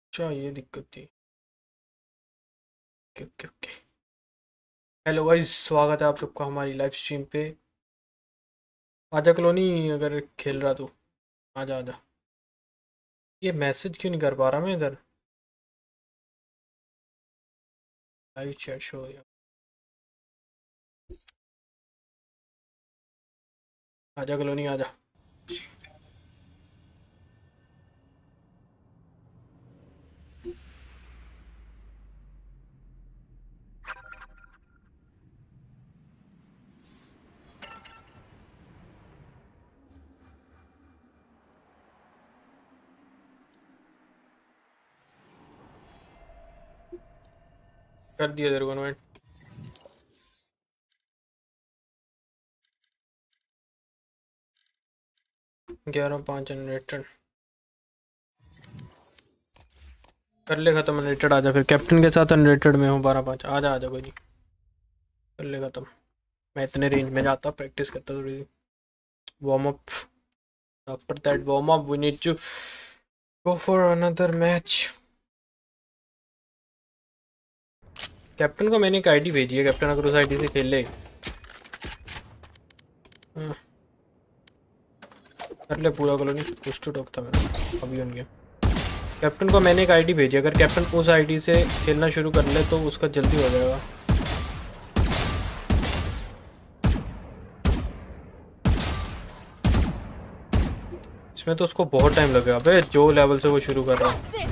अच्छा ये दिक्कत थी। Okay okay okay. Hello guys, स्वागत है आप सबका हमारी लाइव स्ट्रीम पे। आजा कॉलोनी, अगर खेल रहा तो आजा आजा। ये मैसेज क्यों नहीं कर पा रहा मैं इधर? लाइव चैट शो या आजा कॉलोनी आजा। कर दिया तेरे को इनवाइट। 11-5 अनरेटेड। कर ले खत्म अनरेटेड। आजा फिर कैप्टन के साथ अनरेटेड में हूँ 12-5। आजा आजा, कोई नहीं, कर ले खत्म। मैं इतने रेंज में जाता, प्रैक्टिस करता थोड़ी warm up. After that warm up we need to go for another match. Captain को मैंने एक आईडी भेजी है, कैप्टन अगर उस आईडी से खेल ले। हाँ, कर ले पूरा कॉलोनी। कुछ टू टॉक था मेरा अभी उनके। कैप्टन को मैंने एक आईडी भेजी, अगर कैप्टन उस आईडी से खेलना शुरू कर ले तो उसका जल्दी हो जाएगा। इसमें तो उसको बहुत टाइम लगेगा अबे, जो लेवल से वो शुरू कर रहा है।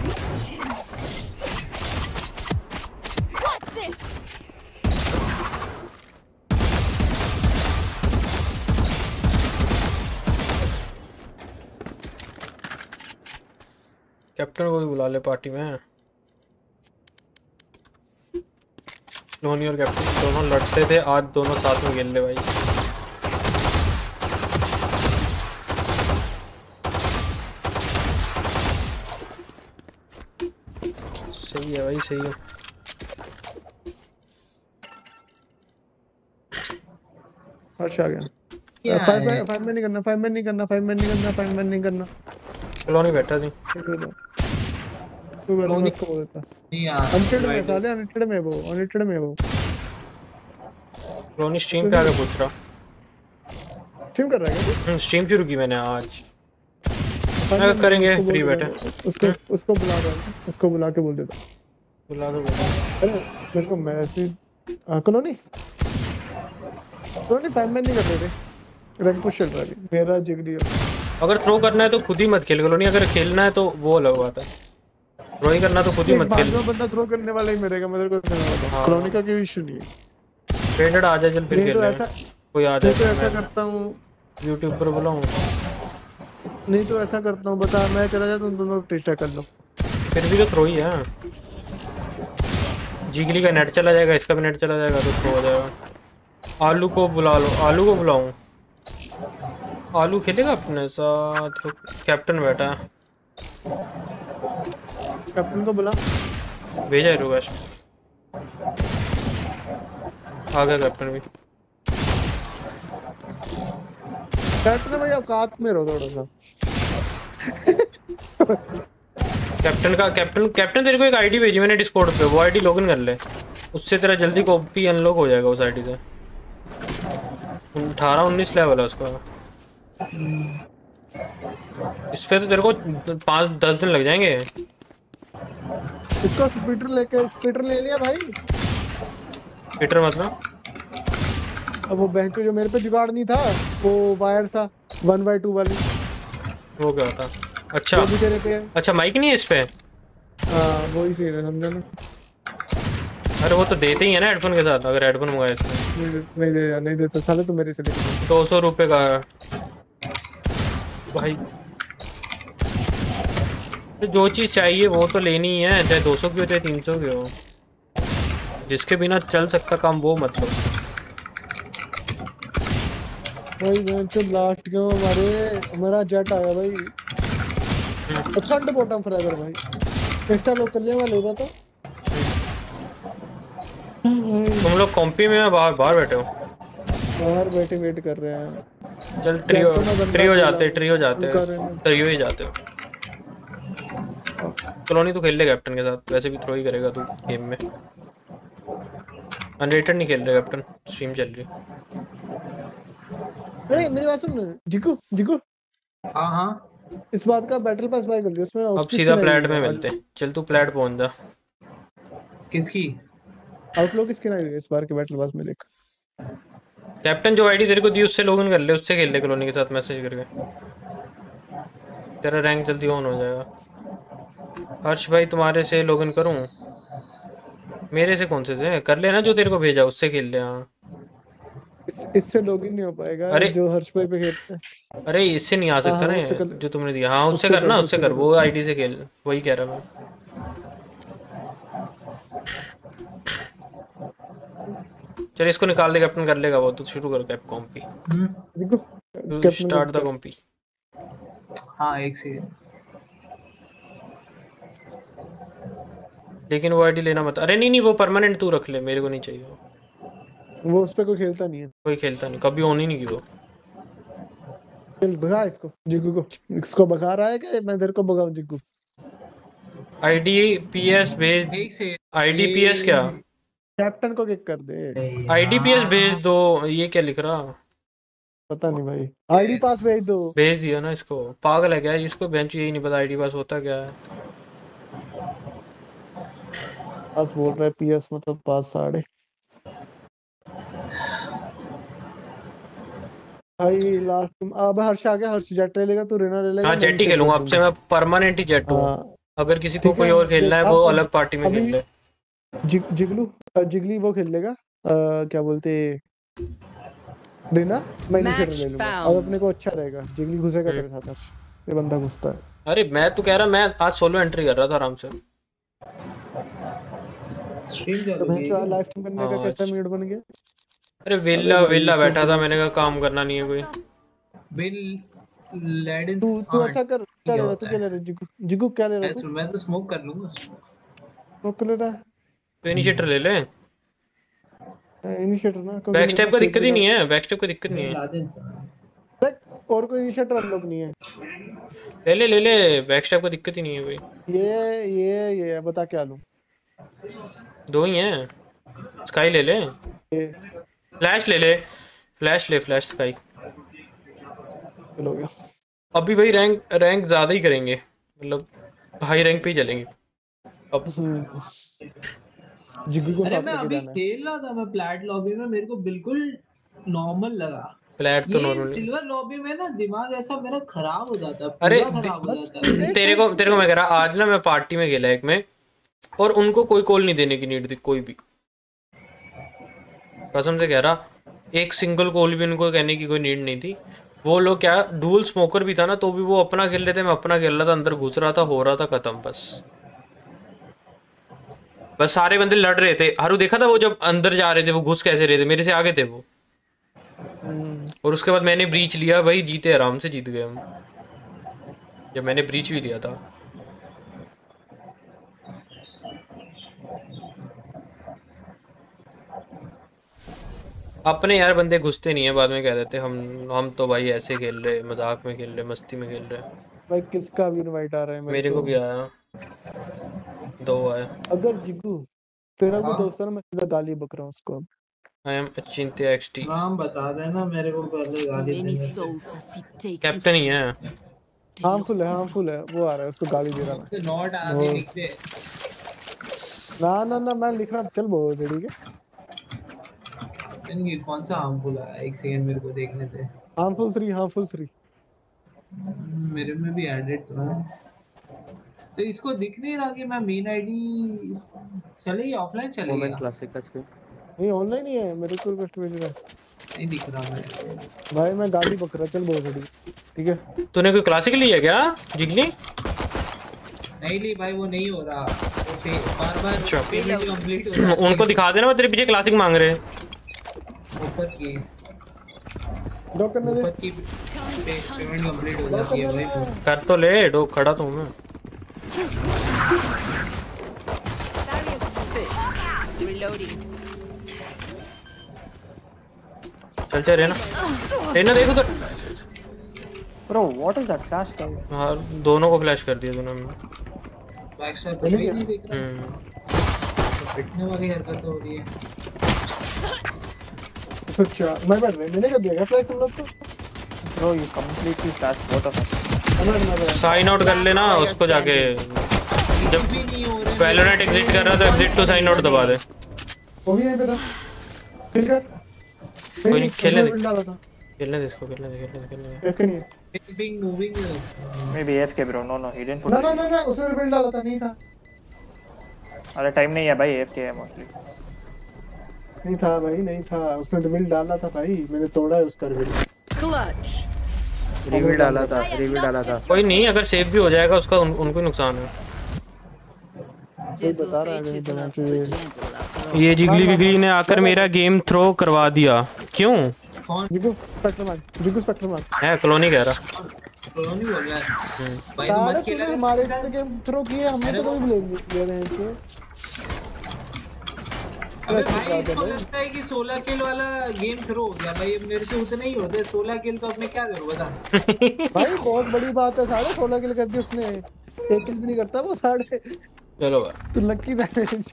कैप्टन को भी बुला ले पार्टी में। धोनी और कैप्टन दोनों लड़ते थे, आज दोनों साथ में खेल ले भाई। सही है भाई, सही है। अच्छा आ गया। फाइव मैन नहीं करना, फाइव मैन नहीं करना, फाइव मैन नहीं करना, फाइव मैन नहीं करना। कॉलोनी बैठा थी। तू मैं उसको बोल देता। अनटेड में साले, अनटेड में वो, अनटेड में वो। कॉलोनी स्ट्रीम पे आके पूछ रहा। स्ट्रीम कर रहा है क्या? स्ट्रीम शुरू की मैंने आज। अगर करेंगे फ्री बैठे। उसको बुला दो, उसको बुला के बोल देता। बुला दो। अरे मेरे को message colony colony five man नहीं कर रहे थे, रैंक पुश चल रहा है मेरा जिगरी। अगर थ्रो करना है तो खुद ही मत खेल कॉलोनी, अगर खेलना है तो वो अलग बात है। थ्रो ही करना तो खुद ही मत खेल। बंदा थ्रो करने वाला ही मरेगा, मेरे को कॉलोनी का कोई इशू नहीं है। पेंडेड आ जा, चल फिर खेल लेंगे। कोई आ जाए तो ऐसा करता हूँ, यूट्यूब पर बुलाऊं। नहीं तो ऐसा करता हूँ, बता मैं चला जाता, तुम दोनों टेस्ट कर लो। फिर भी तो थ्रो ही है। जिगली का नेट चला जाएगा, इसका भी नेट चला जाएगा तो थ्रो हो जाएगा। आलू को बुला लो, आलू को बुलाऊं। आलू खेलेगा अपने साथ। कैप्टन बैठा है। कैप्टन को बुला। भेजा है रुवेश। आ गया कैप्टन भी। कैप्टन भाई औकात में रहो थोड़ा सा। कैप्टन तेरे को एक आईडी भेजी मैंने डिस्कॉर्ड पे, वो आईडी लॉगिन कर ले। उससे तेरा जल्दी कॉपी अनलॉक हो जाएगा उस आईडी से। 18-19 लेवल है उसका। इस पे तो तेरे को 5-10 दिन लग जाएंगे। इसको स्पीटर ले लिया भाई। पीटर मतलब? अब वो बैंक जो मेरे पे जुगाड़ नहीं था, वो वायर सा 1x2 वाली। वो क्या होता? अच्छा भी तेरे पे है। अच्छा, माइक नहीं है इस पे? हाँ वही सीन है, समझा ना। अरे वो तो देते ही है ना हेडफोन के साथ, अगर हेडफोन मंगाए इसमें। नहीं देता साले, तो मेरे से लेके 200 रुपये का भाई। तो जो चीज़ चाहिए वो तो लेनी ही है, चाहे 200 की हो चाहे 300 की हो। जिसके बिना चल सकता काम वो मतलब। भाई मैं लास्ट क्यों हमारा जेट आया भाई। ठंड बॉटम फॉरएवर भाई। एक्स्ट्रा लोग कर लिया, मैं ले रहा था। तुम लोग कॉम्पी में बाहर बाहर बैठे हो? बाहर बैठे वेट कर रहे हैं। चल ट्रियो जाते हो। ट्रियो ही जाते हो। कॉलोनी तो खेल ले कैप्टन के साथ, वैसे भी थ्रो ही करेगा तू गेम में। अनरेटेड नहीं खेल रहे कैप्टन, स्ट्रीम चल रही। अरे मेरी बात सुन जिकू जिकू। हाँ हाँ इस बात का बैटल पास बाय कर लियो, उसमें अब सीधा प्लेट में मिलते। चल तू प्लेट पहुंच जा। किसकी? आउटलो की स्किन आई है इस बार के बैटल पास में, देख। कैप्टन जो आईडी तेरे को दी उससे लॉगिन कर ले, उससे खेल ले कॉलोनी के साथ मैसेज करके, तेरा रैंक जल्दी ऑन हो जाएगा। हर्ष भाई तुम्हारे से लॉगिन करूं? मेरे से कौन से कर लेना, जो तेरे को भेजा उससे खेल ले। हाँ इससे लॉगिन नहीं हो पाएगा। अरे जो हर्ष भाई पे खेलते हैं। अरे इससे नहीं आ सकता ना, जो तुमने दिया। हाँ उससे कर ना, उससे कर, वो आईडी से खेल, वही कह रहा मैं। चल इसको निकाल दे, कैप्टन कर लेगा वो तो। शुरू करो cap compy, start the compy. हाँ एक सेकंड। लेकिन वो आईडी लेना मत। अरे नहीं नहीं, वो परमानेंट तू रख ले, मेरे को नहीं चाहिए वो उस पे कोई खेलता नहीं है। कोई खेलता नहीं, कभी ऑन ही नहीं की वो। चल भगा इसको जिग्गू को। इसको भगा रहा है कि मैं तेरे को भगाऊं जिग्गू? आईडी पीएस भेज। एक से आईडी पीएस क्या? कैप्टन को किक कर दे। आईडी पीएस भेज दो। ये क्या लिख रहा? पता नहीं भाई, आईडी पास भेज दो। भेज दिया ना इसको। पागल है क्या इसको? बेंच यही नहीं पता आईडी पास होता क्या है। पास बोल रहा है, पीएस मतलब पास 6.5। भाई लास्ट अब हर्ष आ गया। हर्ष जेट ले लेगा, तू रेना ले लेगा। हाँ जेट ही खेलूंगा अब से मैं, परमानेंट ही जेट हूँ। अगर किसी को कोई और खेलना है वो अलग पार्टी में खेल ले। जिगली वो खेल लेगा। क्या बोलते रेना, मैं इनिशिएटर ले लूंगा। अब अपने को अच्छा रहेगा। जिगली घुसेगा तेरे साथ। हर्ष ये बंदा घुसता है। अरे मैं तो कह रहा, मैं आज सोलो एंट्री कर रहा था आराम से। स्ट्रीम तो भैंचो लाइव स्ट्रीम करने का कैसा मिनट बन गया? अरे वेला बैठा था, मैंने कहा काम करना नहीं है कोई। बिल लेडेंस। तू ऐसा कर, क्या ले रहा तू? क्या ले रहा जिगू? जिगू क्या ले रहा तू? मैं तो स्मोक कर लूंगा। स्मोक ले रहा है तो इनिशिएटर ले ले। इनिशिएटर ना, बैक स्टेप का दिक्कत ही नहीं है, बैक स्टेप का दिक्कत नहीं है। और कोई इनिशिएटर अनलॉक नहीं है। ले ले बैक स्टेप का दिक्कत ही नहीं है कोई। ये बता क्या लूं? दो ही हैं। स्काई ले ले, फ्लैश ले ले। Flash Skye. चलो गया। अभी भाई रैंक ज्यादा ही करेंगे, मतलब हाई रैंक पे ही चलेंगे अब। जिग्गू को अरे मैं अभी खेल रहा था, मैं प्लैट लॉबी में, मेरे को बिल्कुल नॉर्मल लगा। प्लैट तो नॉर्मल। सिल्वर लॉबी में ना दिमाग ऐसा मेरा खराब हो जाता है। अरे खराब हो जाता है। तेरे को मैं कह रहा, आज ना मैं पार्टी में खेला एक में, और उनको कोई कॉल नहीं देने की नीड थी, कोई भी। कसम से कह रहा, एक सिंगल कॉल भी उनको कहने की कोई नीड नहीं थी। वो लोग क्या, डुअल स्मोकर भी था ना, तो भी वो अपना खेल रहे थे, मैं अपना खेल रहा था। अंदर घुस रहा था, हो रहा था खत्म। बस सारे बंदे लड़ रहे थे। हारू देखा था वो जब अंदर जा रहे थे, वो घुस कैसे रहे थे, मेरे से आगे थे वो। और उसके बाद मैंने ब्रीच लिया भाई, जीते, आराम से जीत गए हम, जब मैंने ब्रीच भी लिया था। अपने यार बंदे घुसते नहीं है, बाद में कह देते हम तो भाई ऐसे खेल रहे, मजाक में खेल रहे, मस्ती में खेल रहे। भाई किसका भी इनवाइट आ रहा है? मेरे को भी आया, 2 आया। अगर जिग्गू तेरा कोई दोस्त है ना, मैं सीधा गाली बक रहा हूँ उसको। I am Achintya XT। नाम बता देना मेरे को पहले, गाली देने। कैप्टन ही है। हार्मफुल है वो आ रहा है, उसको गाली दे रहा मैं। नॉट आगे लिख दे ना मैं लिख रहा, चल बहुत ठीक है। इनकी कौन सा हार्मफुल है? एक सेकंड मेरे को देखने दे। हार्मफुल 3 मेरे में भी एडेड तो है, तो इसको दिख नहीं रहा कि मैं मेन आईडी चलेगी ऑफलाइन चलेगी। मोमेंट क्लासिक का स्क्रीन नहीं ऑनलाइन ही है, मेरे को रिक्वेस्ट भेज रहा है। नहीं दिख रहा मेरे भाई मैं गाली बक रहा, चल बहुत ठीक है। तूने कोई क्लासिक लिया क्या जिगली? नहीं ली भाई, वो नहीं हो रहा, बार पेमेंट कंप्लीट हो रहा है। उनको दिखा देना, वो तेरे पीछे क्लासिक मांग रहे हैं। ऊपर की डॉक करने दे, ऊपर की पेमेंट कंप्लीट हो जाती है भाई। कर तो ले, डॉक खड़ा तो मैं। चल रेना देखो तो। Bro what is that flash? हाँ दोनों को फ्लैश कर दिया दोनों ने। बैकस्टैब पे नहीं नहीं देख रहा, पिटने वाली हरकत हो रही है। अच्छा मैं बैठ रहा, मैंने कर दिया क्या फ्लैश तुम लोग को? Bro, you completely flashed both of us. Sign out कर लेना उसको जाके, जब भी नहीं हो रहे वैलोरेंट एग्जिट कर रहा था एग्जिट टू साइन आउट दबा दे। वो भी यहीं पे था, किल कर। कोई नहीं, खेलने दे। डाला था खेलने दे इसको, खेलने दे। एक नहीं है। पिंग मूविंग है। Maybe AFK bro. No, he didn't put. ना उसने बिल्ड डाला था, नहीं था। अरे टाइम नहीं है भाई, AFK है mostly. नहीं था भाई, नहीं था, उसने बिल्ड डाला था भाई, मैंने तोड़ा है उसका बिल्ड। Clutch. रिवील डाला था, रिवील डाला था. कोई नहीं, अगर सेव भी हो जाएगा उसका उनको ही नुकसान है। कोई बता रहा है कि नहीं तो ये जिगली विगली ने आकर मेरा गेम थ्रो करवा दिया। क्यों जिगू स्पेक्टर मार है? कॉलोनी कह रहा। कॉलोनी बोल रहा है भाई, तो मत खेला। हमारे गेम थ्रो किए हमने, तो कोई ब्लेम नहीं किया है इनसे। अबे भाई इसको लगता है कि 16 किल वाला गेम थ्रो हो गया भाई, मेरे से उतना ही होता है 16 किल, तो अब मैं क्या करूं बता। भाई बहुत बड़ी बात है, साढ़े 16 किल कर दी उसने, एक किल भी नहीं करता वो साढ़े। चलो भाई तू लकी था।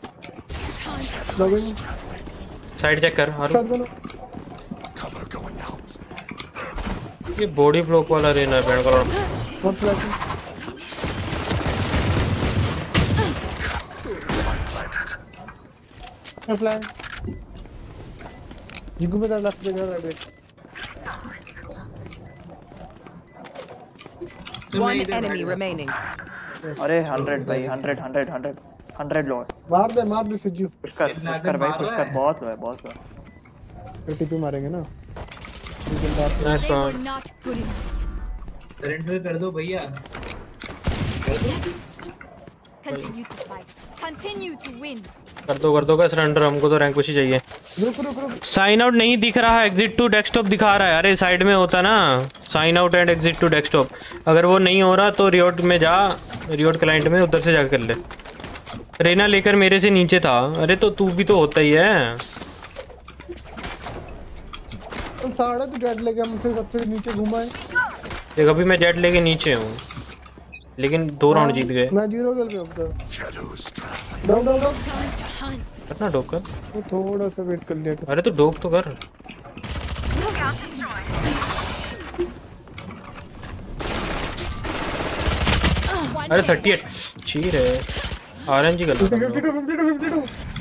साइड चेक कर। साथ दोनों ये बॉडी ब्लॉक वाला रेना है बैंड करो। बहुत फ्लैश है, फ्लैश जिगू में लेफ्ट पे जा रहा है। One enemy remaining. अरे 100 भाई, 100 लो. मार दे सिज्जू। पुश कर भाई, पुश कर. बहुत लो है. टीपी मारेंगे ना। Nice one. सरेंडर कर दो भैया, कर दो। Continue to fight. Continue to win. कर दो का सरेंडर, हमको तो रैंक पुश ही चाहिए। रुक साइन आउट नहीं दिख रहा है, एग्जिट टू डेस्कटॉप दिखा रहा है। अरे साइड में होता ना sign out and exit to desktop, अगर वो नहीं हो रहा तो रियोट में जा, रियोट क्लाइंट में उधर से जाकर कर ले। रेना लेकर मेरे से नीचे था। अरे तो तू भी तो होता ही है। साढ़े तू जेट लेके हमसे सबसे नीचे घुमा है। देख अभी मैं जेट लेके नीचे हूँ, लेकिन 2 राउंड जीत गए। मैं 0 किल पे हूं। डॉग कितना डोक कर, वो थोड़ा सा वेट कर लिया। अरे तो डोक तो कर। अरे 38 चीर है। आरएनजी कर लो। 52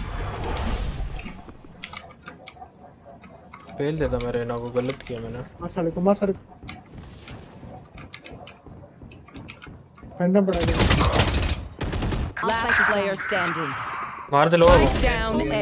फेल देता मैं रेना को, गलत किया मैंने। मार साले को फैंडम बढ़ा दे। Last player standing. मार दे लो वो। Down A.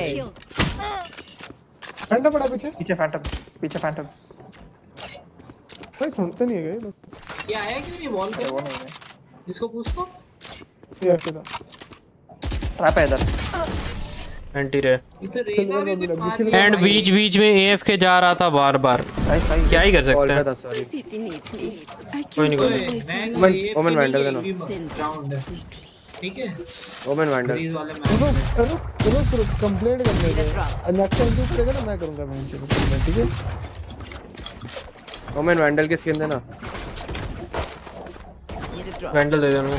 फैंडम बढ़ा पीछे पीछे फैंटम. भाई सुनते नहीं है ये लोग। ये आया क्यों नहीं वॉल पे? वो नहीं है. इसको पूछ तो। ये ऐसे था। ट्रैप है इधर. एंटी रे ये तो रेना भी कुछ मार रही है एंड भाई। बीच में एएफ के जा रहा था बार सही. क्या ही कर सकते हैं। कोई नहीं ओमन वैंडल का राउंड है, ठीक है। Omen vandal. फ्रीज वाले मैच रुक कंप्लेंट करने दे। नेक्स्ट टाइम तू करेगा ना, मैं करूंगा मैं इनसे कंप्लेंट, ठीक है। ओमन वैंडल की स्किन देना. वैंडल दे देना।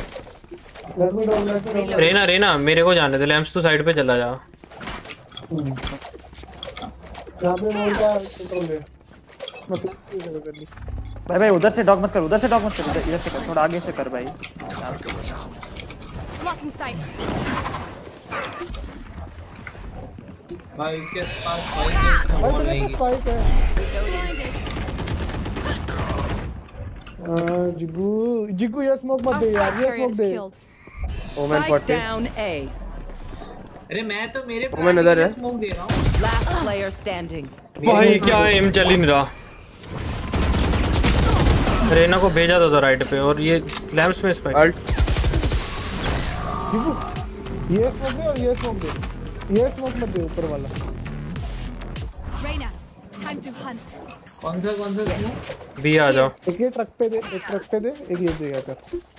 रेना मेरे को जाने दे, लैम्प्स तो साइड पे चला जा। यहां पे मोड़ का कंट्रोल है, मतलब ये कर ली। भाई उधर से डॉग मत कर, इधर से कर, थोड़ा आगे से कर भाई. Blocking sight. भाई इसके पास भाई वॉल तेरे नहीं पास स्पाइक है। जिगू ये स्मोक मत दे यार, ये स्मोक दे। ओमन Spike 40. down A. अरे मैं तो मेरे ओमन इधर है. स्मोक दे रहा हूं। Last player standing. भाई क्या एम चल ही नहीं रहा। रेना को भेजा था राइट पे, और ये लैम्प्स में स्पाइक। जिगू ये स्मोक दे और ये स्मोक दे, ये स्मोक मत दे ऊपर वाला। Reina, time to hunt. कौन सा स्मोक? बी आ जाओ। एक ये ट्रक पे दे, एक ये देगा कर।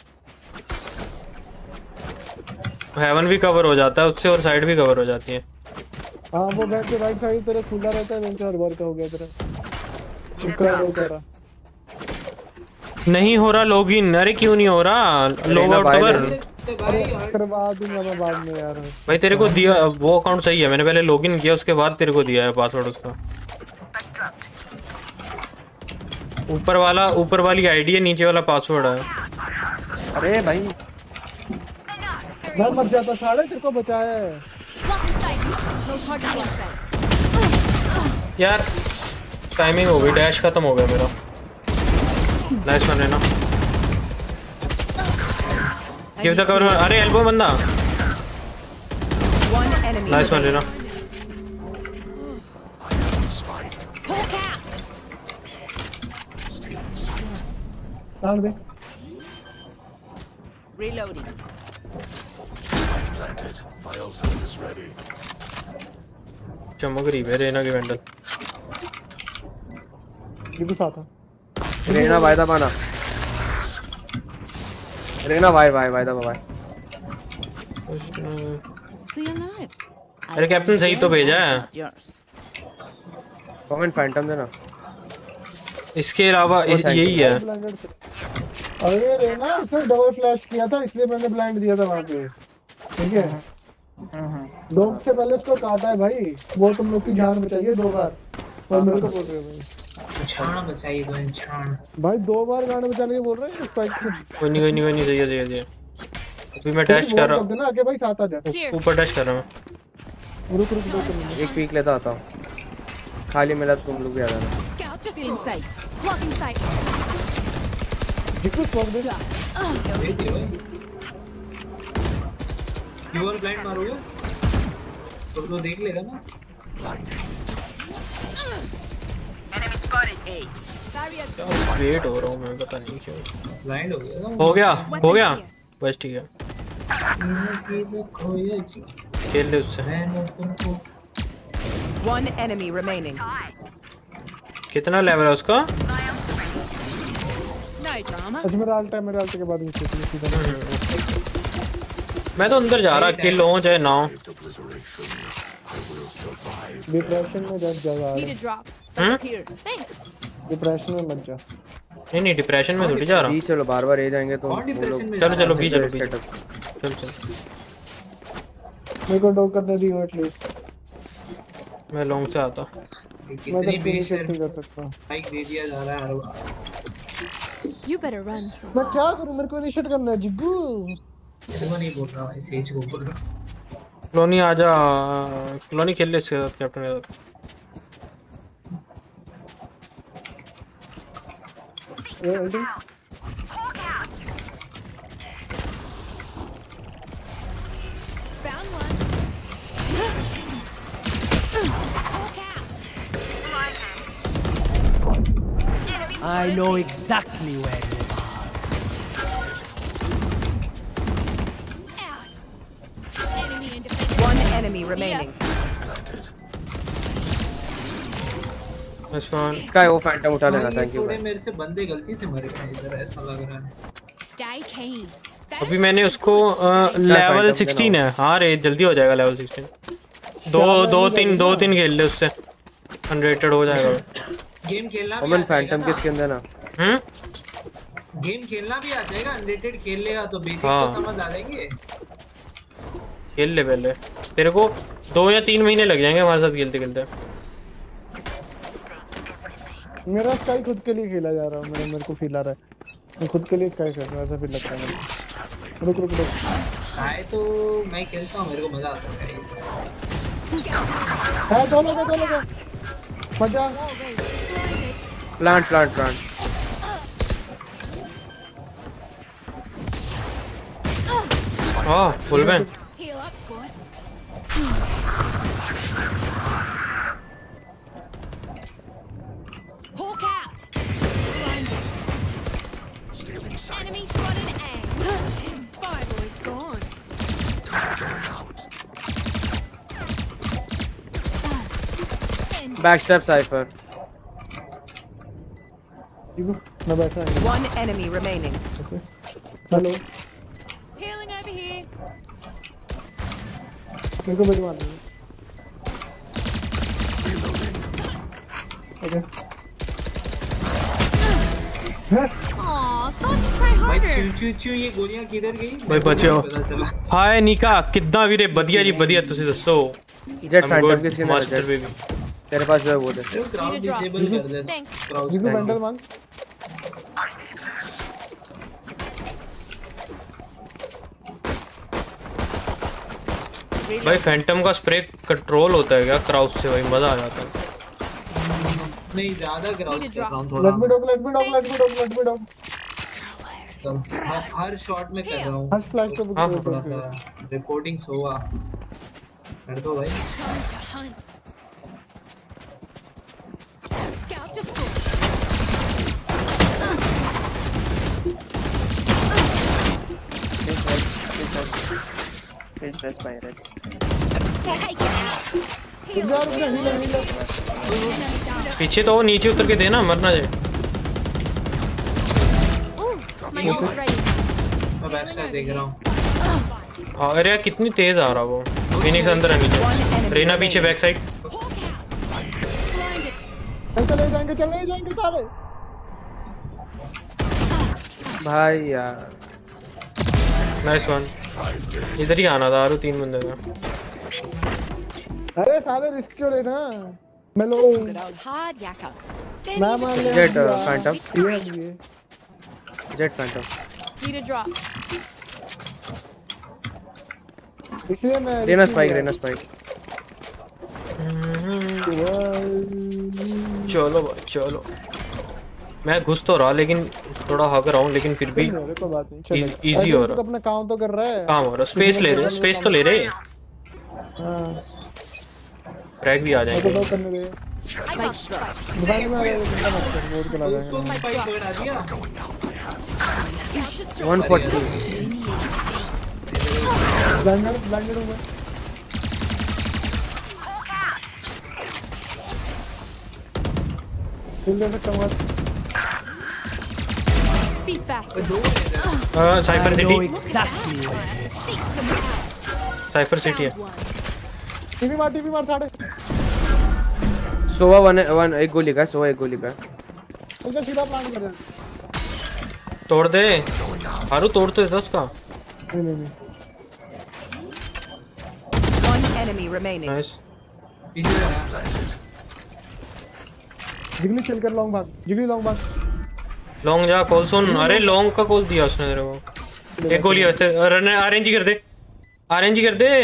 हेवन भी कवर हो जाता है उससे, और साइड भी कवर हो जाती है। हां वो बैठ के राइट साइड तेरा खुला रहता है, बेंच हर बार का हो गया तेरा। चुका हो तेरा। नहीं हो रहा लॉगिन। अरे क्यों नहीं हो रहा? लॉग आउट तो कर। सकते भाई। करवा दूंगा मैं बाद में यार। भाई तेरे को दिया वो अकाउंट सही है, मैंने पहले लॉगिन किया उसके बाद तेरे को दिया है पासवर्ड उसका। ऊपर वाली आईडी है, नीचे वाला पासवर्ड है। अरे भाई मैं मर जाता साढ़े, तेरे को बचाया है Blocking sight. No target in sight. यार टाइमिंग हो गई, डैश खत्म हो गया मेरा। नाइस वन लेना। Give the cover. अरे एल्बो बंदा। One enemy. नाइस वन लेना। Hawk out. काट दे। Reloading. चमक रही है रेना की वेंडल। ये भी साथ है। रेना भाई दा बना। रेना भाई दा भाई। Stay alive. अरे कैप्टन सही तो भेजा है। Yours. कमेंट फैंटम देना। इसके अलावा यही है। ब्लाइंडेड थे। अरे रेना उसने डबल फ्लैश किया था इसलिए मैंने ब्लाइंड दिया था वहां पे। ठीक है। डॉग से पहले उसको काटा है भाई, वो तुम लोग की जान बचाइए 2 बार। और मेरे को बोल रहे हो भाई छान बचाइए दो छान। भाई 2 बार गाने बचाने के बोल रहे हैं स्पाइक से। कोई नहीं सही है। अभी मैं डैश कर रहा हूँ देना आगे भाई, साथ आ जा। ऊपर डैश कर रहा हूँ। रुक दो मिनट। एक पीक लेता आता हूँ। खाली मिला तुम लोग भी आ जाना। Scout just in sight. Blocking sight. जिक्र स्मोक दे। देख लियो भाई। यूआर ब्लाइंड मारोगे तो देख लेगा ना। वेट हो रहा हूँ मैं, पता नहीं क्यों। ब्लाइंड हो गया ना। हो गया बस ठीक है। मैंने सीधे खोया जी, खेल ले उससे। मैंने तुमको। One enemy remaining. कितना लेवल है उसका? No drama. अच्छा मेरा अल्ट है, मेरे अल्ट के बाद नीचे सीधा। मैं तो अंदर जा रहा, किल हो चाहे ना हो। डिप्रेशन में जा जा। Need a drop. Spike's here. Thanks. Depression में मत जा। नहीं डिप्रेशन में थोड़ी जा रहा। बी चलो बार ए जाएंगे तो कौन डिप्रेशन में। चलो बी चलो सेटअप। चल मेरे को डॉग करने दी एटलीस्ट। मैं लॉन्ग से आता। मैं कितनी तो बेशर नहीं कर सकता। लाइक दे दिया जा रहा है हर बार। You better run. So. मैं क्या करूं, मेरे को इनिशिएट करना है जिग्गू। मेरे को नहीं बोल रहा भाई, सेज को बोल रहा। क्लोनी आजा, क्लोनी खेल ले इसके साथ कैप्टन के साथ। ये अल्टी Found one. Hawk out. I know exactly where you are. Out. Enemy in defense. One enemy remaining. Nice one. इसका वो फैंटम उठा लेना। थैंक यू थोड़े भाई। मेरे से बंदे गलती से मरे हैं इधर, ऐसा लग रहा है। Stay keen. अभी मैंने उसको लेवल 16 है। हाँ रे जल्दी हो जाएगा लेवल 16। दो तीन खेल ले उससे, अनरेटेड हो जाएगा। गेम खेलना भी कॉमन आ जाएगा फैंटम ना। किसके अंदर ना। गेम खेलना भी आ जाएगा, अनरेटेड खेल लेगा तो बेसिक हाँ। तो समझ आ जाएंगे। खेल ले पहले, तेरे को 2 या 3 महीने लग जाएंगे हमारे साथ खेलते खेलते। मेरा स्काई खुद के लिए खेला जा रहा है। मेरे को फील आ रहा है मैं खुद के लिए स्काई कर रहा हूं, ऐसा फील लगता है मुझे। रुक आए तो मैं खेलता हूँ, मेरे को मजा आता है। है दो लोग मजा। Plant full ban. Heal up, squad. Hawk out. Blinded. Enemy spotted A. Fireboy's gone. Backstep Cypher. मैं बैठा हूं। One enemy remaining. Hello Healing over here. मेरे को बड़ी मार दो। ओके Aw, भाई चू ये गोलियां किधर गई? भाई बचे हो। पता चला। हाय निका कितना वीरे बढ़िया जी बढ़िया तुसी दसो जेट फैंटम किसके अंदर मास्टर है? बेबी तेरे पास जो है वो दे। क्राउड डिसेबल कर दे। Thanks. क्राउड जिगू बंडल मांग। भाई फैंटम का स्प्रे कंट्रोल होता है क्या क्राउच से? भाई मजा आ जाता है। नहीं ज्यादा क्राउड Need a कर रहा हूं लेट थोड़ा। Me dog, let me dog, let me dog, let me dog. हर शॉट में कर रहा हूं। हर फ्लैश पे हाँ, बुक थोड़ा सा रिकॉर्डिंग होगा। कर दो भाई। Hunt. Scout to school. Fish best pirate. यार उसने हीलर हीलर पीछे तो वो नीचे उतर के देना मरना जाए। Ooh, my shield ready. मैं बैक साइड देख रहा हूं। हाँ अरे यार कितनी तेज आ रहा वो। फिनिक्स अंदर है नीचे। रेना पीछे बैक साइड। चले जाएंगे सारे। भाई यार नाइस वन। इधर ही आना था आरू 3 बंदे का। अरे साले रिस्क क्यों लेना? मैं लो Good old hard yakka. मैं मान लिया। जेट फैंटम, ये Jett phantom. Need a drop. इसलिए मैं रेना स्पाइक, रेना स्पाइक। चलो भाई चलो। मैं घुस तो रहा लेकिन थोड़ा हक रहा हूँ लेकिन फिर भी कोई बात नहीं चलो। इजी हो रहा। अपना काम तो कर रहा है। काम हो रहा। स्पेस ले रहे, स्पेस तो ले रहे। हां क्रैक भी आ तो जाएंगे। दो करने दे। I got struck. दुकान में आ गया चिंता मत कर, बोर्ड चला जाएगा। उसको स्पाइक पकड़ा दिया। 140। ब्लाइंडेड हूं मैं। हिल दे सकता हूं। Be faster. Cypher I know city, exactly where. Cypher city है। टीवी मार साढ़े। सोवा वन एक गोली का, सोवा एक गोली का। उनका सीधा प्लान कर दे। तोड़ दे आरू, तोड़ तो दे उसका। नहीं One enemy remaining. नाइस। पीछे जा। जिगली चिल कर लॉन्ग भाग, जिगली लॉन्ग भाग। लॉन्ग जा कॉल सुन। अरे लॉन्ग का कॉल दिया उसने तेरे को। एक गोली है वैसे। आरएनजी कर दे, आरएनजी कर दे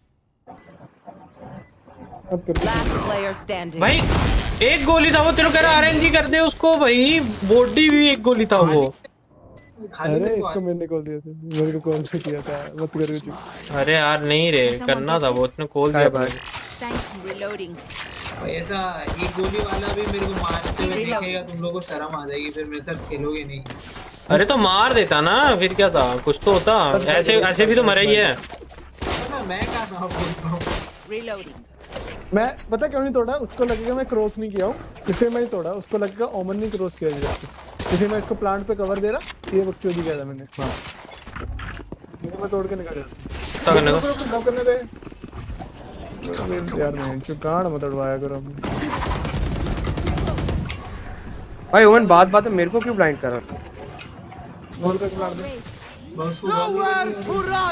अब कर। Last player standing. भाई। एक गोली था वो, तेरे को कह रहा आरएनजी कर दे उसको। भाई बॉडी भी एक गोली था वो। खाली अरे मेरे को इसको मैंने कॉल दिया था, मेरे को कॉल किया था, मत कर कुछ। अरे यार नहीं रे, करना था वो, उसने कॉल दिया भाई। Thank you. Reloading. ऐसा एक गोली वाला भी मेरे को मारते हुए देखेगा, तुम लोगों को शर्म आ जाएगी, फिर मेरे साथ खेलोगे नहीं। अरे तो मार देता ना, फिर क्या था, कुछ तो होता। ऐसे ऐसे भी तो मरा ही है। मैं कहाँ था बोल रहा हूँ। Reloading. मैं पता क्यों नहीं तोड़ा? उसको लगेगा मैं क्रॉस नहीं किया हूँ, इसलिए मैं ही तोड़ा। उसको लगेगा ओमन नहीं क्रॉस किया जाए, इसलिए मैं इसको प्लांट पे कवर दे रहा। ये बकचोदी किया था मैंने। हाँ मैं तोड़ के निकल जाता। क्या करने को? लॉक करने दे यार। मैं चुकाड़ मत उड़वाया करो अपनी। भाई ओवन बात में मेरे को क्यों ब्लाइंड कर रहा? बोल कर प्लांट दे। Nowhere to run.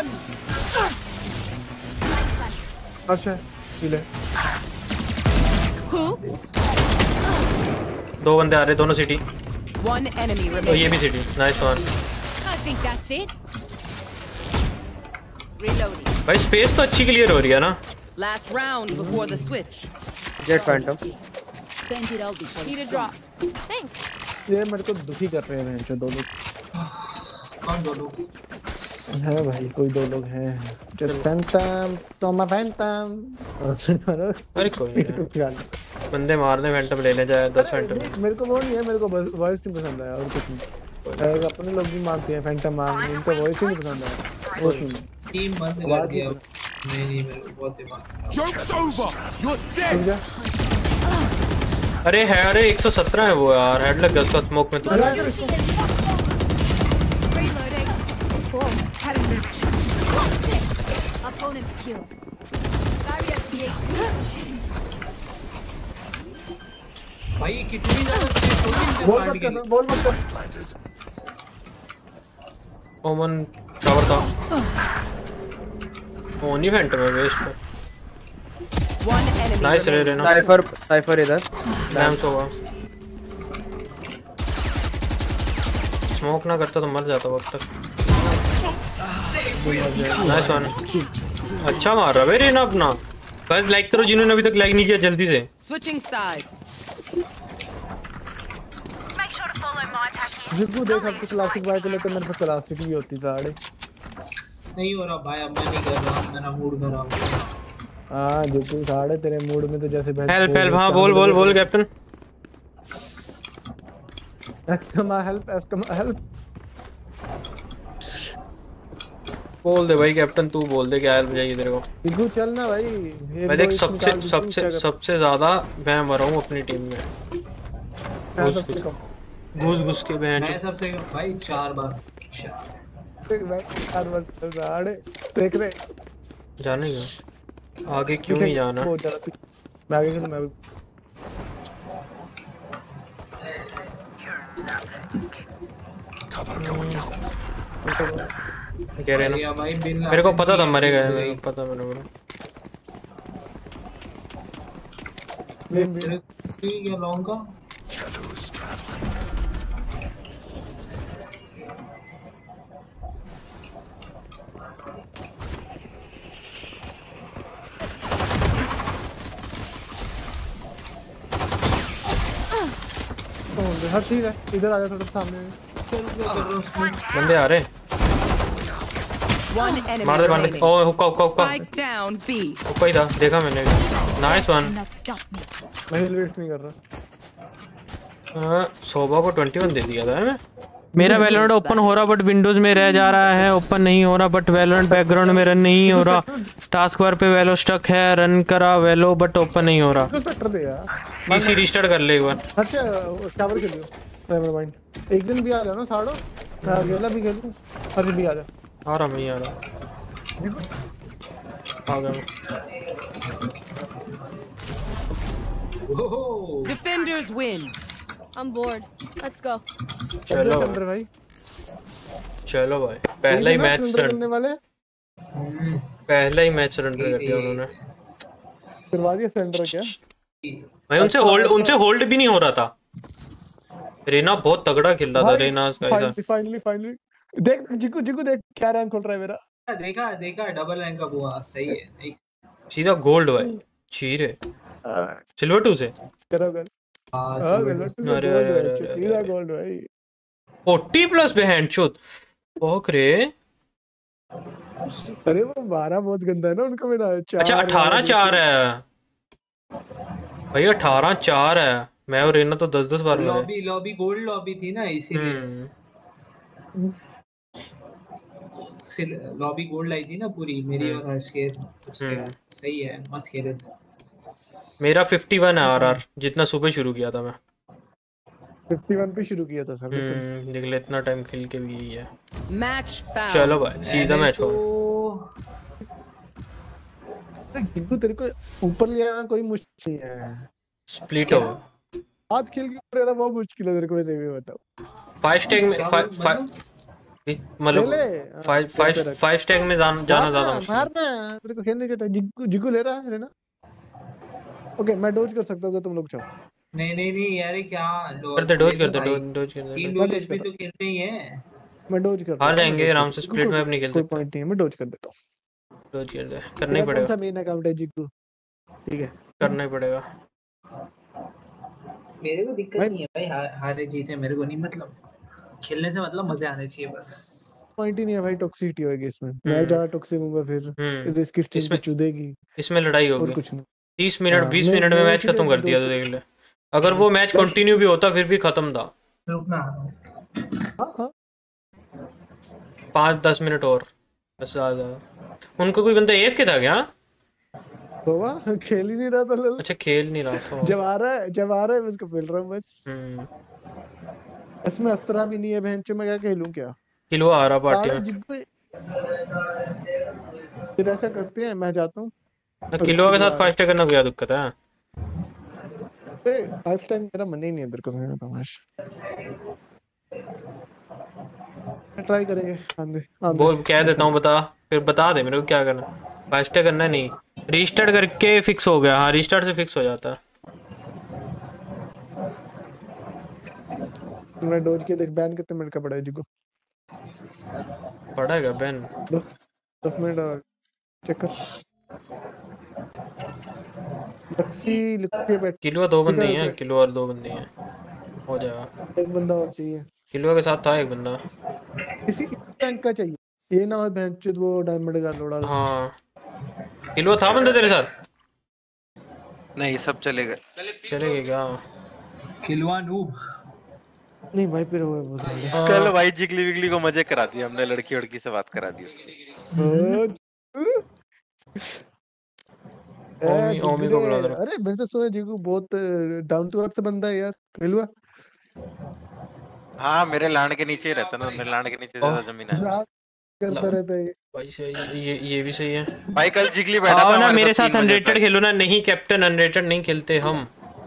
अच्छा ले। Oops. 2 बंदे आ रहे, दोनों सिटी। One enemy तो ये remaining. भी city. Nice one. I think that's it. Reloading. भाई स्पेस तो अच्छी क्लियर हो रही है ना। Last round before the switch. Jett phantom. Spend it all before. Need a drop. Thanks. ये मेरे को दुखी कर रहे हैं जो दो लोग कौन दो लोग? हैं भाई, कोई दो लोग हैं जो फैंटम तो मैं फैंटम। अरे कोई नहीं, बंदे मारने फैंटम ले ले जाए 10 फैंटम। मेरे को वो नहीं है, मेरे को बस वॉइस नहीं पसंद आया और कुछ नहीं। अपने लोग भी मारते हैं फैंटम मार, इनको वॉइस ही नहीं पसंद आया। वो नहीं टीम बंद कर दिया। नहीं मेरे को बहुत दिमाग। Joke's over. You're dead. समझा? अरे है, अरे 117 है वो यार। हेड लग गया उसका स्मोक में तो। Reloading. Opponent killed. Barrier created. भाई कितनी ज्यादा स्पेस हो गई बोल मत कर, बोल मत कर। ओमन शावर था। ओनी फैंटम है वेस्ट पे। One enemy नाइस रे remaining. ना। साइफर इधर लैम्स होगा। स्मोक ना करता तो मर जाता वक्त तक। Nice one. अच्छा मार रहा है रेना अपना। गाइस लाइक करो जिन्होंने अभी तक लाइक नहीं किया जल्दी से। Switching sides. जिग्गू देख अब तो क्लासिक बाय के लिए तो मेरे पास क्लासिक भी होती साढ़े। नहीं हो रहा भाई, अब मैं नहीं कर रहा, मेरा मूड खराब हो गया। हाँ जिग्गू साढ़े तेरे मूड में तो जैसे हेल्प हाँ बोल कैप्टन। एस्कमा हेल्प बोल दे भाई कैप्टन, तू बोल दे क्या हेल्प चाहिए तेरे को। जिग्गू चल ना भाई। मैं देख सबसे ज्यादा मैं मरा हूँ अपनी टीम में। घुस के बहन मैं सबसे भाई 4 बार साढ़े देख रहे जाने का आगे क्यों नहीं जाना। मैं आगे चलूं, मैं कह रहे ना भाई मेरे को पता था मरेगा, मेरे को पता मैंने बोला। ठीक है लॉन्ग का हर चीज है। इधर आ जा थोड़ा सामने। बंदे आ रहे। One enemy मार दे remaining. ओ हुक्का Spike down B. हुक्का ही था, देखा मैंने। Nice one. मैं हिल वेस्ट नहीं कर रहा। सोबा को 21 दे दिया था मैं। मेरा वैलोरेंट ओपन हो रहा बट विंडोज में रह जा रहा है। ओपन नहीं हो रहा बट वैलोरेंट बैकग्राउंड में रन नहीं हो रहा। टास्क बार पे वैलो स्टक है, रन करा वैलो बट ओपन नहीं हो रहा। स्पेक्टर दे यार। पीसी रिस्टार्ट कर ले एक बार। अच्छा शावर खेलियो प्राइमर माइंड। एक दिन भी आ जाओ ना साड़ो, मैं अकेला भी खेलूं। अरे भी आ जा। आ रहा मैं, आ रहा आ गया। Defenders win. I'm bored. Let's go. चलो अंदर भाई, चलो भाई पहला ही मैच करने वाले। पहला ही मैच सरेंडर कर दिया उन्होंने। करवा दिया सरेंडर क्या भाई? उनसे होल्ड भी नहीं हो रहा था। रेना बहुत तगड़ा खेल रहा था। रेना फाइनली देख जिगू देख क्या रैंक खोल रहा है मेरा। देखा डबल रैंक का हुआ। सही है, नाइस। सीधा गोल्ड भाई। चीरे सिल्वर 2 से करोगे। अरे सीधा गोल्ड भाई। 40+ बहनचोद ओक रे। अरे वो 12 बहुत गंदा है ना उनका। मेरा अच्छा 18-4 है भाई। 18-4 है। मैं और रेना तो 10-10 बार मरे। लॉबी गोल्ड लॉबी थी ना, इसीलिए लॉबी गोल्ड आई थी ना पूरी मेरी और हर्ष के। सही है, मस्त खेले थे। मेरा 51 है आरआर, जितना सुबह शुरू किया था मैं। 51 पे शुरू किया था सर। देख ले इतना टाइम खेल के भी यही है। Match found. चलो भाई सीधा मैच हो। जिगू तेरे को ऊपर ले आना कोई मुश्किल नहीं है। स्प्लिट हो हाथ खेल के ऊपर आना बहुत मुश्किल है तेरे को। मैं बताऊं 5 स्टैक में मतलब 5 स्टैक में जाना ज्यादा मुश्किल है। मारना तेरे को खेलने के। जिगू ले रहा है ना। ओके मैं डोज कर सकता हूं अगर तुम लोग चाहो। नहीं यार, क्या कर दे डोज कर दे। 3 डोज एचपी तो खेलते ही हैं। मैं डोज करता हार जाएंगे आराम से। स्प्लिट मैप नहीं खेल सकते। कोई पॉइंट नहीं है, मैं डोज कर देता हूं। डोज कर दे, करना ही पड़ेगा। कौन सा मेन अकाउंट है जिगू? ठीक है करना ही पड़ेगा। मेरे को दिक्कत नहीं है भाई, हारे जीते मेरे को नहीं मतलब। खेलने से मतलब मजे आने चाहिए बस। पॉइंट ही नहीं है भाई। टॉक्सिसिटी होगी इसमें। मैं ज्यादा टॉक्सिक हूंगा फिर रिस्क स्टीम पे चुदेगी। इसमें लड़ाई होगी। और कुछ नहीं। 30 मिनट 20 मिनट में मैच खत्म कर दिया तो देख ले। अगर वो मैच कंटिन्यू भी होता फिर भी खत्म था। रुकना। हां 5-10 मिनट और बस ज्यादा। उनका कोई बंदा एफ के था क्या? होगा खेल ही नहीं रहा था। अच्छा खेल नहीं रहा था। जब आ रहा है मैं उसको मिल रहा हूं बस। इसमें अस्त्रा भी नहीं है बहनचो। मैं क्या खेलूं? क्या किलो आ रहा पार्टी में। फिर ऐसा करते हैं, मैं जाता हूं। किलो के साथ 5 स्टैक करना क्या दिक्कत है? 5 टाइम मेरा मन ही नहीं है इधर को तमाश। ट्राई करेंगे आंधे आंधे। बोल, कह देता हूँ, बता, फिर बता दे मेरे को क्या करना। फास्ट करना नहीं, रीस्टार्ट करके फिक्स हो गया। हाँ, रीस्टार्ट से फिक्स हो जाता है। मैं डोज के देख बैन कितने मिनट का पड़ा है जी को। पड़ेगा बैन 10 मिनट और चेक कर। लक्सी लिख के बैठ। किलो 2 बंदे ही हैं, बैठ। किलो और 2 बंदे ही हैं, हो जाएगा। एक बंदा और चाहिए। किलो के साथ था एक बंदा। इसी रैंक का चाहिए, ये ना हो बेंच वो डायमंड का लोड़ा। हाँ, किलो था बंदा तेरे साथ? नहीं, सब चले गए। चलेगा क्या? किलवा नूब। नहीं भाई फिर वो साले। कल भाई जिगली विगली को मजे करा दिए हमने, लड़की वड़की से बात करा दी उसकी। ओमी को बुला दो। अरे मैंने तो सुना जिगू बहुत डाउन टू अर्थ बंदा है यार मिलवा। हाँ, मेरे लांड के नीचे ही रहता ना, मेरे लांड के नीचे ज्यादा जमीन है। करता रहता है भाई सही, ये भी सही है भाई। कल जिगली बैठा था ना हमारे मेरे साथ। 3 बजे अनरेटेड तक। खेलो ना। नहीं कैप्टन, अनरेटेड नहीं खेलते हम।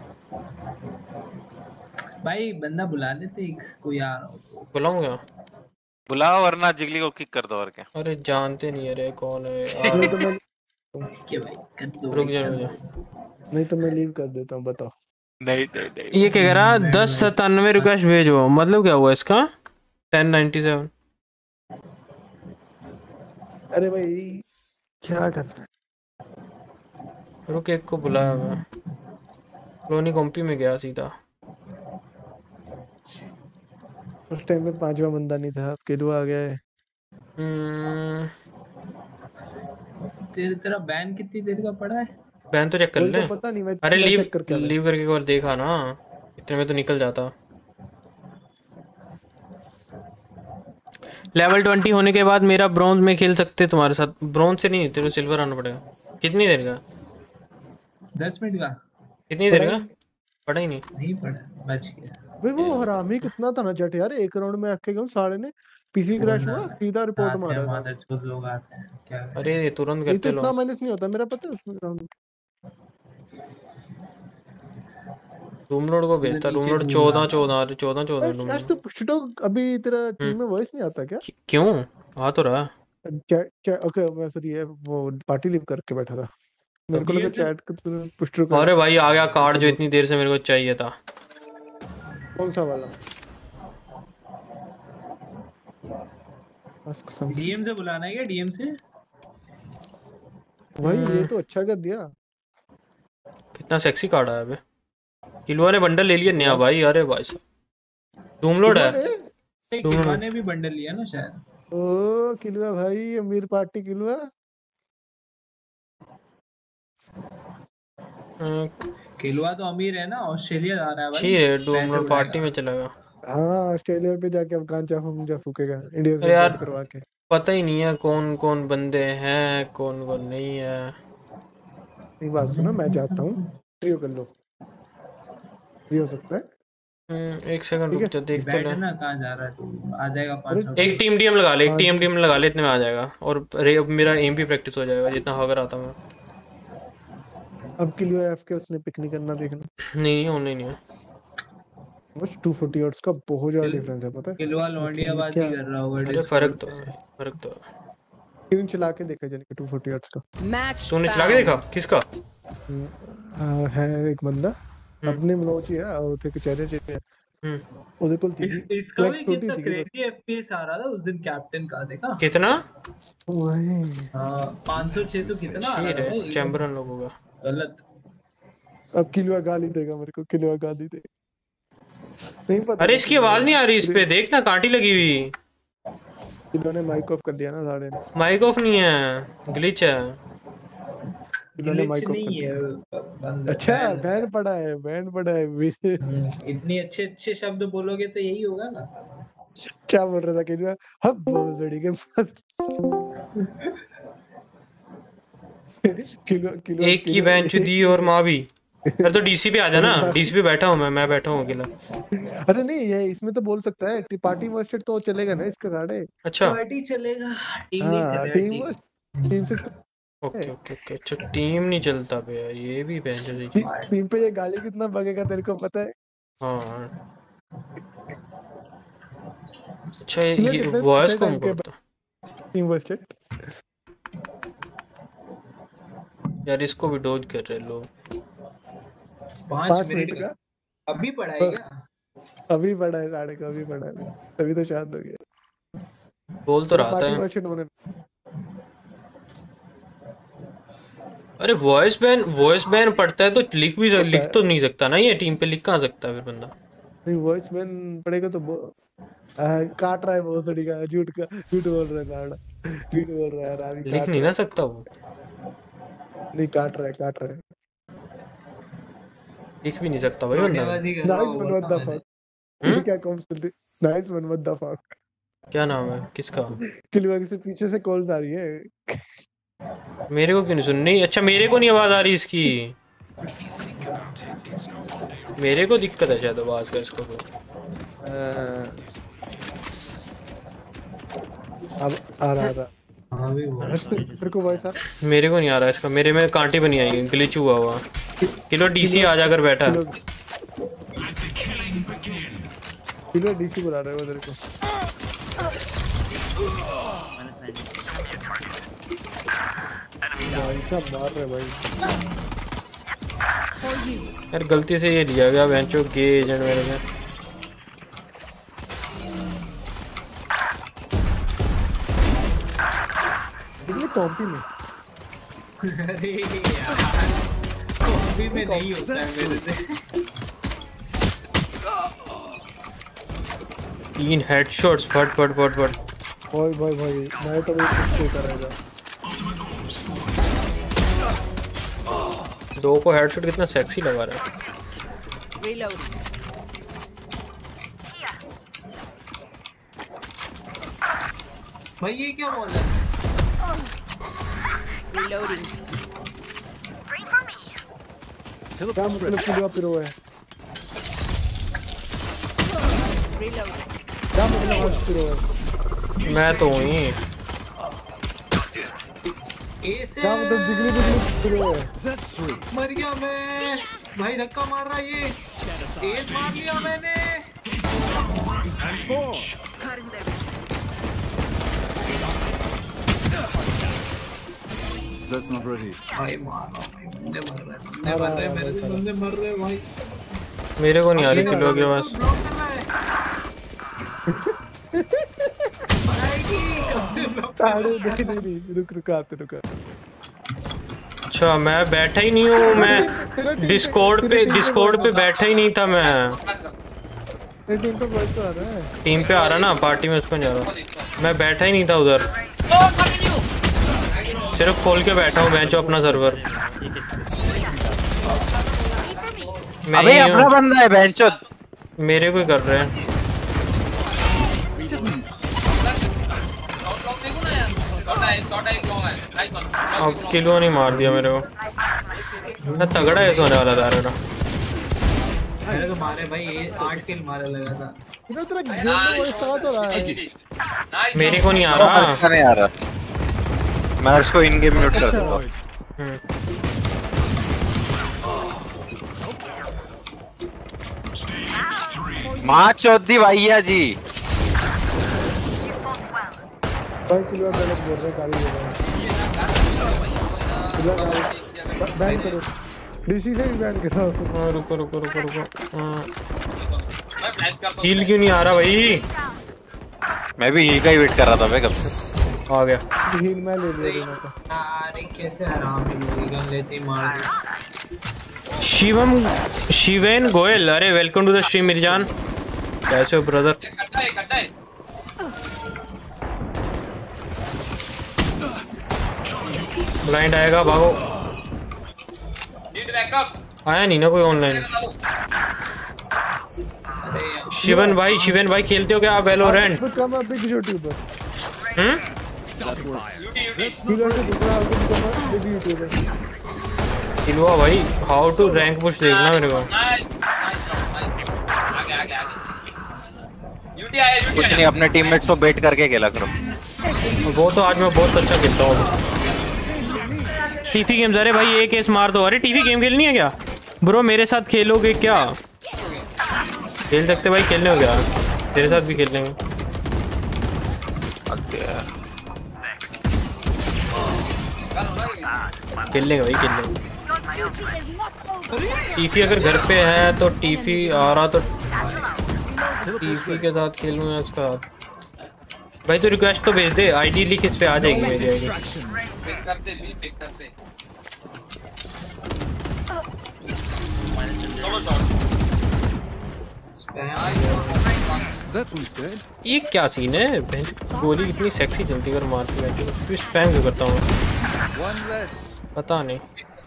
भाई बंदा बुला लेते एक कोई आ रहा हो। बुलाऊंगा, बुलाओ वरना जिगली को किक कर दो और क्या। अरे जानते नहीं अरे कौन है नहीं तो मैं ठीक है भाई कर दो। रुक जा, नहीं तो मैं लीव कर देता हूँ बताओ। नहीं नहीं नहीं। ये क्या कह रहा? 1097 रिक्वेस्ट भेजो, मतलब क्या हुआ इसका? 1097। अरे भाई क्या कर रहा है? रुक, एक को बुलाया मैं, क्लोनी कॉम्पी में गया सीधा। उस टाइम में 5वां बंदा नहीं था, अब किलो आ गया है। तेरा बैन कितनी देर का पड़ा है? बैन तो चेक कर ले। पता नहीं मैं अरे लीव चेक करके लीव करके एक बार देखा ना, इतने में तो निकल जाता। लेवल 20 होने के बाद मेरा ब्रॉन्ज में खेल सकते तुम्हारे साथ। ब्रॉन्ज से नहीं, तेरे को सिल्वर आना पड़ेगा। कितनी देर का? 10 मिनट का। कितनी देर का? पड़ा ही नहीं पड़ा, बच गया भाई। वो हरामी कितना था ना चट यार, एक राउंड में आके गए साले ने पीसी क्रैश हुआ सीधा रिपोर्ट मारा था। मादरचोद लोग आते हैं क्या। अरे तुरंत ये तो करते इतना लोग। माइनस नहीं होता मेरा, पता है उसमें राउंड। डूमलोड को भेजता। डूमलोड 14 आज तो पुष्टो अभी तेरा टीम में वॉइस नहीं आता क्या? क्यों आ तो रहा? ओके मैं सॉरी है, वो पार्टी लीव करके बैठा था। मेरे को लगा चैट पुष्टो का। अरे भाई आ गया कार्ड जो इतनी देर से मेरे को चाहिए था। कौन सा वाला? डीएम से बुलाना है क्या? डीएम से भाई ये तो अच्छा कर दिया। कितना सेक्सी कार्ड आया बे। किलवा ने बंडल ले लिया नया भाई। अरे भाई साहब डूमलोड है। किलवा ने भी बंडल लिया ना शायद। ओ किलवा भाई, अमीर पार्टी किलवा। किलवा तो अमीर है ना, ऑस्ट्रेलिया जा रहा है भाई। ठीक है, डूमलोड पार्टी में चला गया। हाँ ऑस्ट्रेलिया पे जाके अफगान चाफा फूकेगा इंडिया अरे से यार करवा के। पता ही नहीं है कौन कौन बंदे हैं, कौन कौन नहीं है। एक बात सुनो, मैं चाहता हूँ ट्रियो कर लो। ट्रियो हो सकता है। एक सेकंड रुक जा, देख तो ले। ना कहाँ जा रहा है तू? आ जाएगा 500। एक टीम डीएम लगा ले, एक टीम डीएम लगा ले, इतने में आ जाएगा। और मेरा एम भी प्रैक्टिस हो जाएगा जितना हगर आता मैं। अब के लिए एफ के उसने पिक नहीं करना, देखना। नहीं ऑनलाइन नहीं है। बस 240 हर्ट्ज का बहुत ज्यादा डिफरेंस है पता है। किलवा लौंडिया बात ही कर रहा होगा। अरे फर्क तो टीम चला के देखा जाने का 240 हर्ट्ज का। Match तूने चला के देखा? किसका है? एक बंदा अपने मनोज है और थे कचहरे चाहिए। ਉਹਦੇ ਕੋਲ थी इसका भी कितना क्रेजी एफपीएस आ रहा था उस दिन कैप्टन का, देखा कितना? हां 500 600 कितना आ रहा है चैम्बरन लोगों का। गलत। अब किलवा गाली देगा मेरे को, किलवा गाली दे। नहीं पता। अरे इसकी आवाज नहीं आ रही इस पे, देख ना कांटी लगी हुई। इन्होंने माइक ऑफ कर दिया ना सारे ने। माइक ऑफ नहीं है, ग्लिच है। इन्होंने माइक ऑफ कर दिया। अच्छा बैन पड़ा है, बैन पड़ा है। इतनी अच्छे अच्छे शब्द बोलोगे तो यही होगा ना। क्या बोल रहा था किलवा? हम बहुत बड़ी के किलवा एक की बेंच दी और माँ भी। अरे तो डीसी पे आ जा ना, डीसी पे बैठा हूँ मैं बैठा हूँ अकेला। अरे नहीं ये इसमें तो बोल सकता है, पार्टी वर्सेस तो चलेगा ना इसके सारे। अच्छा पार्टी चलेगा, टीम नहीं चलेगा। टीम से ओके ओके ओके। अच्छा टीम नहीं चलता पे यार, ये भी बेंच है। टीम पे ये गाली कितना बगेगा तेरे को पता है? हाँ अच्छा ये वॉइस कौन करता? Team voice chat. यार इसको भी डोज कर रहे लोग। 5 मिनट का अभी पड़ा है क्या? अभी पड़ा है, साढ़े का अभी पड़ा है, तभी तो शांत हो गया। बोल तो रहा था। वॉइस चैट होने। अरे वॉइस बैन पड़ता है तो लिख तो नहीं सकता ना, ये टीम पे लिख कहाँ सकता है फिर बंदा? नहीं वॉइस बैन पड़ेगा तो काट रहा है बहुत सड़ी का, झूठ बोल रहा है लाड़ा, झूठ बोल रहा है यार, अभी लिख नहीं ना सकता वो। नहीं काट रहा है लिख भी नहीं सकता भाई बंदा। Nice one what the fuck, क्या कॉम सुनते, nice one what the fuck. क्या नाम है किसका? किलवाग से पीछे से कॉल्स आ रही है। मेरे को क्यों नहीं सुन? नहीं अच्छा मेरे को नहीं आवाज आ रही इसकी, मेरे को दिक्कत है शायद आवाज का इसको। अब आ रहा मेरे को वॉइस आ, मेरे को नहीं आ रहा इसका, मेरे में कांटे बनी आई है, ग्लिच हुआ। किलो डीसी आ जाकर बैठा है। किलो डीसी बुला रहे हो तेरे को। भाई सब मार रहे भाई यार, गलती से ये लिया गया बेंचो गे एजेंट मेरे में। ये कॉम्पी में अरे यार कॉम्पी में नहीं होता है मेरे से। 3 हेडशॉट्स फट फट फट फट। भाई मैं तो भी कर रहा था। 2 को हेडशॉट कितना सेक्सी लगा रहा है। Reloading. भाई ये क्या बोल रहा है? Reloading. क्या मतलब किलो पिरो है? Reloading. क्या मतलब पिरो है? मैं तो वही क्या मतलब जिगली पिरो है? मर गया मैं भाई, धक्का मार रहा ये, एस मार लिया मैंने। That's not ready. भाई मार रहा भाई, बंदे मर रहे मेरे से, बंदे मर रहे भाई। मेरे को नहीं आ रही किलो के पास। रुक। अच्छा मैं बैठा ही नहीं हूँ, मैं डिस्कॉर्ड पे बैठा ही नहीं था। मैं टीम पे वॉइस तो आ रहा है, टीम पे आ रहा ना, पार्टी में उसको जा रहा। मैं बैठा ही नहीं था उधर, सिर्फ खोल के बैठा हूँ बेंचो अपना सर्वर। अबे अपना बंदा है बेंचो, मेरे को ही कर रहे हैं। अब किलो नहीं मार दिया मेरे को, मैं तगड़ा है सोने वाला था मेरा। मेरे को मारे भाई, ये 8 किल मारे लगा था। इधर तेरा गेम में वॉइस आ तो रहा है, मेरे को नहीं आ रहा। नहीं आ रहा, मैं उसको इन गेम म्यूट कर दूंगा। माँ चौधी भैया जी। भाई किलो गलत बोल रहे, गाली दे रहे हैं। बैन करो, डीसी से भी बैन करो। रुको। हील क्यों नहीं आ रहा भाई? मैं भी हील का ही वेट कर रहा था भाई, कब से आ गया। हील मैं ले लिया था। अरे कैसे आराम से गन लेते ही मार दिया। शिवेन गोयल, अरे वेलकम टू द स्ट्रीम मेरी जान, कैसे हो ब्रदर? ब्लाइंड आएगा, भागो। आया नहीं ना कोई ऑनलाइन। शिवन भाई खेलते हो क्या आप वैलोरेंट? किलवा भाई, हाउ टू रैंक पुश देखना मेरे को। कुछ नहीं, अपने टीममेट्स को बेट करके खेला करो। वो तो आज मैं बहुत अच्छा खेलता हूँ। टीफी गेम्स, अरे भाई एक केस मार दो। अरे टीफी गेम खेलनी है क्या ब्रो? मेरे साथ खेलोगे क्या? खेल सकते भाई, खेलने हो गया तेरे साथ भी खेल लेंगे। खेल लेंगे भाई, खेल लेंगे। Your duty is not over. टीफी अगर घर पे है तो टीफी आ रहा तो टीफी के साथ खेलूँ या उसका भाई। तो रिक्वेस्ट तो भेज दे, आईडी लिख, इस पे आ जाएगी मेरी आईडी। ये क्या सीन है? गोली इतनी सेक्सी चलती कर मारती है, तो स्पैम क्यों करता हूँ पता नहीं।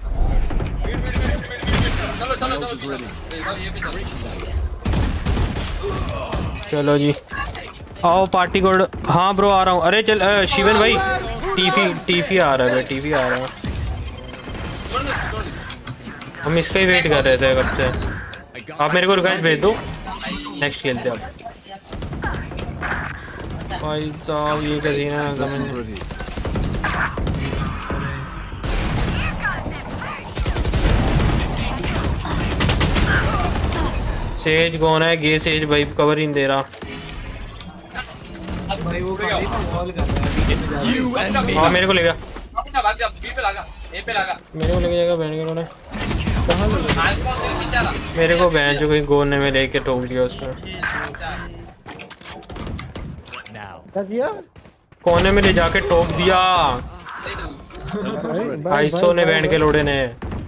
चलो जी आओ पार्टी कोड। हाँ ब्रो आ रहा हूँ। अरे चल शिवन भाई टीफी आ रहा है भाई, टीफी आ रहा है। हम इसका ही वेट कर रहे थे कब से। आप मेरे को रिक्वेस्ट भेज दो, नेक्स्ट खेलते हैं आप। भाई साहब ये क्या सीन है? सेज कौन है? गे सेज भाई कवर ही नहीं दे रहा भाई। वो वॉल कर रहा है। हाँ मेरे को लेगा, मेरे को लेके जाएगा बैंड के। मेरे को बैंड जो कहीं गोने में लेके ठोक दिया उसने। क्या किया? कोने में ले जाके ठोक दिया आइसो ने, बैंड के लोड़े ने।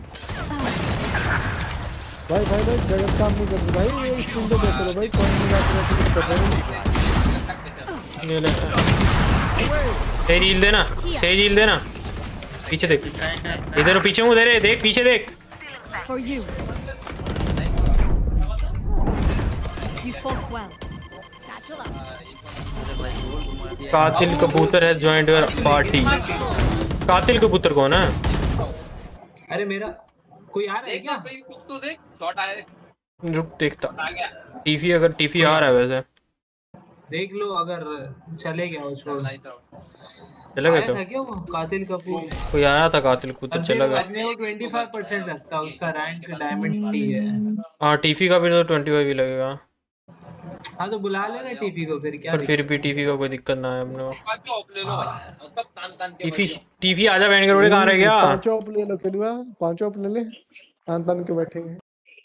भाई जगत काम नहीं करती भाई, ये स्क्रीन पे देख लो भाई, कौन नहीं कर रहा है। ये ले सही हील देना, सही हील देना। पीछे देख, इधर पीछे हूँ, उधर देख, पीछे देख। For you. You fought well. Satchel up. कातिल कबूतर है ज्वाइंट योर पार्टी। कातिल कबूतर कौन है? अरे मेरा कोई आ रहा है क्या? कुछ तो देख, शॉट आया। रुक देखता। टीफी अगर टीफी आ रहा है वैसे देख लो, अगर चले गया उसको। चला गया था क्या वो कातिल कबूतर? कोई आया था कातिल कबूतर, चला गया। अपने वो 25% लगता है उसका रैंक, डायमंड टी है। हाँ टीफी का भी तो 25 ही लगेगा। हाँ तो बुला लेना टीफी को फिर, क्या पर फिर भी टीफी का कोई दिक्कत ना है अपने को। टीफी आजा, बैंड के रोड़े कहाँ रह गया? पांचों ले लो केलुआ, पांचों ले ले, तान के बैठेंगे।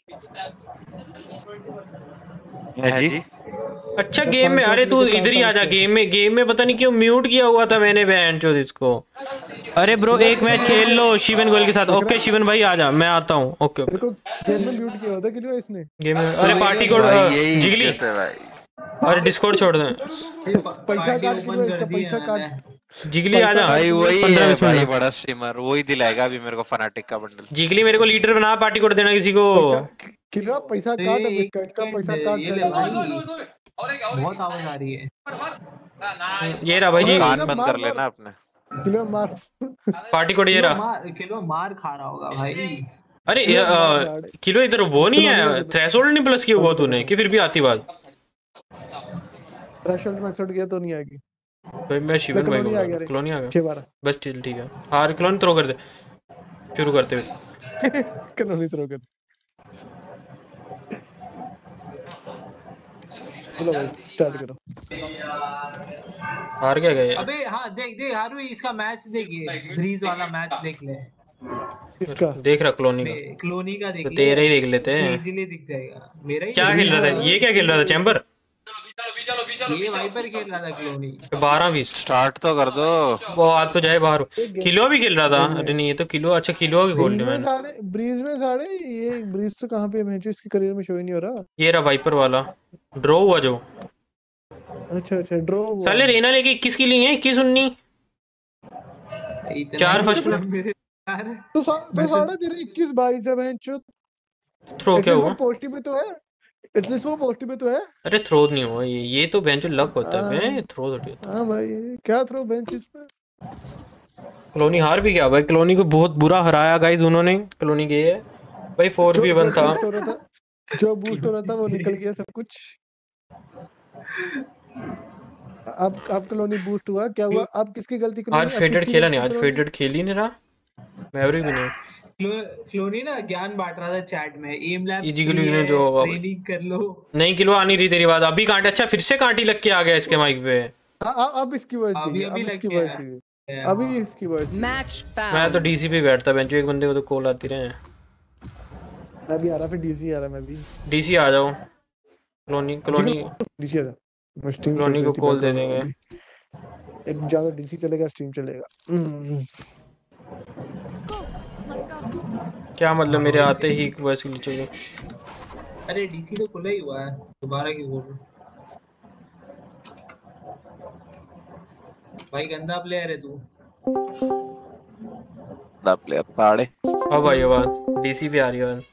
जी अच्छा गेम में, अरे तू इधर ही आजा। गेम में पता नहीं क्यों म्यूट किया हुआ था मैंने बैंड चोद इसको। अरे ब्रो एक मैच खेल लो शिवन गोल के साथ। ओके शिवन भाई आजा, मैं आता हूँ। ओके देखो गेम में म्यूट किया होता है केलुआ इसने गेम में। अरे पार्टी कोड जिगली, अरे डिस्कॉर्ड छोड़ दें। पैसा काट के इसका पैसा काट। जिगली आजा भाई, वही है भाई बड़ा स्ट्रीमर, वही दिलाएगा अभी मेरे को फनाटिक का बंडल। जिगली मेरे को लीडर बना, पार्टी कोड देना किसी को। केलुआ पैसा काट, अब इसका पैसा काट। बहुत आवाज आ रही है। ये रहा भाई जी, कान बंद कर लेना अपने। किलो मार, पार्टी कोड ये रहा। किलो मार खा रहा होगा भाई। अरे किलो इधर वो नहीं है, थ्रेशोल्ड नहीं प्लस किया हुआ तूने कि फिर भी आती बात। थ्रेशोल्ड मैक्सआउट किया तो नहीं आएगी भाई। मैं शिवन भाई को क्लोनी आ गया बस, चल ठीक है। हाँ क्लोनी थ्रो कर दे, शुरू करते हुए। क्लोनी थ्रो कर। चलो भाई स्टार्ट करो। हार क्या गए? अबे हाँ देख हारू, इसका मैच देखिए, ब्रीज वाला मैच देख ले। इसका देख रहा क्लोनी का देख ले। तेरा ही देख लेते हैं, इजीली दिख जाएगा। मेरा ही क्या खेल रहा था ये? क्या खेल रहा था? चैम्बर? ये वाइपर खेल रहा था क्लोनी। 12-20 स्टार्ट तो कर दो। वो आज तो जाए बाहर। किलो भी खेल रहा था। अरे नहीं ये तो किलो, अच्छा किलो भी खोल दिया मैंने। ब्रीज में साढ़े, ये ब्रीज तो कहाँ पे है? इसके करियर में शो ही नहीं हो रहा। ये रहा वाइपर वाला, ड्रॉ हुआ जो। अच्छा ड्रॉ हुआ। साले रेना लेके 21 की ली है, 21-19 4 फर्स्ट तो साढ़े तेरे 21-22 है बहनचोद। थ्रो क्या हुआ? पोस्टी पे तो है, एटलीस्ट वो पोस्टी पे तो है। अरे थ्रो नहीं हुआ ये तो बेंच लक होता है, थ्रो थोड़ी होता है। हां भाई क्या थ्रो बेंच इस पे। क्लोनी हार भी गया भाई, क्लोनी को बहुत बुरा हराया गाइस उन्होंने। क्लोनी गए है भाई, 4v1 था। जो बूस्ट हो रहा था वो निकल गया सब कुछ। अब क्लोनी बूस्ट हुआ, क्या हुआ? अब किसकी गलती? आज फेडेड खेला नहीं, आज फेडेड खेल ही नहीं रहा, मैवरिक भी नहीं। क्लोनी ना ज्ञान बांट रहा था चैट में, एम लैब ने जो ट्रेनिंग कर लो। नहीं किलो आ नहीं रही तेरी बात। अभी कांटे, अच्छा फिर से कांटी लग के आ गया इसके माइक पे। अब इसकी वॉइस अभी लग इसकी गया। वॉइस अभी इसकी वॉइस Match मैं found. तो डीसी पे बैठता बेंच, एक बंदे को तो कॉल आती रहे। मैं भी आ रहा, फिर डीसी आ रहा, मैं भी डीसी आ जाओ, कॉलोनी डीसी आ रहा। मैं स्ट्रीम चल कॉलोनी रही को थी, कॉल बैक दे रहा हूँ देंगे। अभी। एक ज्यादा डीसी चलेगा, स्ट्रीम चलेगा। Let's go. क्या मतलब मेरे आते ही वॉइस ग्लिच हो गई। अरे डीसी तो खुला ही हुआ है, दोबारा क्यों बोल रहे हो? भाई गंदा प्लेयर है तू। दा प्लेयर पाड़े। अब भाई आवाज डीसी पे आ रही है आवाज।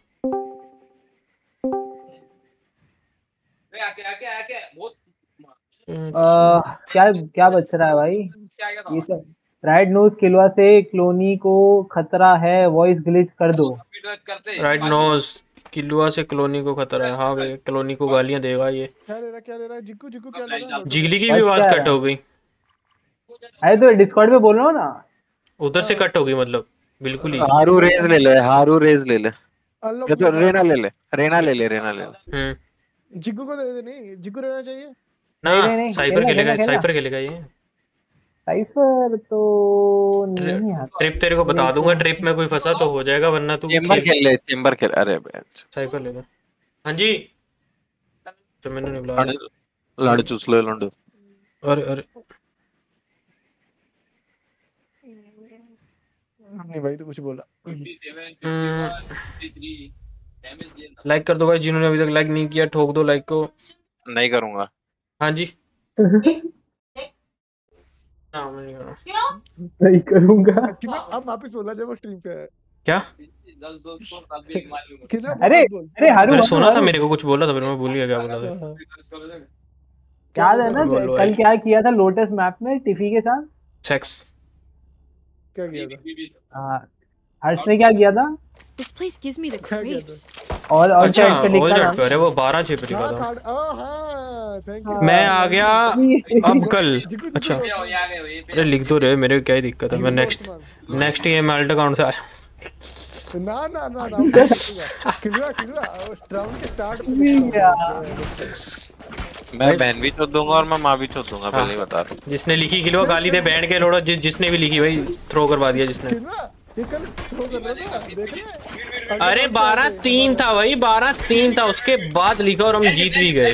क्या क्या बच रहा है भाई ये सब? राइट नोज किलवा से क्लोनी को खतरा है, वॉइस ग्लिच कर दो। राइट नोज किलुआ से कॉलोनी को खतरा है। हाँ भाई कॉलोनी को गालियां देगा ये। क्या ले रहा है जिक्कू जिक्कू क्या ले रहा है? जिगली की भी आवाज क्या कट रहा? हो गई। अरे तो डिस्कॉर्ड पे बोल रहा हूँ ना। उधर से कट हो गई मतलब बिल्कुल ही। हारू रेज ले ले, हारू रेज ले ले, अनलॉक या तो किया रेना ले ले, रेना ले ले, रेना ले ले। जिक्कू को दे दे, नहीं जिक्कू रहना चाहिए। ना साइफर खेलेगा, खेलना। साइफर खेलेगा ये। साइफर तो नहीं आता। ट्रिप तेरे को बता दूंगा, ट्रिप में कोई फंसा तो हो जाएगा, वरना तू चेंबर खेल ले, चेंबर खेल। अरे बेंच साइफर लेगा। हाँ जी तो मैंने नहीं बुलाया। लड़ चूस ले लंडू। अरे अरे नहीं भाई, तो कुछ बोला। लाइक कर दो गाइस, जिन्होंने अभी तक लाइक नहीं किया ठोक दो लाइक को। नहीं करूंगा। हाँ जी ना मैं नहीं कर रहा। नहीं करूंगा। कितना अब वापस बोला जब वो स्ट्रीम पे है। क्या कितना अरे अरे हारू मैंने सुना था, मेरे को कुछ बोला था फिर मैं भूल गया क्या बोला था। याद है ना बोलो कल भाई। क्या किया था लोटस मैप में टिफी के साथ? सेक्स। क्या किया था? हाँ, हर्ष ने क्या किया था? This place gives me the creeps. और अच्छा चैट पे लिखा ओल्ड था। पे अरे वो 12 छिप लिखा था। हाँ थैंक यू। मैं आ गया अब कल। जिक्कू अच्छा अरे लिख दो रे, मेरे को क्या ही दिक्कत है। मैं नेक्स्ट ये मेल्ट अकाउंट से आया। ना किलवा राउंड के स्टार्ट में मैं बहन भी छोड़ दूंगा और मैं माँ भी छोड़ दूंगा, पहले ही बता रहा हूँ। जिसने लिखी किलो गाली दे बैंड के लोड़ा, जिसने भी लिखी भाई थ्रो करवा दिया जिसने। किलवा ये कल थ्रो कर रहा था, देख रहे? अरे 12-3 था भाई, 12-3 था, उसके बाद लिखा और हम जीत भी गए।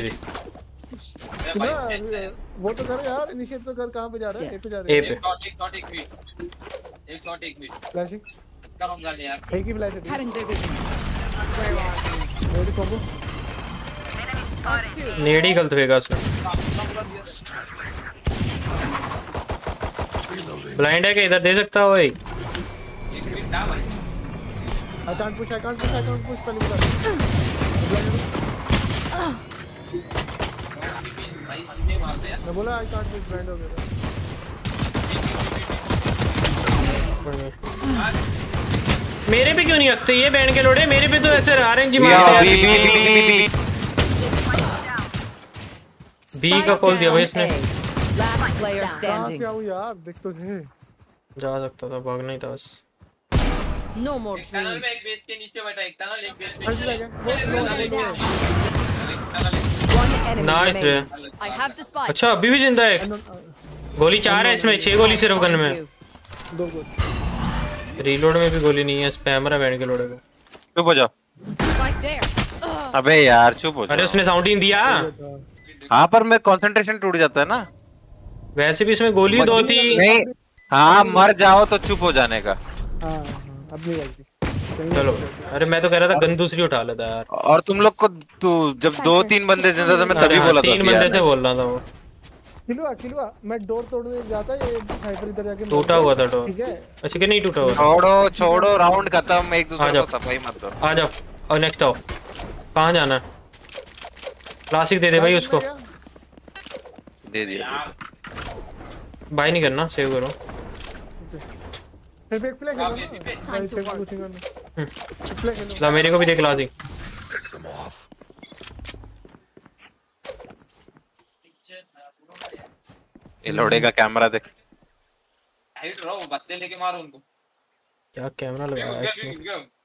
किलवा वो तो कर यार, इनिशिएट तो कर। कहां पे जा रहा है? ए पे जा रहा है। ए पे फ्लैशिंग एक ही फ्लैश है। Cutting their vision. Ready combo. नेड़ी गलत होएगा उसका। ब्लाइंड है कि इधर दे सकता हो भाई? आई कांट पुश पहले बता। मैं बोला आई कांट पुश, ब्लाइंड हो गया। मेरे पे क्यों नहीं रखते ये बैंड के लोड़े? मेरे पे तो ऐसे आरएनजी मारते हैं। बी का कॉल दिया भाई इसने। Last player कहां standing. से आऊं यार, देख तो थे। जा सकता था, भागना ही था बस। No more dreams. हंस लगा One enemy नाइस रे। remaining. I have the spike. अच्छा अभी भी जिंदा है। गोली 4 है इसमें, 6 गोली सिर्फ गन में। दो गोल। रीलोड में भी गोली नहीं है, स्पैमर है बैंड के लोड़े को। चुप हो जाओ। Spike there. अबे यार चुप हो अरे जाओ। उसने साउंड ही नहीं दिया। हाँ पर मैं कंसंट्रेशन टूट जाता है ना। वैसे भी इसमें गोली 2 थी। नहीं हाँ मर जाओ तो चुप हो जाने का। हां अब नहीं गलती। चलो अरे मैं तो कह रहा था गन दूसरी उठा लेता यार। और तुम लोग को तू जब 2-3 बंदे जिंदा थे मैं तभी बोला था 3 बंदे से बोल रहा था वो। किलवा मैं डोर तोड़ने जाता, ये साइफर इधर जाके टूटा हुआ था डोर। ठीक है। अच्छा कि नहीं टूटा हुआ? छोड़ो राउंड खत्म, एक दूसरे आजा। को सफाई मत दो। आ जाओ और नेक्स्ट आओ। कहाँ जाना? क्लासिक दे दे भाई उसको। दे दिया। बाय नहीं करना, सेव करो। फिर एक प्ले खेलो ना। भाई तेरे को कुछ नहीं करना। प्ले खेलो। ला मेरे को भी दे क्लासिक। ये लोड़े का कैमरा देख। क्या कैमरा लगाया है इसमें?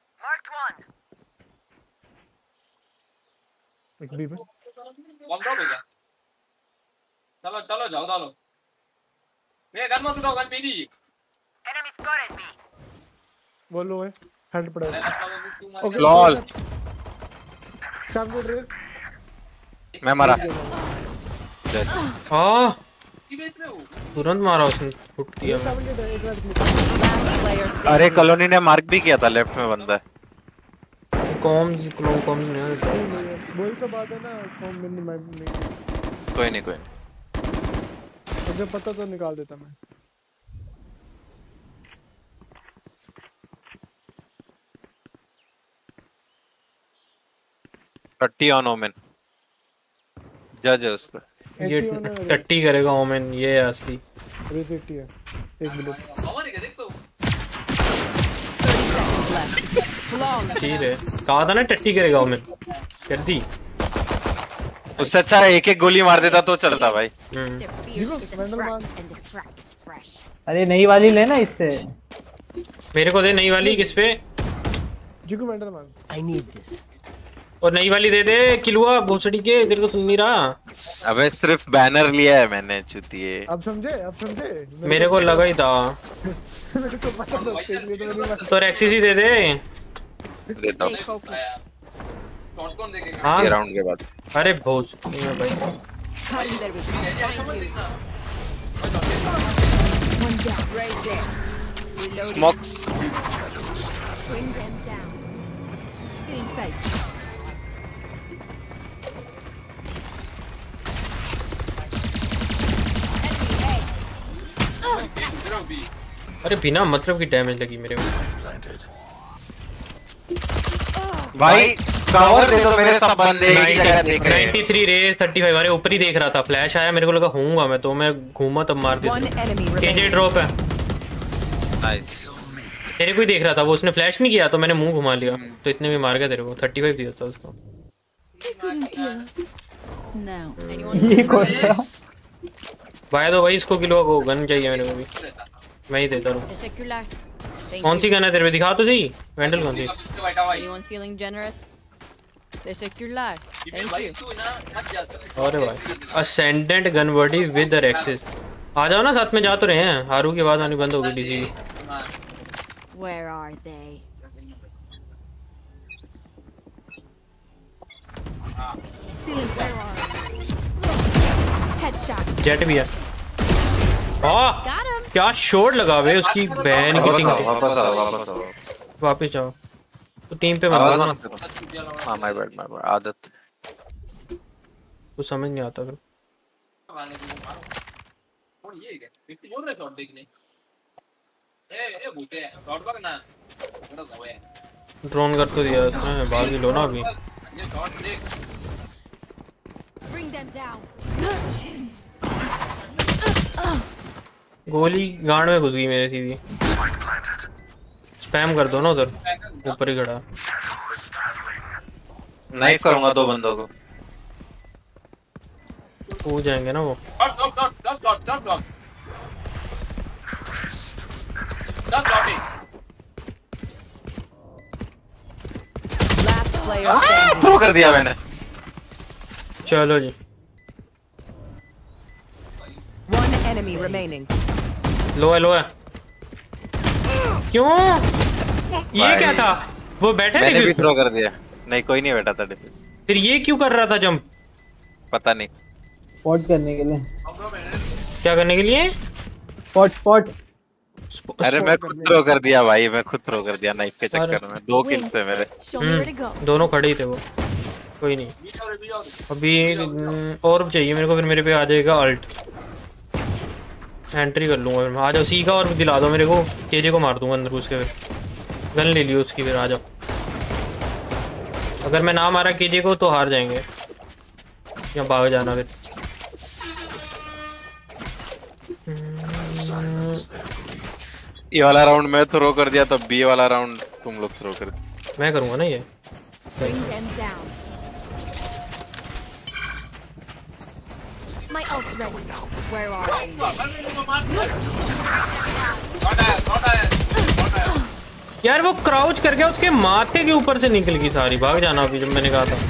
एक भी पे। चलो चलो जाओ डालो। ये गन मत उठाओ, गन मेरी। वो लो है, हैंड पड़ा है। ओके लॉल शाम को ड्रेस मैं मरा। हाँ तुरंत मारा उसने, फुट किया मैं। Last player standing. अरे कॉलोनी ने मार्क भी किया था, लेफ्ट में बंदा है। कॉम नहीं होता। वही तो बात है ना, कौन मैंने मैं नहीं, कोई नहीं मुझे पता तो निकाल देता मैं। टट्टी ऑन ओमेन जज है उस पर। ये टट्टी करेगा ओमेन, ये है असली। रेस 80 है, 1 मिनट। ठीक है, कहा था ना टट्टी करेगा ओमेन, कर दी। उससे अच्छा एक एक गोली मार देता तो चलता भाई। Their fear is in the crack and the crack is fresh. अरे नई वाली लेना इससे। मेरे को दे नई वाली, किस पे? जिगू वेंडर मांग। I need this. और नई वाली दे दे किलुआ भोसड़ी के, तेरे को सुन नहीं रहा। अबे सिर्फ बैनर लिया है मैंने, चुतिए। अब समझे मेरे को लगा ही था। मेरे को पता था उसके लिए, तो मैंने तो रेक्सिस ही दे दे। देता हूँ Stay focused. हाँ ये राउंड के बाद। अरे भोसड़ी में भाई। Cutting their vision. One down. Right there. Reloading. Smokes Bring them down. Still in sight. अरे बिना मतलब की डैमेज लगी मेरे को। भाई कवर दे दो, मेरे सब बंदे एक ही जगह देख रहे हैं। 93 रेस 35। अरे ऊपर ही देख रहा था, फ्लैश आया मेरे को लगा होऊंगा मैं, तो मैं घूमा तब मार One दिया। enemy KJ remaining. ड्रॉप है, नाइस। तेरे को ही देख रहा था वो, उसने फ्लैश नहीं किया तो मैंने मुंह घुमा लिया, तो इतने में मार गया तेरे को। 35 दिया था उसको। ये कौन सा? भाई दो भाई इसको, किलो को गन चाहिए मेरे को भी, मैं ही देता रहूं। Teşekkürler. Thank कौन you. सी गन है तेरे पे, दिखा तो सही। वेंडल कौन सी? Anyone feeling generous? Teşekkürler. Thank you. अरे भाई ascendant gun body with the रेक्सिस। आ जाओ ना, साथ में जा तो रहे हैं। हारू की बात आनी बंद हो गई DC. Where are they? Where are they? Headshot. Jett भी है। आ Got him. क्या शॉट लगा वे उसकी बहन की वापस सिंग। आओ, वापस आओ, वापस आओ। वापस जाओ तो टीम पे आवाज मत। मत करो। हाँ माय बैड आदत। कुछ समझ नहीं आता फिर। ड्रोन कर तो दिया उसने, बाल भी लो ना अभी। Bring them down. गोली गांड में घुस गई मेरे सीधी। स्पैम कर दो ना उधर, ऊपर ही खड़ा। नाइफ करूंगा दो बंदों को। हो जाएंगे ना वो। Last player standing. थ्रो कर दिया मैंने। चलो जी, One enemy remaining. लो है लो है। क्यों? ये भाई। क्या था? वो बैठा मैंने भी नहीं थ्रो कर दिया। नहीं कोई नहीं बैठा था डिफेंस। फिर ये क्यों कर रहा था जंप? पता नहीं। स्पॉट करने के लिए। क्या करने के लिए? स्पॉट। अरे मैं खुद थ्रो कर दिया भाई, मैं खुद थ्रो कर दिया नाइफ के चक्कर में। 2 किल थे मेरे। Show me where to go. दोनों खड़े ही थे वो। कोई नहीं, अभी और चाहिए मेरे को, फिर मेरे पे आ जाएगा अल्ट। एंट्री कर लूंगा फिर। आ जाओ, सीखा और दिला दो मेरे को। केजे को मार दूंगा अंदर घुस के, फिर गन ले लियो उसकी। फिर आ जाओ, अगर मैं ना मारा केजे को तो हार जाएंगे, या भाग जाना फिर। ये वाला राउंड मैं थ्रो कर दिया, तब बी वाला राउंड तुम लोग थ्रो कर दिया। मैं करूंगा ना ये। Bring them down. My ult's ready. Where are they? यार वो क्राउच कर गया, उसके माथे के ऊपर से निकल गई सारी। भाग जाना अभी, जब मैंने कहा था।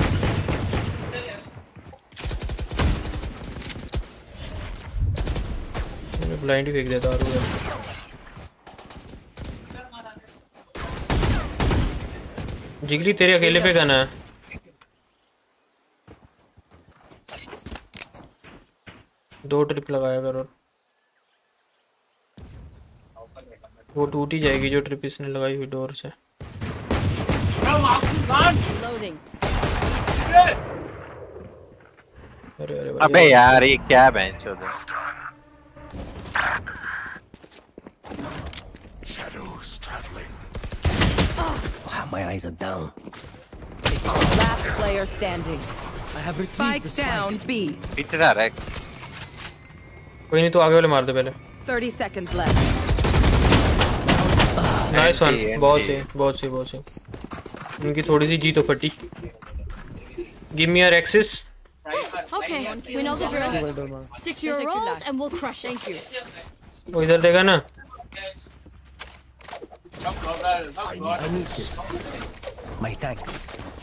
ब्लाइंड ही फेंक देता। जिगली तेरे अकेले पे गन है। दो ट्रिप लगाया करो, वो टूट ही जाएगी जो ट्रिप इसने लगाई हुई डोर से। Reloading. अरे अरे भाई, अबे यार ये क्या बेंच होता है। Shadows traveling. Wow, my eyes are down. Last player standing. I have retrieved Spike the spike. down B. पिटरा रैक। कोई नहीं, तू आगे वाले मार दे पहले। 30 seconds left. Nice one, NT. बहुत सही बहुत सही बहुत सही। उनकी थोड़ी सी जी तो फटी। Give me your access. Okay, we know the drill. Stick to your roles and we'll crush it. Thank you. वो इधर देगा ना। I need this. My thanks.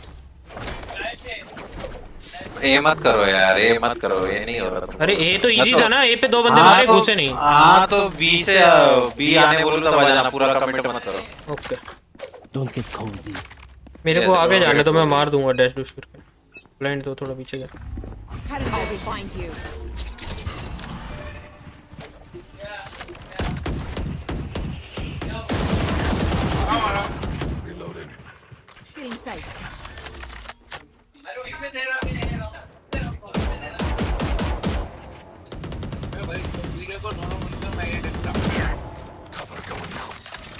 ये मत करो यार, ये मत करो, ये नहीं हो रहा। अरे ए तो इजी तो- था ना, ए पे दो बंदे मारे, घुसे नहीं। हाँ तो बी से बी आने बोलो तब आ जाना, पूरा कमिट मत करो। Okay, Don't get cozy. मेरे को आगे जाने तो मैं मार दूंगा डैश डूश करके। ब्लाइंड तो थोड़ा पीछे जा। I'll find you. Reloading. Get inside. Cover going out.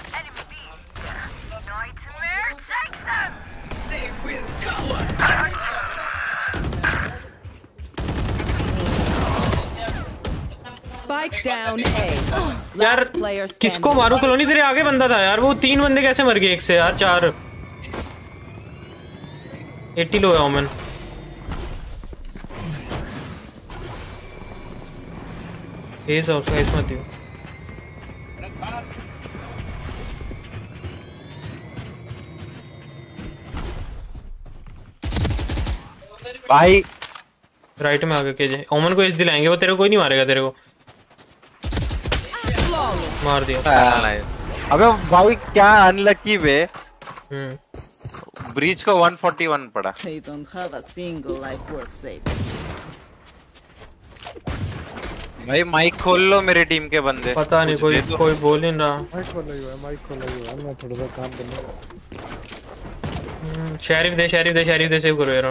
Spike down A. यार Last player किसको standing. मारूं? कॉलोनी तेरे आगे बंदा था यार, वो 3 बंदे कैसे मर गए एक से यार? 4 80 लो है ओमन। एस है उसका, एस मत दियो। भाई राइट में आगे के जे ओमन को एस दिलाएंगे, वो तेरे को कोई नहीं मारेगा तेरे को। मार दिया। अबे भाई क्या अनलकी बे। हम्म, ब्रीच को 141 पड़ा। They don't have a single life worth saving. भाई माइक खोल लो मेरे टीम के बंदे। पता नहीं, कुछ कोई दे दो। कोई बोल ही नहीं रहा। माइक खोला हुआ है, माइक खोला हुआ है, मैं थोड़ा सा काम करने वाला। शरीफ दे शरीफ दे शरीफ दे, सेव करो यार।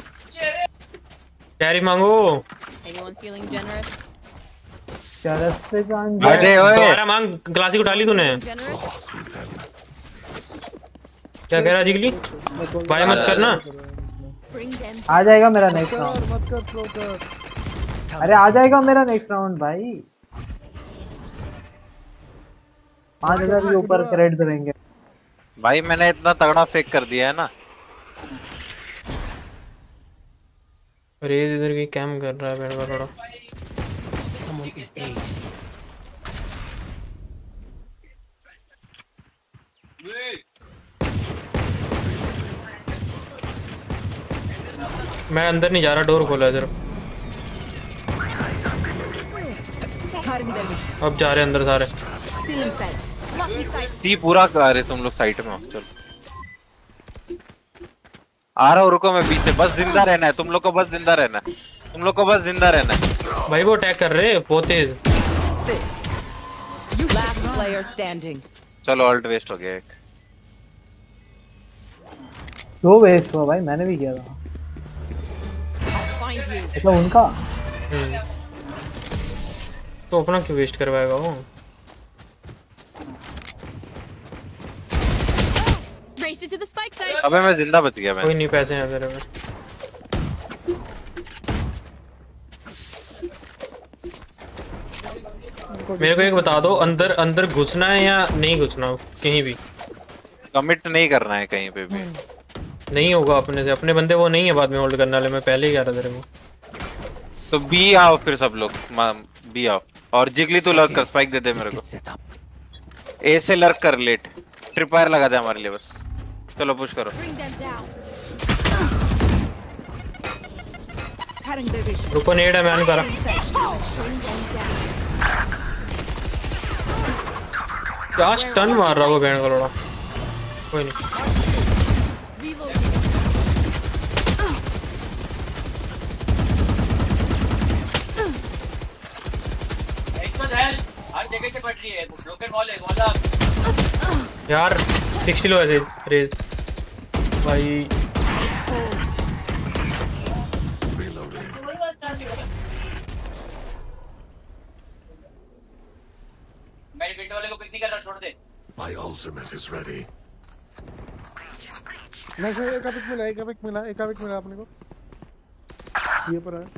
शरीफ मांगो। Anyone feeling generous? चरस पे जान अरे ओए दोबारा मांग, ग्लासी को डाली तूने। Generous? क्या कह रहा जिगली? भाई मत करना। Bring them. आ जाएगा मेरा नेक्स्ट राउंड। मत कर फ्लो कर। अरे आ जाएगा मेरा नेक्स्ट राउंड भाई। 5000 के ऊपर क्रेडिट देंगे भाई, मैंने इतना तगड़ा फेक कर दिया है ना। अरे इधर की कैम कर रहा है मेरे को थोड़ा। Someone is A. मैं अंदर नहीं जा रहा, डोर खोला इधर। अब जा रहे अंदर सारे। Still in sight. Lock me sight. टी पूरा कर रहे तुम लोग साइड में हो। चलो आ रहा हूँ, रुको मैं पीछे। बस जिंदा रहना है तुम लोग को, बस जिंदा रहना है तुम लोग को, बस जिंदा रहना है। भाई वो अटैक कर रहे बहुत तेज। Last player standing. चलो ऑल्ट वेस्ट हो गया एक। 2 वेस्ट हुआ भाई, मैंने भी किया था। Find you. मतलब उनका तो अपना क्यों वेस्ट करवाएगा वो? Race it to the spike site. अबे मैं जिंदा बच गया। मैं कोई नहीं, पैसे हैं तेरे में। मेरे को एक बता दो, अंदर अंदर घुसना है या नहीं घुसना कहीं भी? कमिट नहीं करना है कहीं पे भी। नहीं होगा अपने से, अपने बंदे वो नहीं है बाद में होल्ड करने वाले। मैं पहले ही कह रहा तेरे को। तो बी आओ फिर सब लोग, बी आओ। और जिगली तो लर्क कर, स्पाइक दे दे मेरे को। ए से लर्क कर, लेट ट्रिपायर लगा दे हमारे लिए बस। चलो पुश करो। Bring them down. रुको, नेड है, मैं नहीं पा रहा। Bring them down. क्या स्टन मार रहा वो बैंड का लोड़ा। कोई नहीं, कैसे पड़ रही है? ब्रोकन वॉल है, वॉल अप। यार 60 लो ऐसे रेज भाई। मेरी विंडो वाले को पिक नहीं कर रहा, छोड़ दे। My ultimate is ready. नहीं सर, एक पिक मिला अपने को। ये पर है।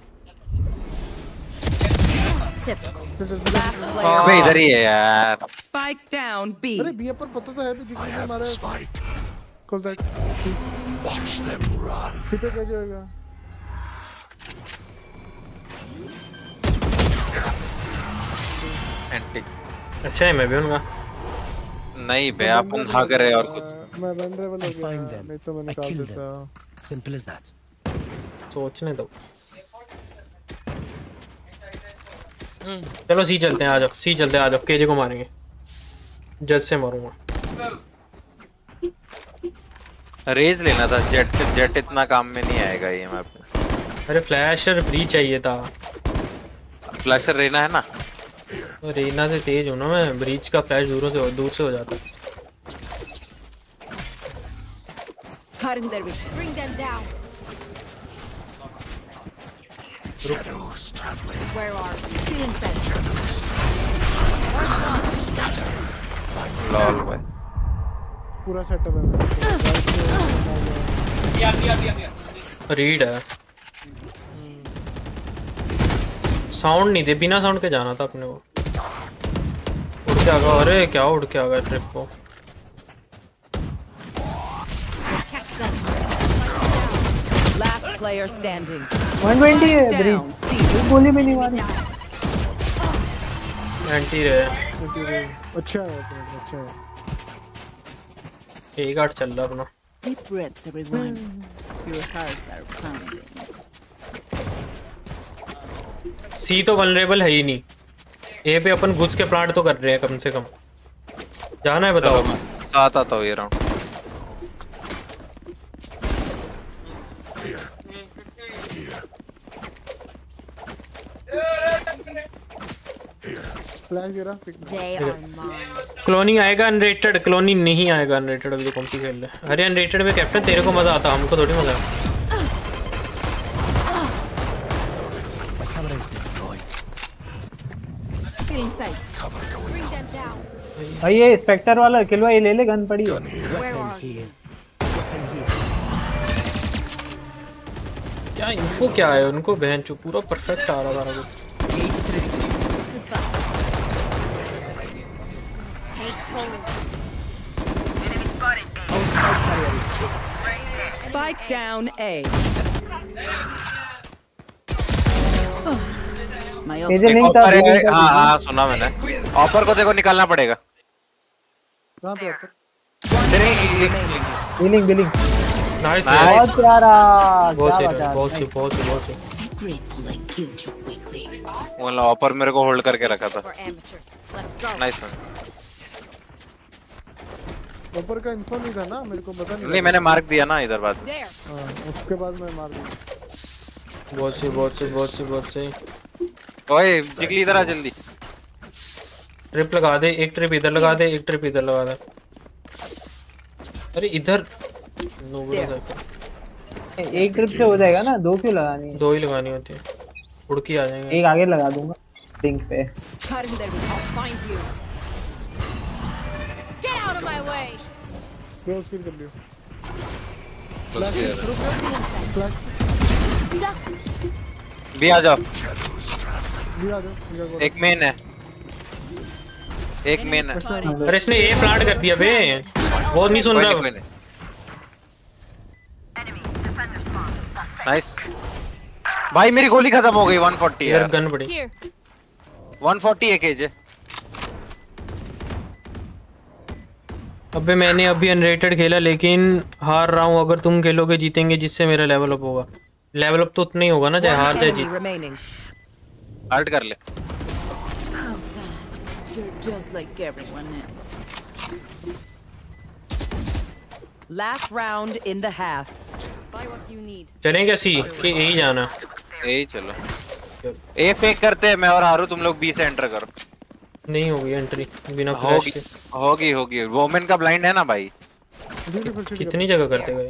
अबे इधर ही है यार। Spike down B. अरे बी पर पता तो है भी जिसने हमारे Spike. Call that. Watch them run. C पे क्या जाएगा? एंटी अच्छा है, मैं भी उनका नहीं बे, अपन भाग रहे और कुछ मैं वनरेबल हो गया, नहीं तो मैं निकाल देता। Simple as that. सोचने दो। चलो सी चलते हैं, आ जाओ सी चलते हैं, आ जाओ। केजे को मारेंगे, जज से मारूंगा। रेज लेना था, जेट इतना काम में नहीं आएगा ये मैप में। अरे फ्लैशर ब्रीच चाहिए था। फ्लैशर रेना है ना, तो रेना से तेज हूँ ना मैं, ब्रीच का फ्लैश दूर से हो जाता। Bring them down. Shadows traveling. Where are we? Feeling set. Scatter. Lol भाई पूरा सेटअप है। रीड है, साउंड नहीं दे, बिना साउंड के जाना था अपने को। उड़ के आ गया, अरे क्या उड़ के आ गया ट्रिप को। Last player standing. 120 है Down ब्रीच, C. एक गोली भी नहीं मारी। एंटी रहे, अच्छा है, अच्छा है। एक आठ चल रहा अपना। Deep breaths, everyone. Your hearts are pounding. सी तो वल्नरेबल है ही नहीं। ए पे अपन घुस के प्लांट तो कर रहे हैं कम से कम। जाना है बताओ। साथ आता हूँ ये राउंड। फ्लैश गिरा। They are mine. क्लोनी आएगा अनरेटेड, क्लोनी नहीं आएगा अनरेटेड। अभी तो कौन सी खेल रहे हैं। अरे अनरेटेड में कैप्टन तेरे को मजा आता, हमको थोड़ी मजा। My camera is destroyed. Feeling sight. Cover going Bring out. them down. भाई ये स्पेक्टर वाला किलवा ये ले ले, गन पड़ी है। Gun here. Where are Weapon we? here. Weapon here. क्या इन्फो क्या है उनको, बहन चो पूरा परफेक्ट आ रहा था कुछ। Take hold. Our spike carrier is killed. Spike down A. My ये जो लिंक था, ऑपर है, हाँ सुना मैंने। ऑपर को देखो निकालना पड़ेगा। कहां पे है? बिलिंग नाइस, बहुत प्यारा। बहुत क्या ही बचा बहुत ही बहुत ही बहुत ही। grateful I killed you quickly. वो ऑपर मेरे को होल्ड करके रखा था। For amateurs. Let's go. Nice. ऊपर का इन्फो नहीं था ना, मेरे को पता नहीं। नहीं मैंने मार्क दिया ना इधर बाद में। There. हाँ, उसके बाद मैं मार दूँ। बहुत सी। ओए जिगली इधर आ जल्दी। ट्रिप लगा दे, एक ट्रिप इधर लगा दे, एक ट्रिप इधर लगा दे। अरे इधर एक ट्रिप से हो जाएगा ना, दो क्यों लगानी है? दो ही लगानी होती है, उड़ के आ जाएंगे। एक आगे लगा दूंगा लिंक पे। Cutting their I'll find you. Get out of my way. Close kill कर लियो। भी आ जाओ। भी आ जाओ। एक मेन है, एक मेन है। अरे इसने ए प्लांट कर दिया बे, वो नहीं सुन रहा। नाइस भाई, मेरी गोली खत्म हो गई। 140 यार यार, गन पड़ी। Here. 140 है केजे। अबे मैंने अभी अनरेटेड खेला लेकिन हार रहा हूँ। अगर तुम खेलोगे जीतेंगे, जिससे मेरा लेवल अप होगा। लेवल अप तो उतना ही होगा ना, चाहे हार चाहे जीत। Remaining. अल्ट कर ले। You're just like everyone else. Last round in the half. Buy what you need. चलें क्या सी कि ए ही जाना? ए चलो, ए फेक करते हैं मैं और हारू, तुम लोग बी से एंटर करो। नहीं होगी एंट्री बिना फ्लैश होगी के। होगी वोमेन का ब्लाइंड है ना भाई। कितनी जगह करते गए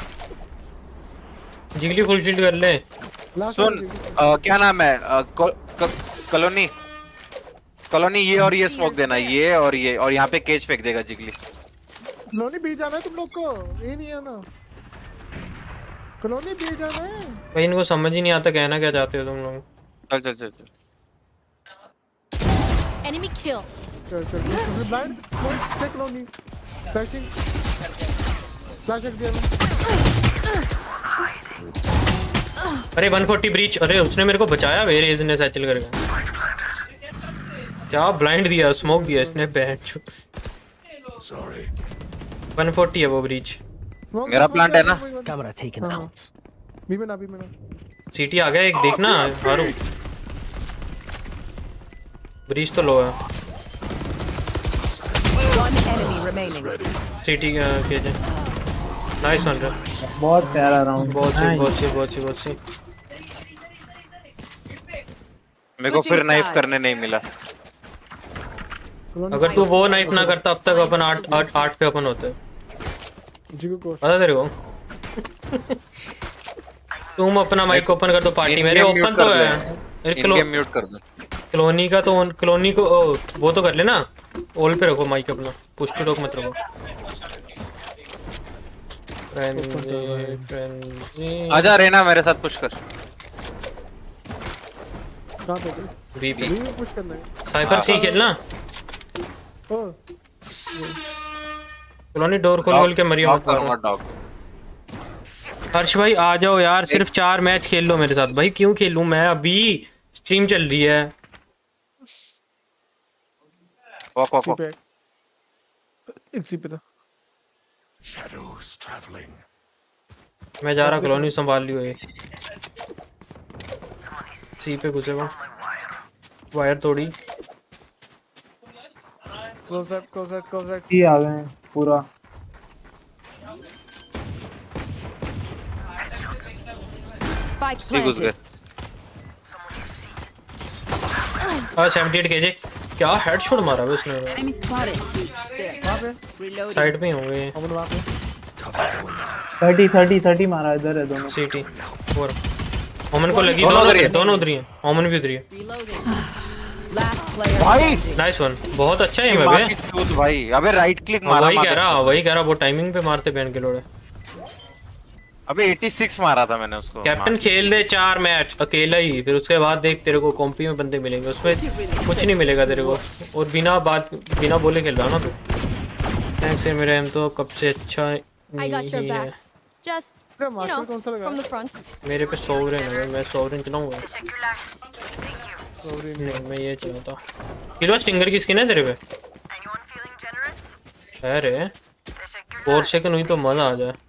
जिगली फुल शील्ड कर ले। सुन क्या नाम है कॉलोनी ये और ये स्मोक देना, ये और यहाँ पे केज फेंक देगा जिगली। कॉलोनी बी जाना है तुम लोग को, ये नहीं है ना कॉलोनी बी जाना है भाई। इनको समझ ही नहीं आता कहना क्या चाहते हो तुम लोग। चल Enemy kill. चल ब्लाइंड टेक कॉलोनी फ्लैशिंग फ्लैश एक दिया। अरे 140 ब्रीच। अरे उसने मेरे को बचाया वे रेज ने सैचल करके। क्या ब्लाइंड दिया, स्मोक दिया इसने बैंड। Sorry. 140 है वो ब्रीच। मेरा प्लांट है ना। Camera taken out. बी में ना सीटी आ गया एक देखना हारू। ब्रीच तो लो है। One enemy remaining. CT cage है। Nice one. बहुत प्यारा राउंड। बहुत सी। मेरे को फिर नाइफ करने नहीं मिला। अगर तू वो नाइफ ना करता अब तक अपन 8 पे अपन होते। पता तेरे को। तुम अपना माइक ओपन कर दो पार्टी। मेरे ओपन तो है। इनके म्यूट कर दो। कॉलोनी का तो कॉलोनी को वो तो कर लेना। ऑल पे रखो माइक अपना, पुश टू टॉक मत रखो। आजा रेना मेरे साथ पुश कर। कहां पे बी में पुश करना है। साइफर सी खेलना। कॉलोनी डोर खोल के मरियो मत करो। हर्ष भाई आ जाओ यार, सिर्फ 4 मैच खेल लो मेरे साथ। भाई क्यों खेलूं मैं, अभी स्ट्रीम चल रही है। वॉक एक सी पे था। Shadows traveling. मैं जा रहा कॉलोनी संभाल लियो। ये सी पे घुसेगा, वायर तोड़ी। क्लोज ही आ गए पूरा। Spike सी घुस गए। 78 केजे। क्या हेडशॉट मारा है उसने। Enemy spotted. There. Reloading. Side पे होंगे। 30 मारा इधर है दोनों। सीटी और ओमन को लगी। दोनों उधर ही हैं। ओमन भी उधर ही है। Reloading. Last player. भाई नाइस वन। बहुत अच्छा है मैं भाई। अबे राइट क्लिक मारा। वही कह रहा वो टाइमिंग पे मारते बैन के लोड़े। अबे 86 मारा था मैंने उसको। कैप्टन खेल दे 4 मैच अकेला ही, फिर उसके बाद देख तेरे को कॉम्पी में बंदे मिलेंगे, उसमें कुछ नहीं मिलेगा तेरे को। और बिना बोले खेल रहा ना तू। थैंक्स है मेरा एम तो कब से अच्छा I got your नहीं है। backs. Just, you know, from the front. मेरे पे सोवरेन है, मैं सोवरेन चलाऊंगा। नहीं मैं ये चलाता। किलो स्टिंगर की स्किन है तेरे पे? अरे 4 सेकंड हुई तो मजा आ जाए।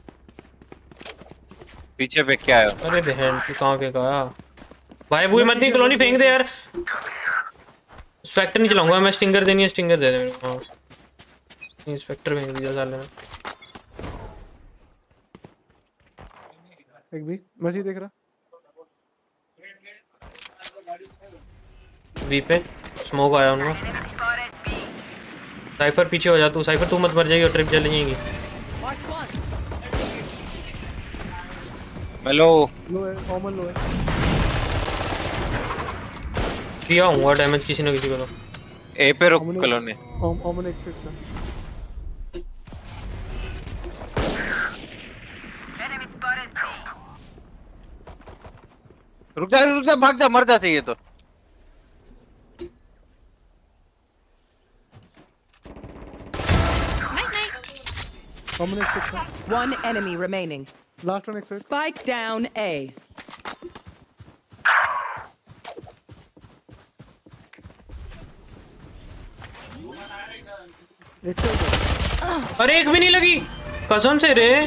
पीछे पे क्या है? अरे बहन तू कहाँ फेंका भाई? बुई मत नहीं, कॉलोनी फेंक दे यार। स्पेक्टर नहीं चलाऊंगा मैं, स्टिंगर देनी है, स्टिंगर दे दे मेरे को। हाँ इंस्पेक्टर फेंक दिया साले ने। एक भी मसी देख रहा। बी पे स्मोक आया उनका। साइफर पीछे हो जा तू। साइफर तू मत मर जाएगी और ट्रिप चली जाएगी। हेलो लो है कॉमन लो है। किया हुआ डैमेज किसी न किसी को तो। ए पे रुक कॉलोनी। ओमन एक फिक्स है। रुक जा भाग जा, मर जा चाहिए तो। ओमन एक फिक्स है। One enemy remaining. Last one एक फिक्स। Spike down A. एक फिक्स। अरे एक भी नहीं लगी कसम से रे।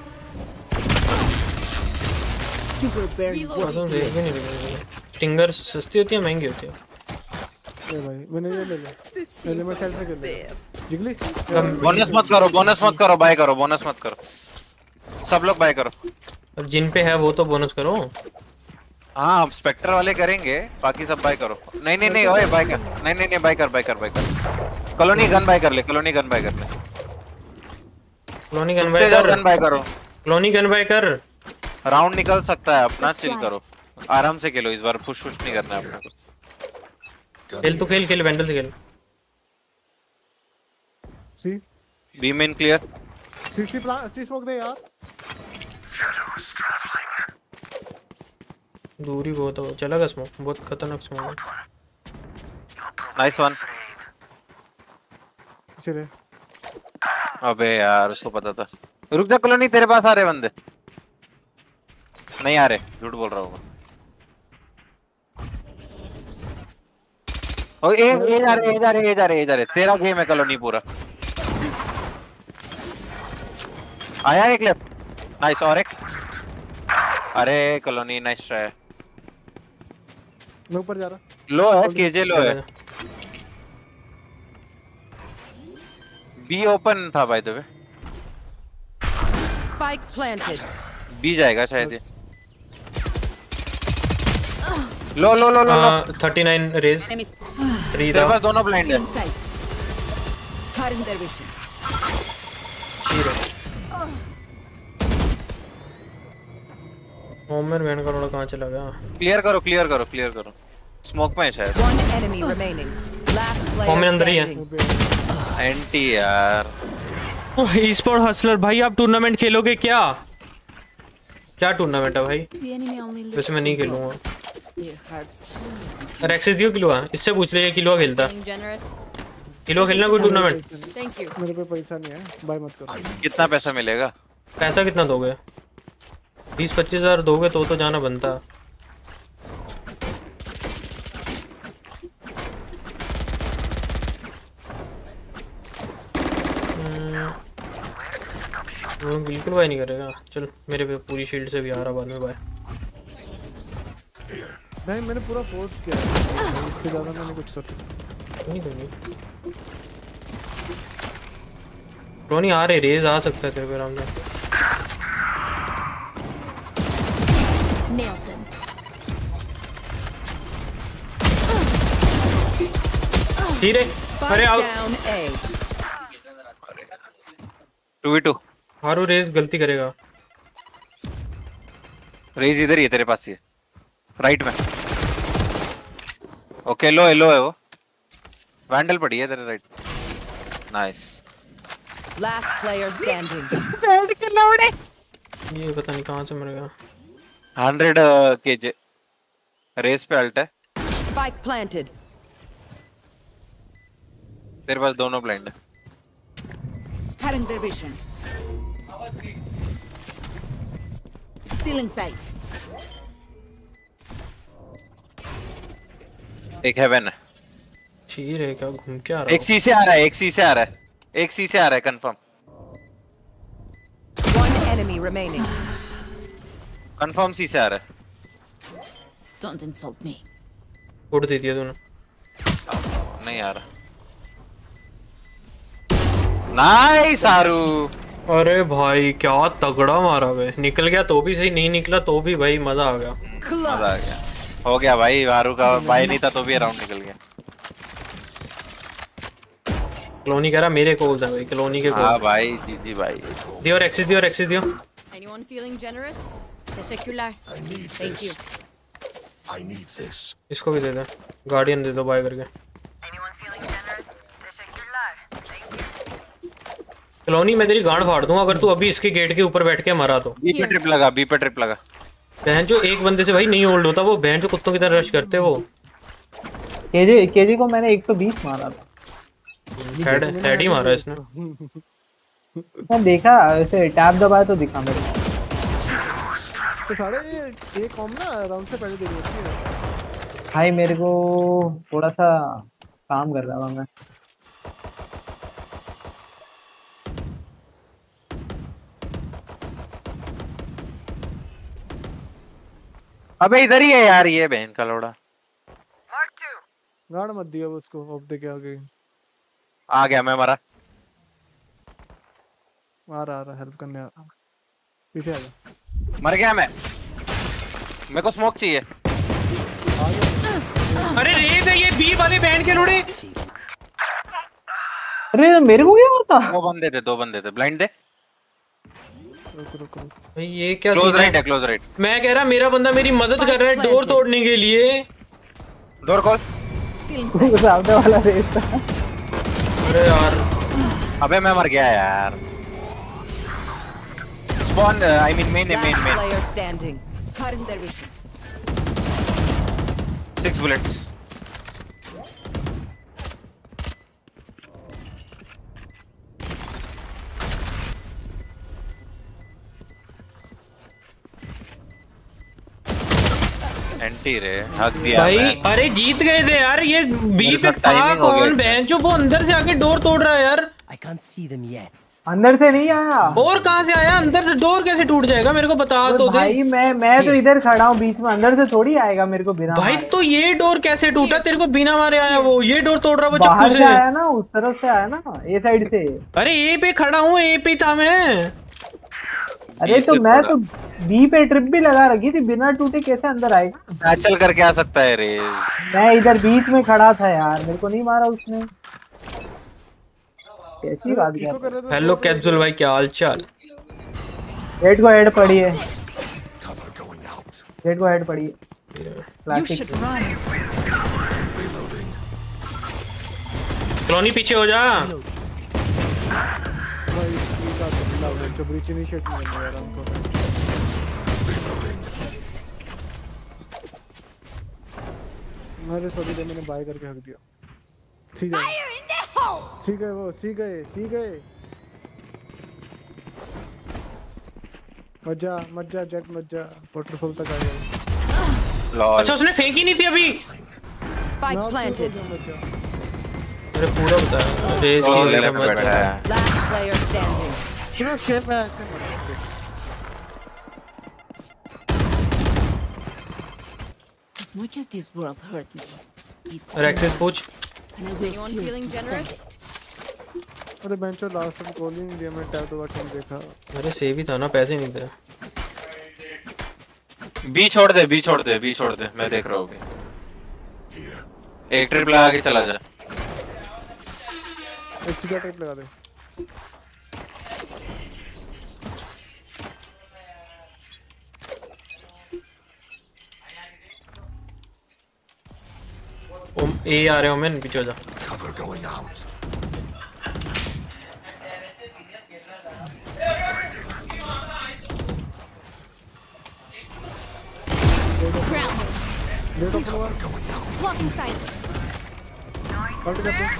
कसम से एक भी नहीं लगी। स्टिंगर सस्ती होती है महंगी होती है? ले भाई मैंने ये ले ले मैं चल से कर ले। जिगली बोनस मत करो, बाय करो, बोनस मत करो। सब लोग बाय करो। अब जिन पे है वो तो बोनस करो। हाँ अब स्पेक्टर वाले करेंगे, बाकी सब बाय करो। नहीं नहीं नहीं ओए बाय कर, नहीं नहीं नहीं बाय कर बाय कर बाय कर। कॉलोनी गन बाय कर ले, कॉलोनी गन बाय कर ले, कॉलोनी गन बाय कर, गन बाय करो, कॉलोनी गन बाय कर। राउंड निकल सकता है अपना, चिल करो, आराम से खेलो इस बार, पुश पुश नहीं करना है अपना को। खेल तो खेल, खेल वेंडल से खेल। C B main clear. C plan, C smoke दे यार। दूरी बहुत हो, चला गया स्मोक, बहुत खतरनाक स्मोक है। Nice one. चले अबे यार उसको पता था। रुक जा कॉलोनी, तेरे पास आ रहे बंदे। नहीं आ रहे, झूठ बोल रहा हूँ। ओ ए जा रहे, ए जा रहे, ए जा रहे, ए जा रहे। तेरा गेम है कॉलोनी पूरा। आया एक लेफ्ट, नाइस। और एक, अरे कॉलोनी नाइस ट्राई। मैं ऊपर जा रहा। लो है, केजे लो है। बी ओपन था by the way. Spike planted. B जाएगा शायद ये। लो लो लो लो लो। 39 रेज 3 तेरे पास दोनों ब्लाइंड है। होमर वैन का रोड़ा कहां चला गया? क्लियर करो क्लियर करो क्लियर करो। स्मोक में है शायद। One enemy remaining. Last player होमर अंदर ही है। standing. एंटी यार। ई-स्पोर्ट हसलर भाई, आप टूर्नामेंट खेलोगे क्या? क्या टूर्नामेंट है भाई? The enemy only lives वैसे मैं नहीं खेलूंगा। Their hearts. रेक्सिस दियो किलोआ, इससे पूछ ले ये किलोआ खेलता। Being generous. किलो खेलना कोई टूर्नामेंट? Thank you. मेरे पे पैसा नहीं है, बाय मत करो। कितना पैसा मिलेगा? पैसा कितना दोगे? 20-25 हज़ार दोगे तो जाना बनता। बिल्कुल भाई नहीं करेगा। चल मेरे पे पूरी शील्ड से भी आ रहा बाद में भाई। नहीं मैंने पूरा फोर्स किया है, इससे ज़्यादा मैंने कुछ सोचा नहीं। रोनी आ रहे, रेज आ सकता है तेरे पे आराम से। Nailed them. ठीक है, अरे आओ। Down A. 2v2। हारू रेज गलती करेगा। रेज इधर ही है तेरे पास ही है, राइट में। ओके लो है वो। वैंडल पड़ी है तेरे right. Nice. Last player standing. ये पता नहीं कहाँ से मर गया। 100 केजे। रेस पे अल्ट है। Spike planted. तेरे पास दोनों ब्लाइंड है। Cutting their vision. Still in sight. एक हेवन है। चीर है क्या, घूम के आ रहा एक सी से आ रहा है, एक सी से आ रहा है, एक सी से आ रहा है confirm. One enemy remaining. Confirm C से आ रहा है। Don't insult me. उड़ दे दिया तूने। नहीं आ रहा। नाइस आरू। अरे भाई क्या तगड़ा मारा बे। निकल गया तो भी सही, नहीं निकला तो भी भाई मजा आ गया। मजा आ गया। हो गया भाई, आरू का भाई नहीं था तो भी राउंड निकल गया। कॉलोनी कह रहा मेरे कोल्स है भाई, कॉलोनी के हाँ कोल्स। भाई जी भाई। दियो रेक्सिस दियो, रेक्सिस दियो। Anyone feeling generous? Teşekkürler. Thank you. I need this. इसको भी दे दे, गार्डियन दे दो बाय करके। कॉलोनी में तेरी गांड फाड़ दूंगा अगर तू अभी इसके गेट के ऊपर बैठ के मरा तो। बी पे ट्रिप लगा, बी पे ट्रिप लगा। बहन जो एक बंदे से भाई नहीं होल्ड होता, वो बहन जो कुत्तों की तरह रश करते वो। केजे को मैंने 120 मारा था। हेड ही मारा इसने। मैं देखा ऐसे टैब दबाया तो दिखा मेरे को। तो सारे ये कॉम ना राउंड से पहले दे दी थी भाई मेरे को थोड़ा सा काम कर रहा था मैं। अबे इधर ही है यार ये बहन का लोड़ा। गाड़ मत दिया उसको, अब दे के आगे आ गया, मैं मरा। आ रहा हेल्प करने आ रहा। पीछे आ जा। मर गया मैं। मेरे को स्मोक चाहिए। अरे रेस है ये बी वाले बैंड के लोड़े। अरे मेरे को क्या होता? दो बंदे थे ब्लाइंड दे। भाई ये क्या क्लोज सीन राइट है? है, क्लोज राइट। मैं कह रहा मेरा बंदा मेरी मदद कर रहा है डोर तोड़ने के लिए। Door call. सामने वाला रेस था। अरे यार अबे मैं मर गया यार। Spawn I mean main Last player standing. Cutting their vision. 6 bullets। एंटी रे हक दिया भाई मैं। अरे जीत गए थे यार। ये बी मेरे पे साथ था timing हो कौन गया। बेंच वो अंदर से आके डोर तोड़ रहा है यार। I can't see them yet. अंदर से नहीं आया। और कहां से आया? अंदर से डोर कैसे टूट जाएगा मेरे को बता तो दे भाई मैं तो इधर खड़ा हूँ बीच में, अंदर से थोड़ी आएगा मेरे को बिना भाई। मारे। तो ये डोर कैसे टूटा? तेरे को बिना मारे आया वो। ये डोर तोड़ रहा वो बाहर चक्कू से से। आया ना, उस तरफ से आया ना, ए साइड से। अरे ए पे खड़ा हूँ, ए पे था मैं। अरे तो मैं तो बी पे ट्रिप भी लगा रखी थी, बिना टूटे कैसे अंदर आएगा? चल करके आ सकता है रे। मैं इधर बीच में खड़ा था यार, मेरे को नहीं मारा उसने। कैसी बात कर? हेलो कैप्सूल भाई, क्या हाल चाल? हेड को हेड पड़ी है, हेड को हेड पड़ी है। You should run. कॉलोनी पीछे हो जा। जो ब्रीच इनिशिएट नहीं कर रहा उनको। मेरे सभी दे मैंने बाय करके हक दिया। सी गए वो, सी गए। मत जा जेट मत जा। वाटरफॉल तक आ गया। अच्छा उसने फेंकी नहीं थी अभी। Spike planted. अरे पूरा बता रेस की लेफ्ट बैठा है। Last player standing. क्यों सेफ है ऐसे मत। As much as this world hurt me, it's रेक्सेस पूछ। and I will Anyone heal feeling from generous? it. अरे बेंचो लास्ट टाइम कॉलिंग दिया मैं टैब दो बार देखा। अरे सेव ही था ना, पैसे नहीं थे। बी छोड़ दे, मैं देख रहा हूँ अभी। एक ट्रिप लगा के चला जा। एक सीधा टेप लगा दे। ए आ रहे हो मैं पीछे हो जा। Cover going out. Blocking sight. Cut कर दे।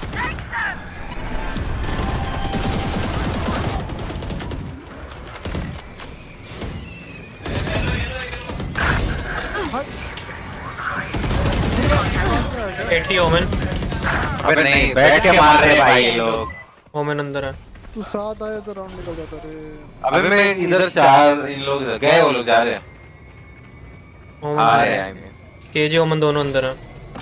Eighty women. अबे नहीं बैठ के मार रहे भाई ये लोग। ओमेन अंदर है। तू साथ आया तो राउंड निकल जाता रे। अबे मैं इधर चार इन लोग गए, वो लोग जा रहे हैं। आ रहे हैं केजे ओमन दोनों अंदर हैं।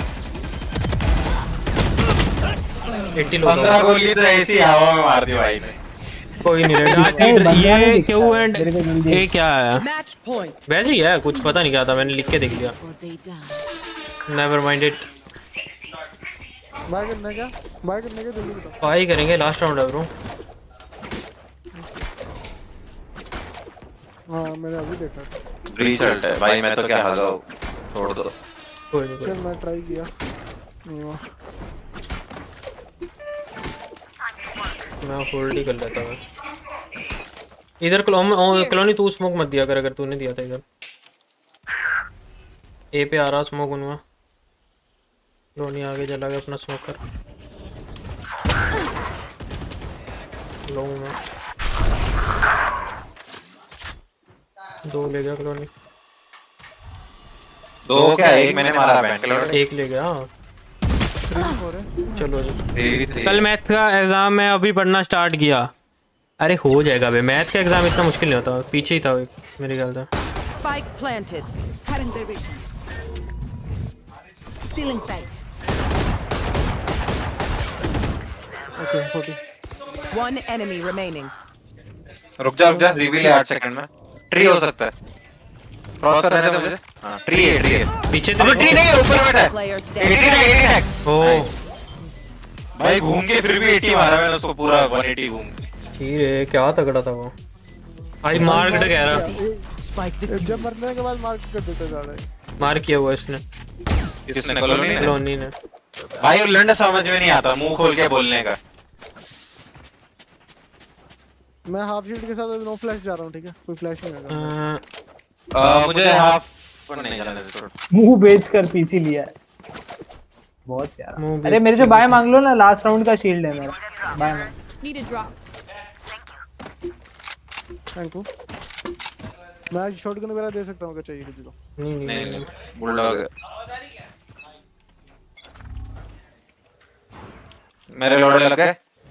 80 लोग 15 गोली तो ऐसी हवा में मार दी भाई ने। कोई नहीं रे। ये क्यों एंड ये क्या है? Match point. वैसे ही है, कुछ पता नहीं क्या था, मैंने लिख के देख लिया। Never mind it. बाय करने क्या जल्दी बता। बाय करेंगे, लास्ट राउंड है ब्रो। हाँ मैंने अभी देखा। रिजल्ट है भाई, मैं तो क्या हगा हूँ, छोड़ दो। कोई नहीं चल मैं ट्राई किया नहीं हुआ। मैं होल्ड ही कर लेता हूँ इधर। कॉलोनी तू स्मोक मत दिया कर, अगर तूने दिया था इधर। ए पे आ रहा स्मोक उनका। कॉलोनी आगे चला गया अपना स्मोक कर। लो मैं 2 ले गया कॉलोनी। 2 क्या, एक मैंने मारा बैंक। एक ले गया। चलो जी। कल कल मैथ का एग्जाम मैं अभी पढ़ना स्टार्ट किया। अरे हो जाएगा बे, मैथ का एग्जाम इतना मुश्किल नहीं होता। पीछे ही था मेरे ख्याल से। Spike planted. Cutting their vision. Stealing sight. Okay 40। One enemy remaining. रुक जा रिवील है 8 सेकंड में। ट्री हो सकता है। क्रॉस कर रहे थे मुझे। हां ट्री है पीछे अबे ट्री नहीं है ऊपर बैठा है Player 80 standing. टैग ओ भाई घूम के फिर भी 80 मारा मैंने उसको पूरा 180 घूम के। ठीक है क्या तगड़ा था वो। आई मार्क्ड कह रहा जब मरने के बाद मार्क कर देता जा रहा है। मार किया हुआ इसने किसने कॉलोनी ने। भाई वो लंड समझ में नहीं आता मुंह खोल के बोलने का। मैं हाफ शील्ड के साथ नो फ्लैश जा रहा हूं, ठीक है? कोई फ्लैश नहीं आएगा। मुझे हाफ नहीं जाने दे थोड़ा। मुंह बेच कर पीसी लिया है। बहुत प्यारा। अरे मेरे से बाय मांग लो ना, लास्ट राउंड का शील्ड है मेरा। बाय मांग। Need a drop. Thank you. मैं शॉटगन वगैरह दे सकता हूं अगर चाहिए किसी को। नहीं बुलडॉग मेरे लोड़े लग गए।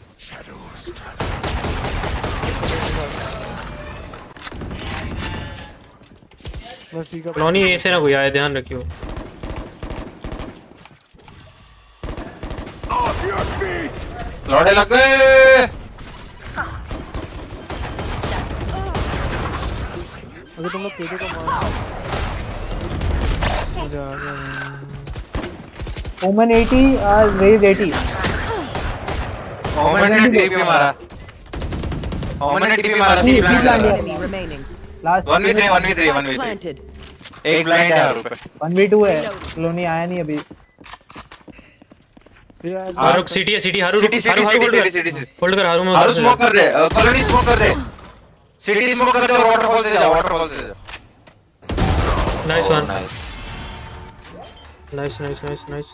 बस ठीक है। कॉलोनी ए से ना कोई आए, ध्यान रखियो। लोड़े लग गए। अगर तुम लोग पेड़ों को मार मजा आ गया। ओमन 80 रेज 80। ओमन ने टीपी मारा। ओमन ने टीपी मारा। Enemy remaining. Last 1v3 Planted. एक ब्लाइंड है और ऊपर 1v2 है। क्लोनी आया नहीं अभी। हारू सिटी है, सिटी हारू सिटी होल्ड कर। हारू में हारू स्मोक कर दे, कॉलोनी स्मोक कर दे, सिटी स्मोक कर दे और वाटरफॉल से जा, वाटरफॉल से जा। Nice one. नाइस।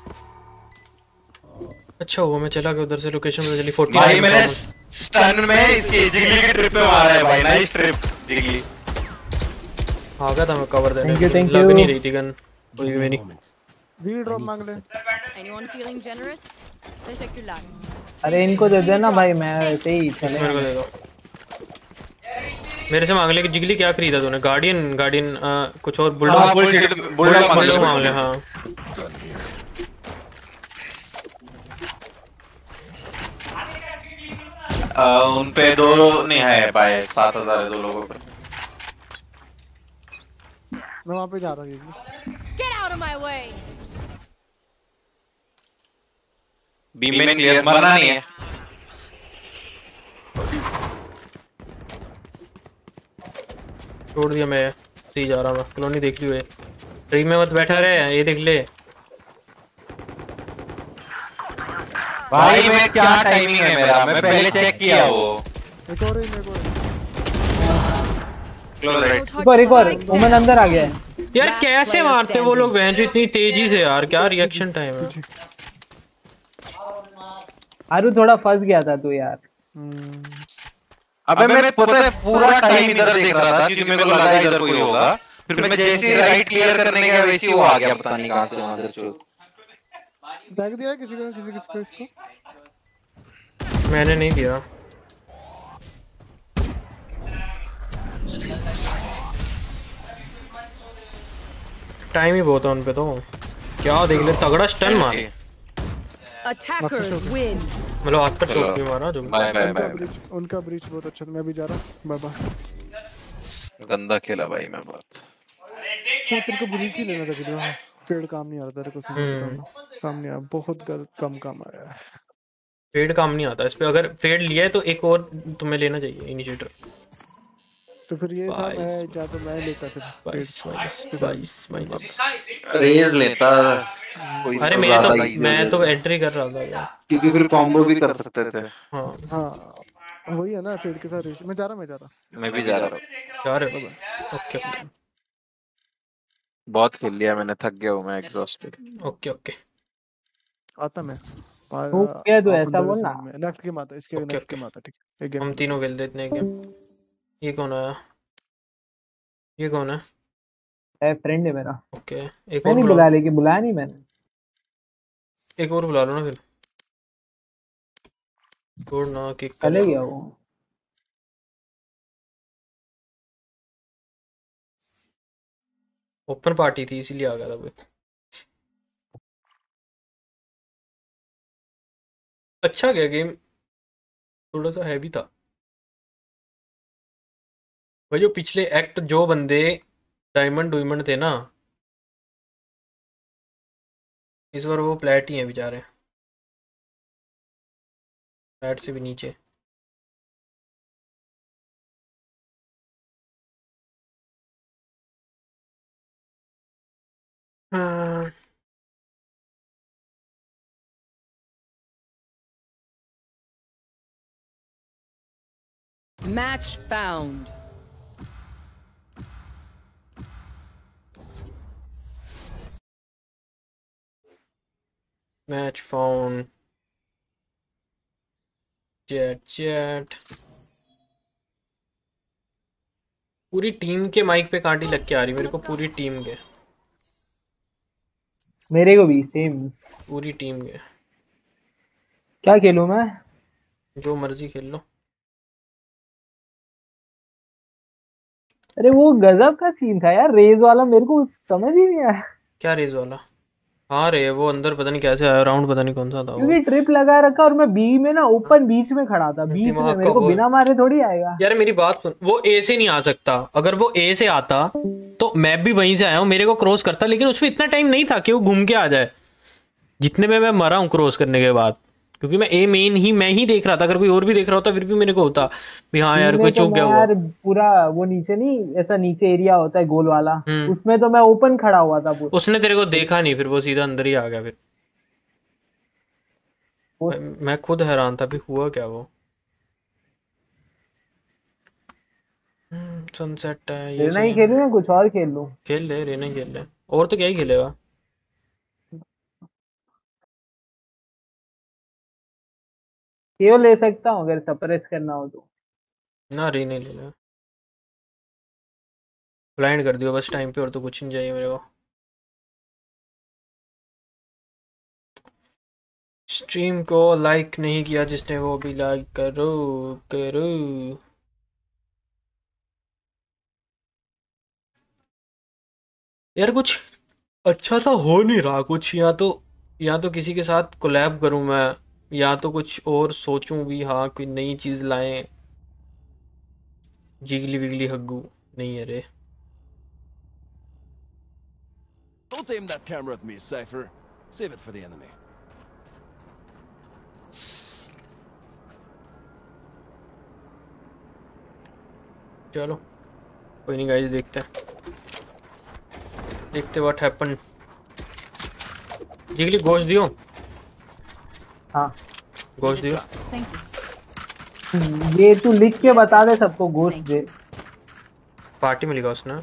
अच्छा हुआ मैं चला गया उधर से, लोकेशन पे जल्दी 49। भाई मैंने स्टन में इसकी जिगली की ट्रिप पे मारा है भाई। Nice trip जिगली। आ गया था मैं कवर देने। Thank you. लग नहीं रही थी गन कोई भी मेरी। दी ड्रॉप मांग ले। Anyone feeling generous? Teşekkürler. अरे इनको दे देना भाई, मैं ऐसे ही चले। मेरे को दे दो। मेरे से मांग ले कि जिगली क्या खरीदा तूने? गार्डियन कुछ और बुलडॉग मांग ले। हाँ उन पे दो नहीं है भाई, 7000 है दो लोगों पे। मैं वहां पे जा रहा हूं। Get out of my way. B में क्लियर मरना नहीं है। छोड़ दिया मैं, सी जा रहा मैं। कॉलोनी देख लियो, ट्री में मत बैठा रहे, ये देख ले। भाई मैं क्या टाइमिंग है मेरा, मैं पहले चेक किया वो। एक और क्लोज राइट। एक और ओमन अंदर आ गया है। यार कैसे मारते वो लोग बहन जो इतनी तेजी से यार, क्या रिएक्शन टाइम है। आरू थोड़ा फंस गया था तू यार। अबे मैं पता है पूरा टाइम इधर देख रहा था क्योंकि मेरे को लगा इधर कोई होगा, फिर मैं जैसे ही राइट क्लियर करने गया वैसे ही वो आ गया, पता नहीं कहां से वहां इधर चोर। बैग दिया किसी को इसको? मैंने नहीं दिया। टाइम ही बहुत है उन पे तो। क्या देख ले, तगड़ा स्टन मार। Attackers win. मतलब हाथ पर चोट भी मारा जो। बाय। उनका ब्रीच बहुत अच्छा था। मैं भी जा रहा हूं। Bye bye. गंदा खेला भाई मैं बहुत। तेरे को ब्रीच ही लेना था कि वहां फेड काम नहीं आ रहा तेरे को। काम नहीं आया, बहुत कम काम आया है। फेड काम नहीं आता इस पे। अगर फेड लिया है तो एक और तुम्हें लेना चाहिए इनिशिएटर। तो फिर ये था, मैं क्या तो मैं लेता फिर 22 माइनस रेज लेता। अरे मैं तो एंट्री कर रहा था क्योंकि फिर कॉम्बो भी कर सकते थे। हाँ वही है ना, फेड के साथ रेस। मैं जा रहा। मैं भी जा रहा हूं। ओके बहुत खेल लिया मैंने, थक गया हूं मैं, एग्जॉस्टेड। ओके आता मैं क्या तो ऐसा बोल ना। लेफ्ट के माता, इसके लेफ्ट के माता। ठीक है हम तीनों खेल देते हैं गेम। ये कौन आया? ये कौन है? फ्रेंड है मेरा। ओके एक और बुला लेके बुलाया नहीं मैंने। एक और बुला लो ना फिर। छोड़ ना किक चले गया वो। ओपन पार्टी थी इसीलिए आ गया था कोई। अच्छा गया गेम, थोड़ा सा हैवी था भाई। जो पिछले एक्ट जो बंदे डायमंड थे ना, इस बार वो प्लेट ही हैं बेचारे, प्लेट से भी नीचे। हाँ Match found. Match found. Chat पूरी टीम के माइक पे कांटी लग के आ रही मेरे को, पूरी टीम के। मेरे को भी सेम। पूरी टीम के। क्या खेलूं मैं? जो मर्जी खेल लो। अरे वो गजब का सीन था यार रेज वाला, मेरे को समझ ही नहीं आया। क्या रेज वाला? हाँ रे, वो अंदर पता नहीं कैसे आया, राउंड पता नहीं कौन सा था क्योंकि ट्रिप लगा रखा और मैं बी में ना ओपन बीच में खड़ा था, बीच में मेरे को बिना मारे थोड़ी आएगा। यार मेरी बात सुन, वो ए से नहीं आ सकता, अगर वो ए से आता तो मैं भी वहीं से आया हूँ, मेरे को क्रॉस करता, लेकिन उसमें इतना टाइम नहीं था कि वो घूम के आ जाए, जितने में मैं मरा हूँ क्रॉस करने के बाद, क्योंकि मैं ए मेन ही मैं ही देख रहा था, अगर कोई और भी देख रहा होता फिर भी मेरे को होता भी हाँ यार कोई चूक गया यार पूरा वो नीचे नहीं, ऐसा नीचे एरिया होता है गोल वाला, उसमें तो मैं ओपन खड़ा हुआ था पूरा। उसने तेरे को देखा नहीं, फिर वो सीधा अंदर ही आ गया। फिर मैं खुद हैरान था भी हुआ क्या वो। सनसेट है ये। रेना ही खेलूं या कुछ और खेल लूं? खेल ले, रेना ही खेल ले, और तो क्या ही खेलेगा। केओ ले सकता हूँ अगर सप्रेस करना हो तो। ना रेना ही ले ले, ब्लाइंड कर दियो बस टाइम पे, और तो कुछ नहीं चाहिए मेरे को। स्ट्रीम को लाइक नहीं किया जिसने वो भी लाइक करो करो। यार कुछ अच्छा सा हो नहीं रहा कुछ, या तो किसी के साथ कोलैब करूं मैं, या तो कुछ और सोचूं भी, हाँ कोई नई चीज लाएं। जिगली विगली हग्गू नहीं है रे। Don't aim that camera at me, Cypher. Save it for the enemy. चलो कोई नहीं गाइस, देखते व्हाट हैपन। जिगली गोश्त दियो। हाँ गोश्त दियो। ये तू लिख के बता दे सबको, गोश्त दे। पार्टी में लिखा उसने।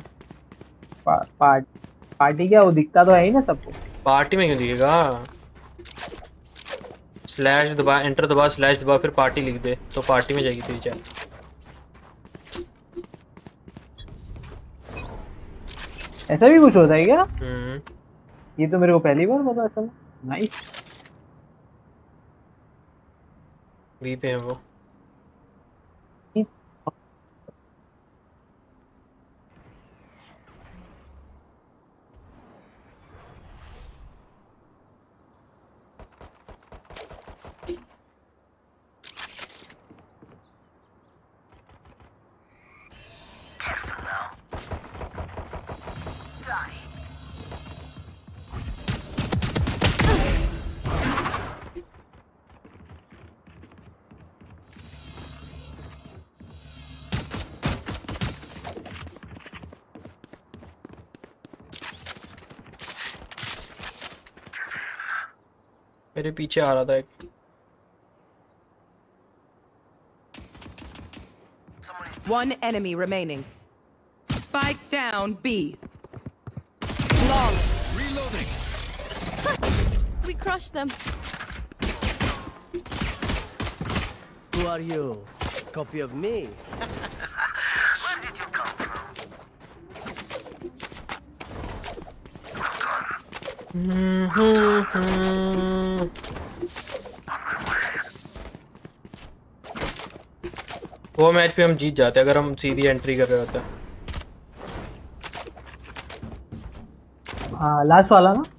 पार्टी क्या, वो दिखता तो है ही ना सबको। पार्टी में क्यों दिखेगा? स्लैश दबा, एंटर दबा, स्लैश दबा, फिर पार्टी लिख दे तो पार्टी में जाएगी तेरी चैट। ऐसा भी कुछ होता है क्या? ये तो मेरे को पहली बार पता चला। नाइस। वी पे है वो। मेरे पीछे आ रहा था एक। One enemy remaining. Spike down B. Flawless. Reloading. We crushed them. Who are you? Copy of me? Where did you come from? वो मैच पे हम जीत जाते अगर हम सीधी एंट्री कर रहे होते। हाँ लास्ट वाला ना।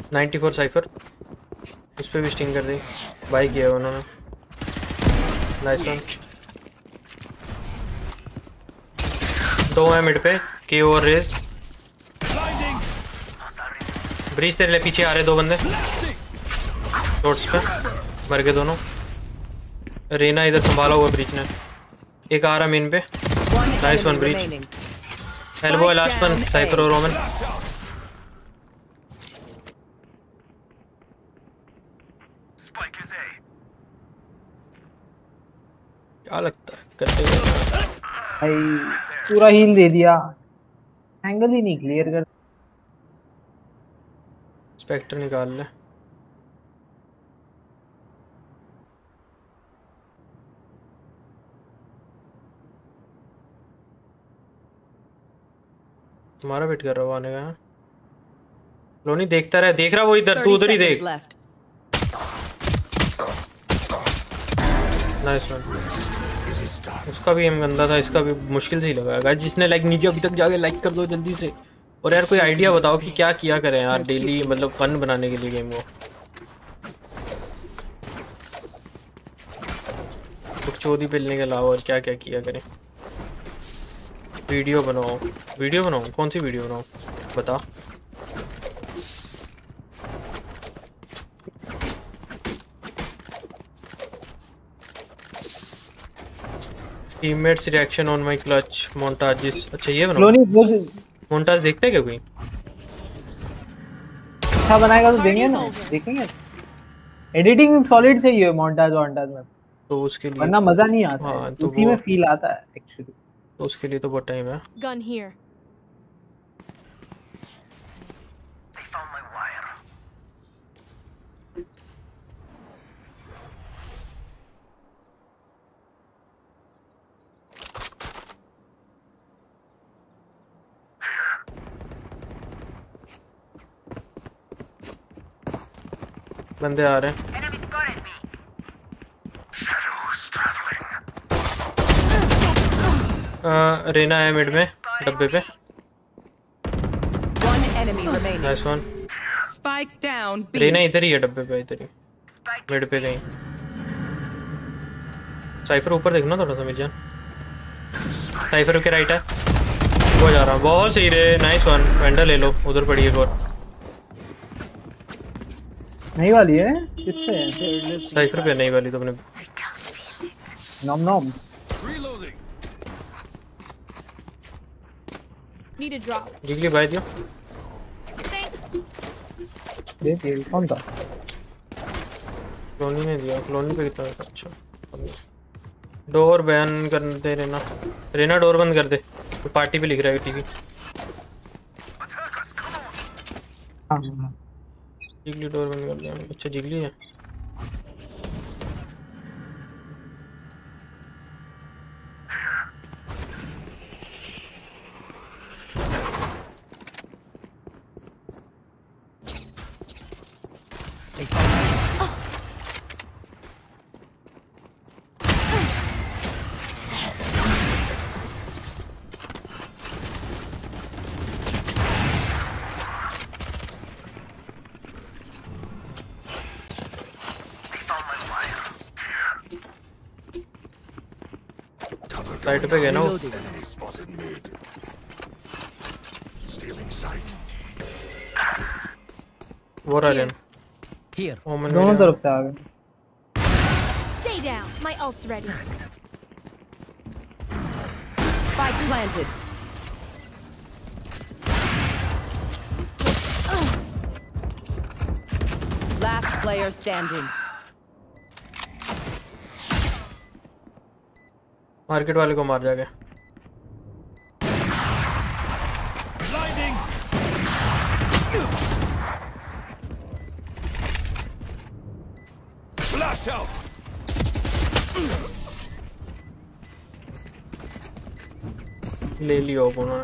94 साइफर, उस पर भी स्टिंग कर दी, बाई किया उन्होंने। Nice one. 2 है मिड पे, के और रेज। ब्रिज तेरे लिए पीछे आ रहे 2 बंदे शॉर्ट्स पे, मर गए दोनों। रीना इधर संभाला हुआ ब्रिज ने, एक आ रहा मेन पे। Nice one bridge. एल्बो लास्ट वन, साइफर और रोमन। क्या लगता है करते भाई पूरा हील दे दिया, एंगल ही नहीं क्लियर कर। स्पेक्टर निकाल ले। तुम्हारा वेट कर रहा हूँ आने का। लोनी देखता रहे, देख रहा वो इधर, तू उधर ही देख। Nice one. उसका भी एम गंदा था, इसका भी मुश्किल से ही लगा। गाइस जिसने लाइक नहीं किया अभी तक जाके लाइक कर दो जल्दी से। और यार कोई आइडिया बताओ कि क्या किया करें यार डेली, मतलब फन बनाने के लिए गेम को। कुछ चौधी पेलने के अलावा और क्या क्या किया करें। वीडियो बनाओ, वीडियो बनाओ, कौन सी वीडियो बनाओ बता। Teammates reaction on my clutch montages. अच्छा ये बनाओ। मोन्टाज देखते हैं क्या कोई? अच्छा बनाएगा तो देंगे ना, देखेंगे। एडिटिंग सॉलिड चाहिए मोन्टाज वोन्टाज में, तो उसके लिए वरना मजा नहीं आता। हाँ, है तो उसी में फील आता है एक्चुअली। तो उसके लिए तो बहुत टाइम है। Gun here. बंदे आ रहे हैं। रेना है मिड में डब्बे पे। Nice one. Spike down B. Reyna इधर ही है डब्बे पे, इधर ही मिड पे कहीं। साइफर ऊपर देखना थोड़ा सा मिर्जा। साइफर के राइट है, वो जा रहा। बहुत सही रे, नाइस वन। वेंडर ले लो, उधर पड़ी है और नहीं वाली है। किससे है? साइफर पे नहीं वाली तो अपने नॉम नॉम। Need a drop. जिगली भाई दियो। दे कौन था? क्लोनी ने दिया। क्लोनी पे कितना? अच्छा डोर बैन कर दे रेना। रेना डोर बंद कर दे, तो पार्टी पे लिख रहा है टीवी। हाँ जिगली डोर बंद कर दिया। अच्छा जिगली है। साइड पे गए ना वो। वो रहा रेन। दोनों तरफ से आ गए। Stay down. My ult's ready. Spike planted. Last player standing. Market वाले को मार जाके। Flash out. ले लियो उन्होंने।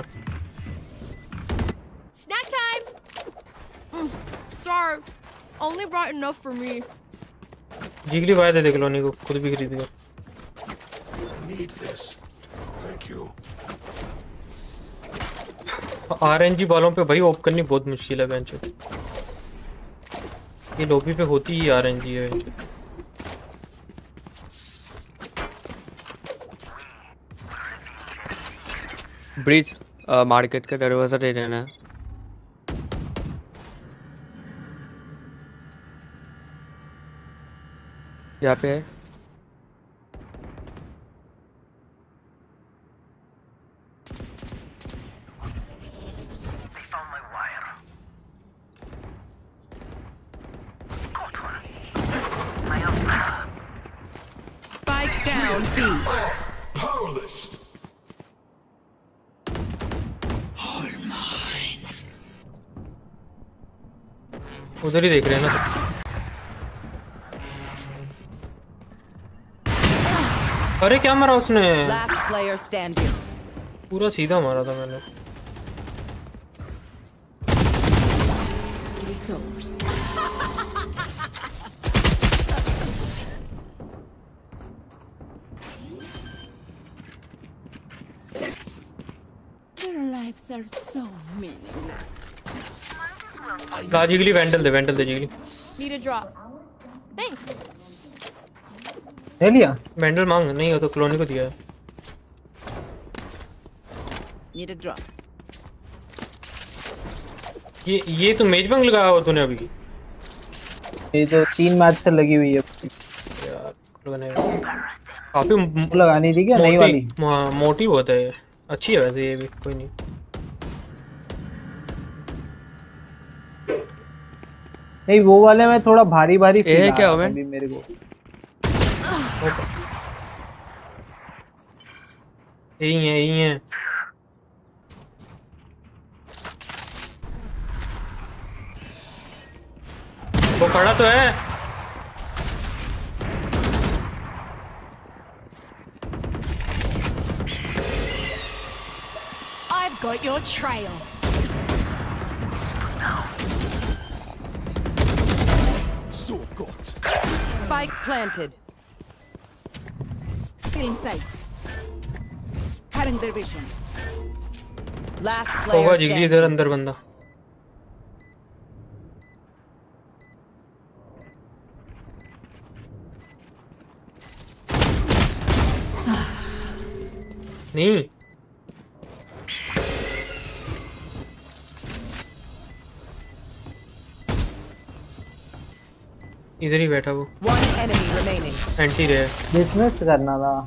Snack time. Sorry. Only brought enough for me. जिगली भाई दे देख लो, नहीं को खुद भी खरीद गया। Need this. Thank you. RNG वालों पे भाई ऑप करनी बहुत मुश्किल है बेंच। ये लॉबी पे होती ही आरएनजी है। ब्रिज मार्केट का दरवाजा दे देना। यहाँ पे है। Spike down B. Powerless. उधर ही देख रहे हैं ना। अरे क्या मारा उसने? Last player standing. पूरा सीधा मारा था मैंने। Resource. Their lives are so meaningless. जिगली वेंटल they जिगली। Need a drop. Thanks. ले लिया? वेंटल मांग, नहीं हो तो क्लोनी को दिया है। Need a drop. ये तो मेज बंग लगाया हो तूने अभी? ये तो 3 मैच से लगी हुई है यार। काफी लगानी थी क्या नई वाली? मोटी बहुत है, अच्छी है वैसे ये भी, कोई नहीं। नहीं वो वाले में थोड़ा भारी भारी फील है क्या ओवन? अभी मेरे को यही है। वो खड़ा तो है। I've got your trail. So got. Spike planted. Still in sight. Cutting their vision. Last होगा player जिगली standing. इधर अंदर बंदा। नहीं इधर ही बैठा वो। One enemy remaining. एंटी रहे। बिजनेस करना था।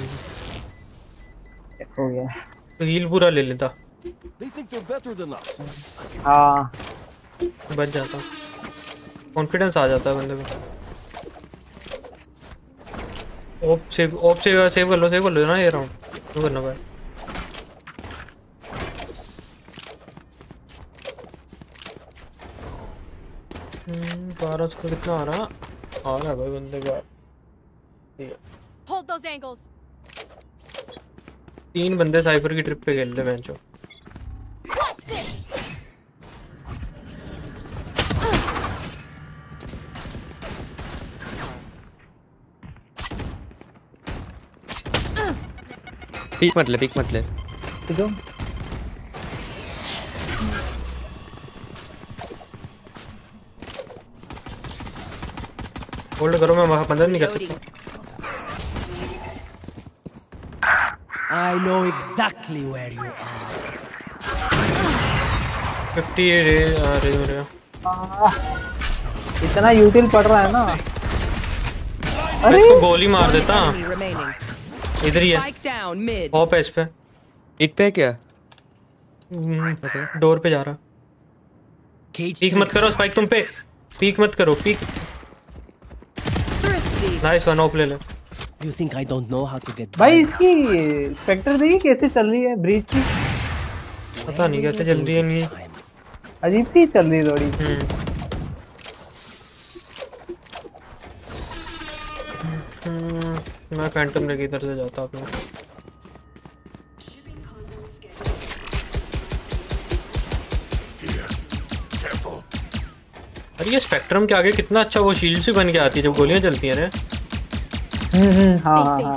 हो गया। तो हील पूरा ले लेता। They think they're better than us. हाँ। बच जाता, कॉन्फिडेंस आ जाता है बंदे में। ऑप सेव कर लो ना ये राउंड। क्यों करना भाई? बारह को कितना आ रहा है भाई बंदे का। Hold those angles. 3 बंदे साइपर की ट्रिप पे खेल रहे मैचो। What's this? पीक मत ले। तो होल्ड करो, मैं वहां बंदर नहीं कर सकता। I know exactly where you are. 50 Raze हो रहा। इतना यूटिल पड़ रहा है ना। अरे इसको गोली मार देता। Enemy remaining. इधर ही है। Spike down mid. ऑप है इस पे। एक पे क्या? डोर पे जा रहा। पीक मत करो स्पाइक, तुम पे पीक मत करो। Peak nice one. ऑप ले ले। You think I don't know how to get भाई इसकी स्पेक्टर देखिए कैसे चल रही है ब्रीच की। पता नहीं कैसे चल रही है नहीं। अजीब सी चल रही है थोड़ी। मैं फैंटम लेके इधर से जाता अपना। अरे ये स्पेक्ट्रम के आगे कितना अच्छा वो शील्ड से बन के आती है जब गोलियां चलती हैं रे। हाँ।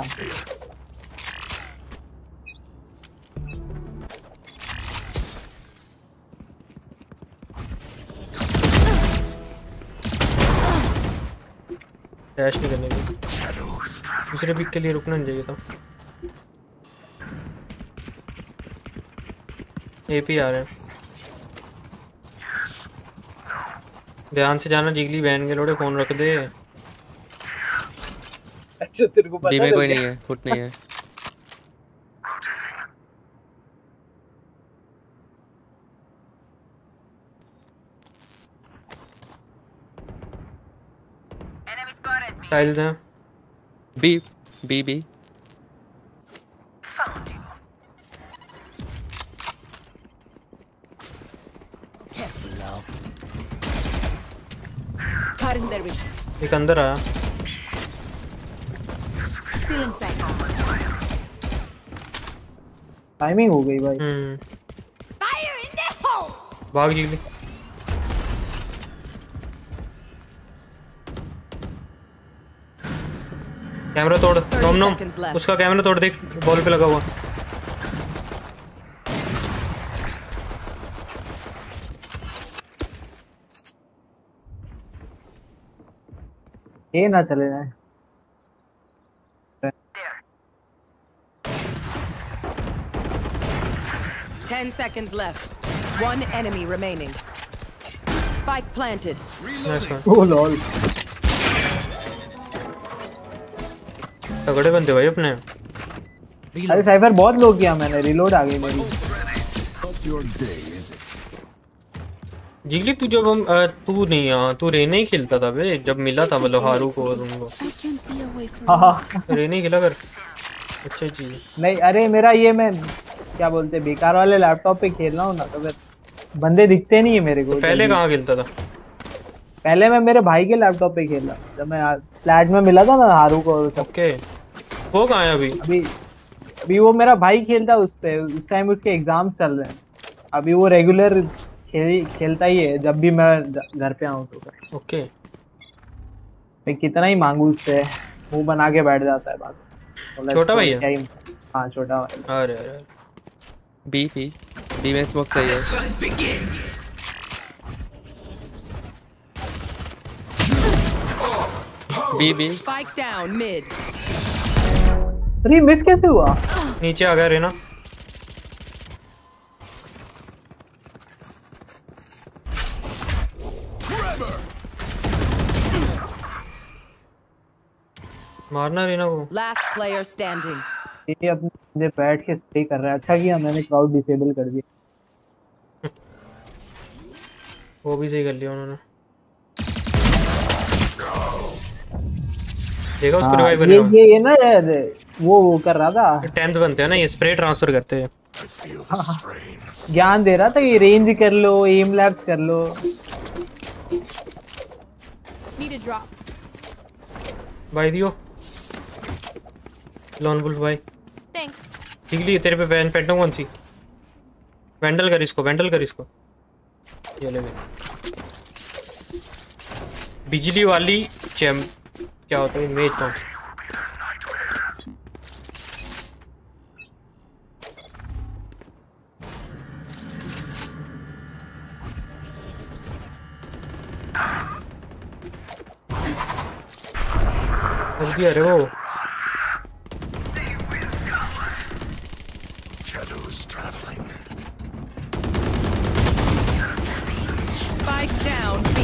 डैश नहीं करने की, दूसरे पिक के लिए रुकना नहीं चाहिए था। एपी आ रहे हैं, ध्यान से जाना जिगली, बहन के लोड़े फोन रख दे। अच्छा तेरे को पता बी में कोई नहीं है, फुट नहीं है। टाइल्स हैं। बी बी बी एक अंदर आया। टाइमिंग हो गई भाई। भाग जिगली। कैमरा तोड़ नोम नोम, उसका कैमरा तोड़, देख बॉल पे लगा हुआ। ये ना चले जाए। 10 seconds left. One enemy remaining. Spike planted. Nice one. Oh lol. तगड़े बंदे भाई अपने। अरे साइफर बहुत लो किया मैंने, रिलोड आ गई मेरी। जिगली तू जब हम तू नहीं, हाँ तू रेने ही खेलता था बे, जब मिला था मतलब हारू को और उनको। हाँ रेने ही खेला कर। अच्छा जी। नहीं अरे मेरा ये मैं क्या बोलते बेकार वाले लैपटॉप पे खेल रहा हूँ ना, तो फिर बंदे दिखते नहीं है मेरे को। तो पहले कहाँ खेलता था? पहले मैं मेरे भाई के लैपटॉप पे खेल रहा, जब मैं फ्लैट में मिला था ना हारू को। ओके वो कहाँ है अभी? अभी वो मेरा भाई खेलता है उस पे, उस टाइम उसके एग्जाम चल रहे हैं। अभी वो रेगुलर खेलता ही है जब भी मैं घर पे आऊँ तो। ओके मैं कितना ही मांगू उससे, मुंह बना के बैठ जाता है बात। छोटा भाई है? हाँ छोटा भाई। अरे अरे बी बी बी में स्मोक चाहिए। B B Spike down mid. अरे मिस कैसे हुआ? नीचे आ गया रेना। मारना रेना को। Last player standing. ये अपने बैठ के स्टे कर रहा है। अच्छा किया मैंने क्राउड डिसेबल कर दिया। वो भी सही कर लिया उन्होंने। देखा उसको रिवाइव करने का। ये ना वो कर रहा था। 10th बनते हैं ना ये, स्प्रे ट्रांसफर करते हैं। ज्ञान दे रहा था कि रेंज कर लो, एम लैप्स कर लो। Need a drop. भाई दियो लॉन वुल्फ भाई। Thanks. जिगली तेरे पे बैन पेटना कौन सी? वेंडल कर इसको, वेंडल कर इसको। ये ले बिजली वाली चैम क्या होता है इमेज का? जल्दी अरे वो Spike down B.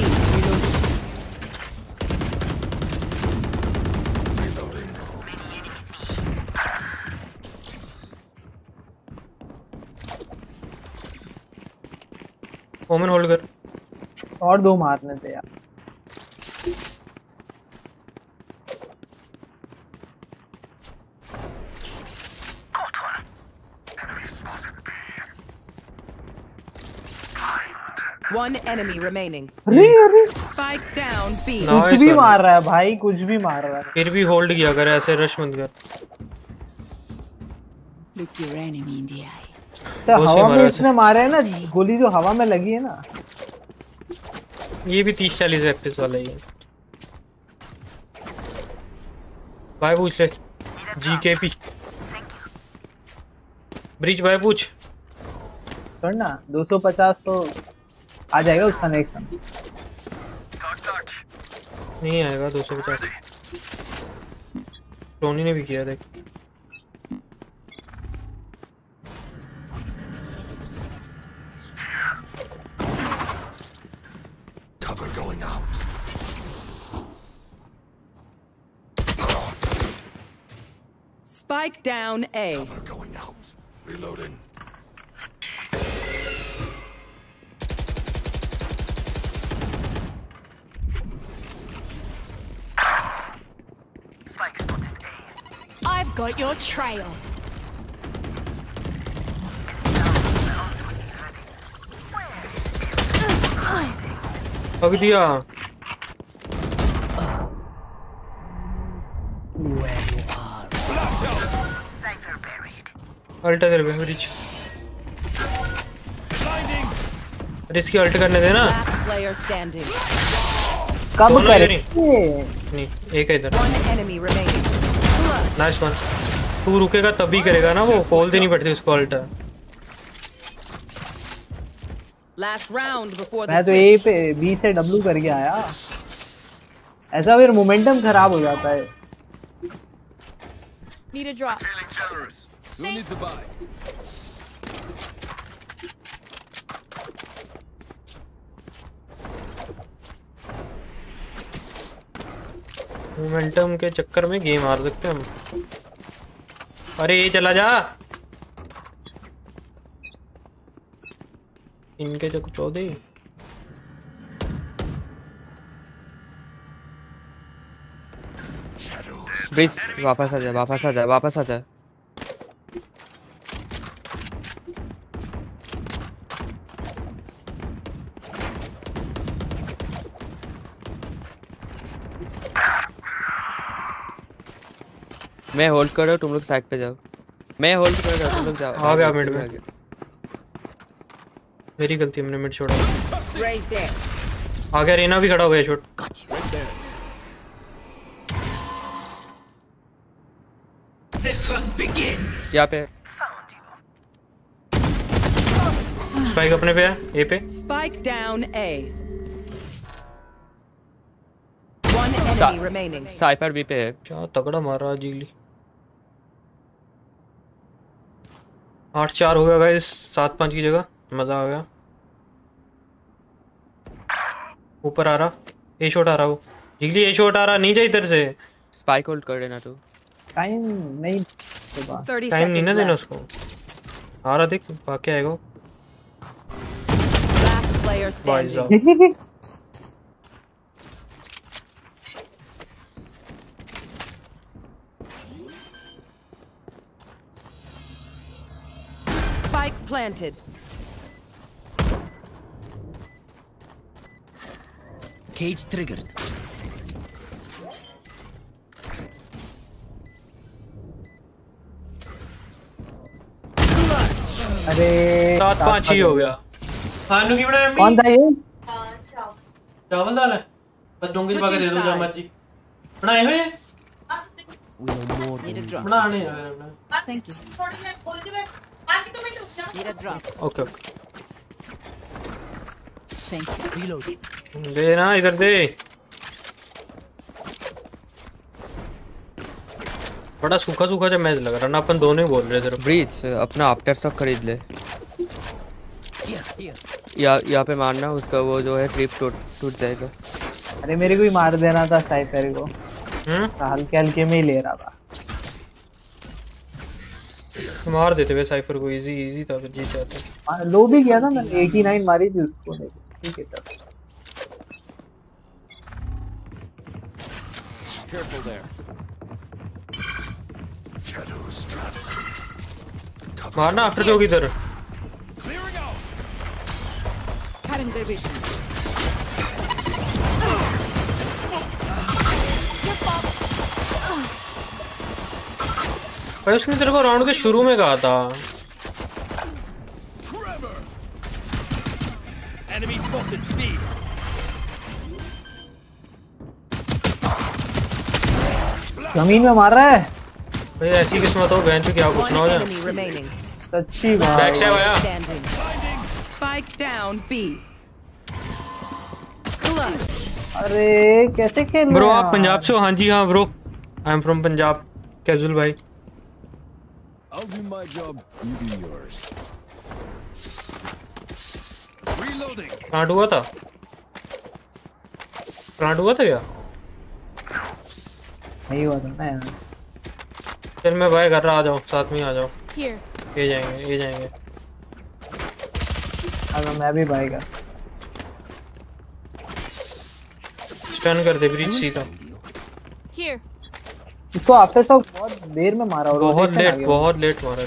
Omen hold कर। और दो मारने थे यार। One enemy remaining. अरे Spike down B. कुछ भी मार रहा है भाई, कुछ भी मार रहा है। फिर भी होल्ड किया कर, ऐसे रश मत कर। Look your enemy in the eye. तो हवा में इसने मारे है ना, गोली जो हवा में लगी है ना। ये भी 30-40 एफपीएस वाला ही है भाई। पूछ ले जीकेपी ब्रिज भाई, पूछ करना 250 तो आ जाएगा उसका नेक्स्ट। नहीं आएगा 250। टोनी ने भी किया देख। Cover going out. Spike down A. Cover going out. Reloading. Spike spotted A. I've got your trail. पक दिया। अल्ट कर बे रिच। रिच की अल्ट करने देना। Last player standing. कब करे? नहीं एक है इधर। One enemy remaining. Nice one. तू रुकेगा तभी करेगा ना वो, कॉल देनी पड़ती है उसको ult. Last round before the मैं तो switch. ए पे बी से डब्ल्यू करके आया। ऐसा फिर मोमेंटम खराब हो जाता है। Need a drop. Feeling generous. Who needs a buy? Momentum के चक्कर में गेम हार सकते हैं हम। अरे ये चला जा। इनके जो 14 ब्रिज वापस आ जा, वापस आ जा, वापस आ जा। मैं होल्ड कर रहा हूँ, तुम लोग साइड पे जाओ। मैं होल्ड कर रहा हूँ, तुम लोग जाओ। आ गया मिड में। मेरी गलती, हमने मिड छोड़ा। Raise there. आ गया, रेना भी खड़ा हो गया शॉट। यहाँ पे स्पाइक अपने पे है, ए पे। Spike down A. One enemy remaining. Cypher B पे है। क्या तगड़ा मारा जिगली। 8-4 हो गया गाइस, 7-5 की जगह। मजा आ गया। ऊपर आ रहा, ए शॉट आ रहा वो। जिगली ए शॉट आ रहा, नहीं जा इधर से। स्पाइक होल्ड कर देना तू। टाइम नहीं, 30 टाइम नहीं ना seconds देना left. उसको। आ रहा देख, बाकी आएगा। Last player भाई standing. साहब। Spike planted. Cage triggered. अरे 7-5 ही हो गया। खानू की बनाया कौन था ये? चावल दाल है, बस डोंगरी पका दे दो जो मर्जी। बनाए हुए We know more Need a than drop. बनाने यार। Thank you. Need a drop. Okay okay. Thank you. reload. दे ना इधर दे। बड़ा सूखा सूखा जब मैच लग रहा ना, अपन दोनों ही बोल रहे थे। ब्रिज अपना आफ्टर शॉक खरीद ले। Here. यहाँ पे मारना उसका, वो जो है ट्रिप टूट जाएगा। अरे मेरे को ही मार देना था साइपर को। हल्के हल्के में ही ले रहा था। मार देते वे साइफर को, इजी इजी था, जीत जाते। लो भी किया था मैंने, 89 मारी थी उसको। ठीक है तब। Careful there. Shadows traveling. मारना आफ्टर जो किधर। Clearing out. Cutting their vision. भाई उसने तेरे को राउंड के शुरू में कहा था। Trevor. Enemy spotted. Speed. जमीन में मार रहा है। भाई ऐसी किस्मत हो बहन पे, क्या कुछ ना हो जाए। Enemy remaining. सच्ची बात। बैक से आया। Standing. Spike down B. Clutch. अरे कैसे खेल ब्रो आप पंजाब से हो? हाँ जी हाँ bro, I am from Punjab. Casual भाई I'll do my job, you do yours. Reloading. Plant हुआ था क्या? नहीं हुआ था ना यार। चल मैं भाई घर आ जाओ, साथ में आ जाओ। Here. ये जाएंगे। अगर मैं भी भाई का स्टन कर दे ब्रीच सीधा। Here. इसको आफ्टर शॉक बहुत देर में मारा और बहुत लेट मारा।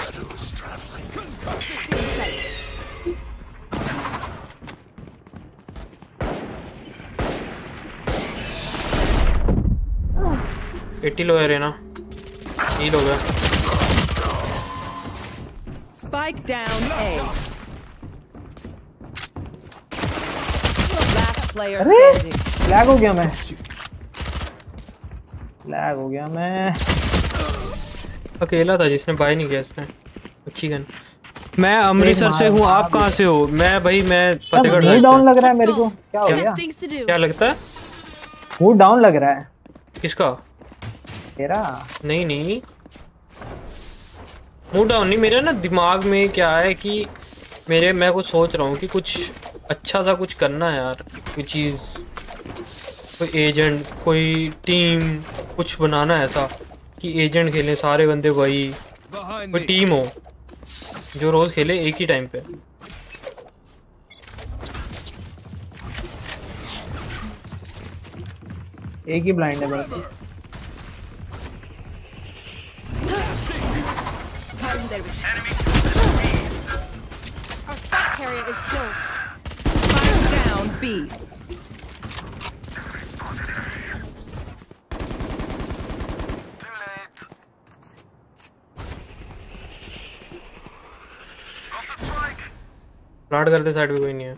एटी लो है ना, हील हो गया। Spike down A. Last player standing. Lag हो गया मैं। अकेला था जिसने बाय नहीं किया इसने। अच्छी गन। मैं अमृतसर से हूँ, आप कहाँ से हो? मैं फतेहगढ़ से। मूड डाउन लग रहा है मेरे को। क्या हो गया? क्या लगता है? मूड डाउन लग रहा है। किसका? तेरा? नहीं मूड डाउन नहीं, मेरा ना दिमाग में क्या है कि मैं कुछ सोच रहा हूँ कि कुछ अच्छा सा कुछ करना है यार, कोई चीज़, कोई एजेंट, कोई टीम, कुछ बनाना है ऐसा कि एजेंट खेलें सारे बंदे भाई, कोई टीम हो जो रोज खेले एक ही टाइम पे। एक ही ब्लाइंड है बस। Our spike carrier is killed. Spike down B. Plant करते साइड पे कोई नहीं है।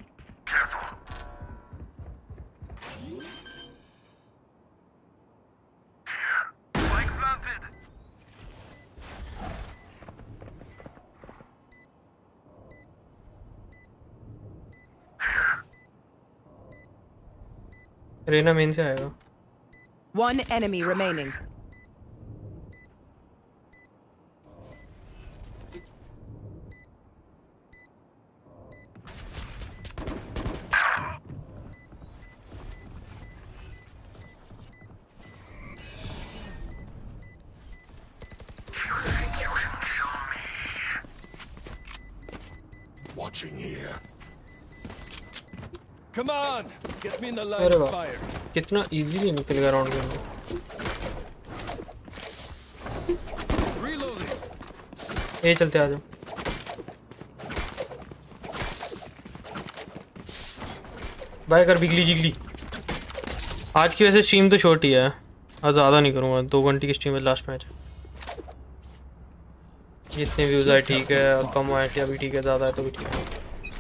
रेना मेन से आएगा। One enemy remaining. Watching here. Come on, get me in the line अरे of वाह, fire. कितना इजीली निकल गया राउंड के अंदर। ये चलते आ जाओ। बाय कर बिगली जिगली। आज की वैसे स्ट्रीम तो शॉर्ट ही है, आज ज़्यादा नहीं करूँगा, 2 घंटे की स्ट्रीम है, लास्ट मैच। जितने व्यूज़ आए ठीक है, और कम आए क्या भी ठीक है, ज़्यादा है तो भी ठीक है।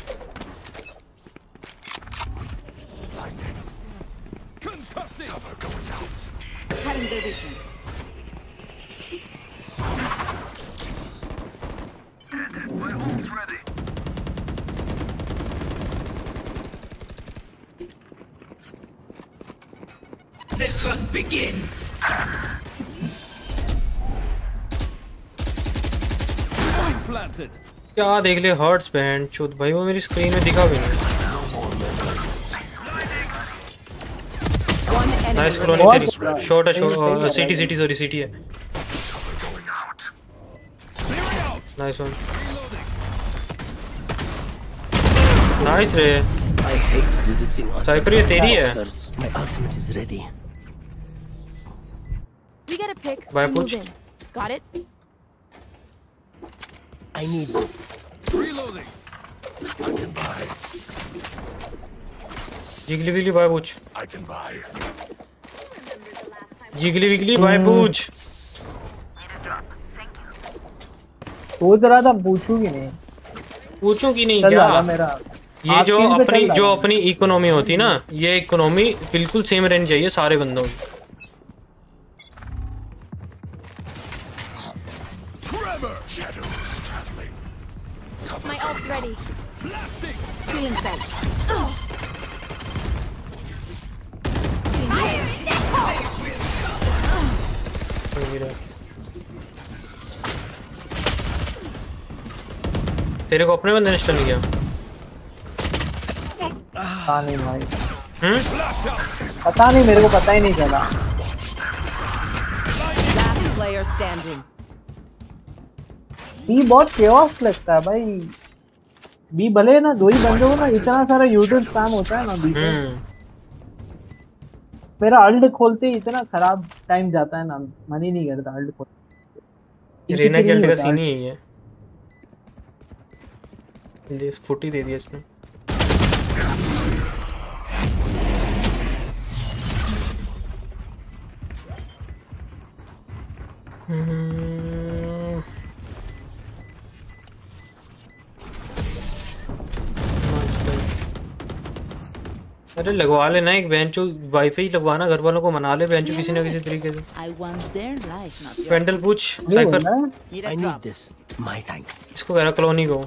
The hunt begins. Planted. क्या देख ले हर्ट्स बैंड चोद भाई, वो मेरी स्क्रीन में दिखा भी नहीं। नाइस कॉलोनी तेरी, शॉट है, सिटी सॉरी सिटी है। नाइस वन, नाइस रे। I hate visiting on Cypher ये तेरी है। My ultimate is ready. We get a pick. Bye, We move Pooch. in. Got it? I need this. Reloading. I can buy. Jiggly wiggly buy पूछ। I can buy. Jiggly wiggly buy पूछ। सोच रहा था पूछूं कि नहीं। पूछूं कि नहीं चल क्या? रहा मेरा। ये जो अपनी इकोनॉमी होती ना, ये इकोनॉमी बिल्कुल सेम रहनी चाहिए सारे बंदों की। Shadows traveling. My ult's ready. Feeling safe. तेरे को अपने बंदे ने स्टन किया? पता नहीं भाई, पता नहीं, मेरे को पता ही नहीं चला। Last player standing. बी बहुत केओस लगता है भाई। बी भले ना 2 ही बंदे हो ना, इतना सारा यूजर स्पैम होता है ना बी पे। मेरा अल्ट खोलते ही इतना खराब टाइम जाता है ना, मन ही नहीं करता अल्ट खोलते। रेना की अल्ट का सीन ही है। ये फुटी दे दिया इसने। अरे लगवा लेना एक बेंचो, वाईफाई लगवाना, घर वालों को मना ले बेंचो किसी ना किसी तरीके से। पेंडल पूछ Cypher. I need this. My thanks. इसको कह रहा कॉलोनी को।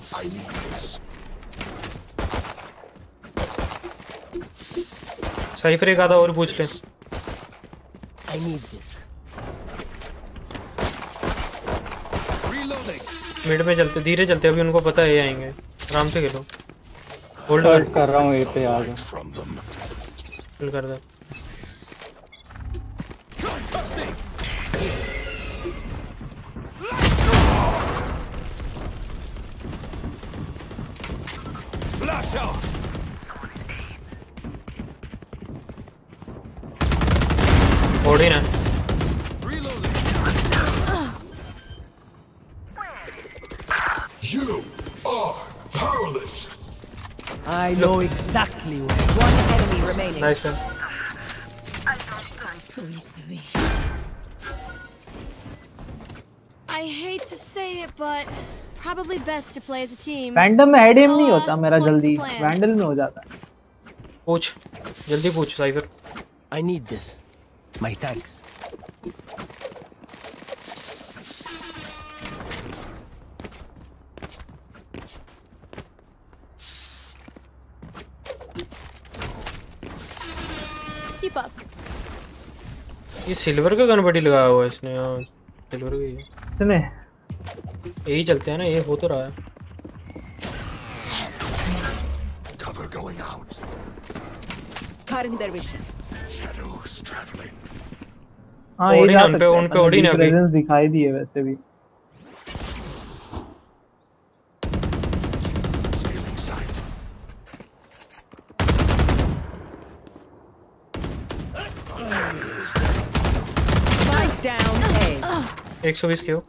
साइफर एक आधा और पूछ ले। I need this. मिड में चलते, धीरे चलते, अभी उनको पता है ये आएंगे। आराम से खेलो। होल्ड कर रहा हूँ, ये पे आ गया। होल्ड कर दे। Flash out. ओडी ना। You are powerless. I know exactly where. One enemy remaining. Nice one. I hate to say it, but probably best to play as a team. Vandal में हेड एम नहीं होता मेरा जल्दी, vandal में हो जाता है। पूछ, जल्दी पूछ Cypher. I need this. My thanks. Keep up. ये सिल्वर का गन बड़ी लगाया हुआ है इसने। हाँ सिल्वर का ही है। सुने यही चलते हैं ना, ये हो तो रहा है। Cover going out. Cutting their vision. Shadows traveling. हाँ ये जा सकते हैं, उन पे ओडी ने अभी प्रेजेंस दिखाई दी है वैसे भी। Stealing sight. Spike down A. 120 के हो।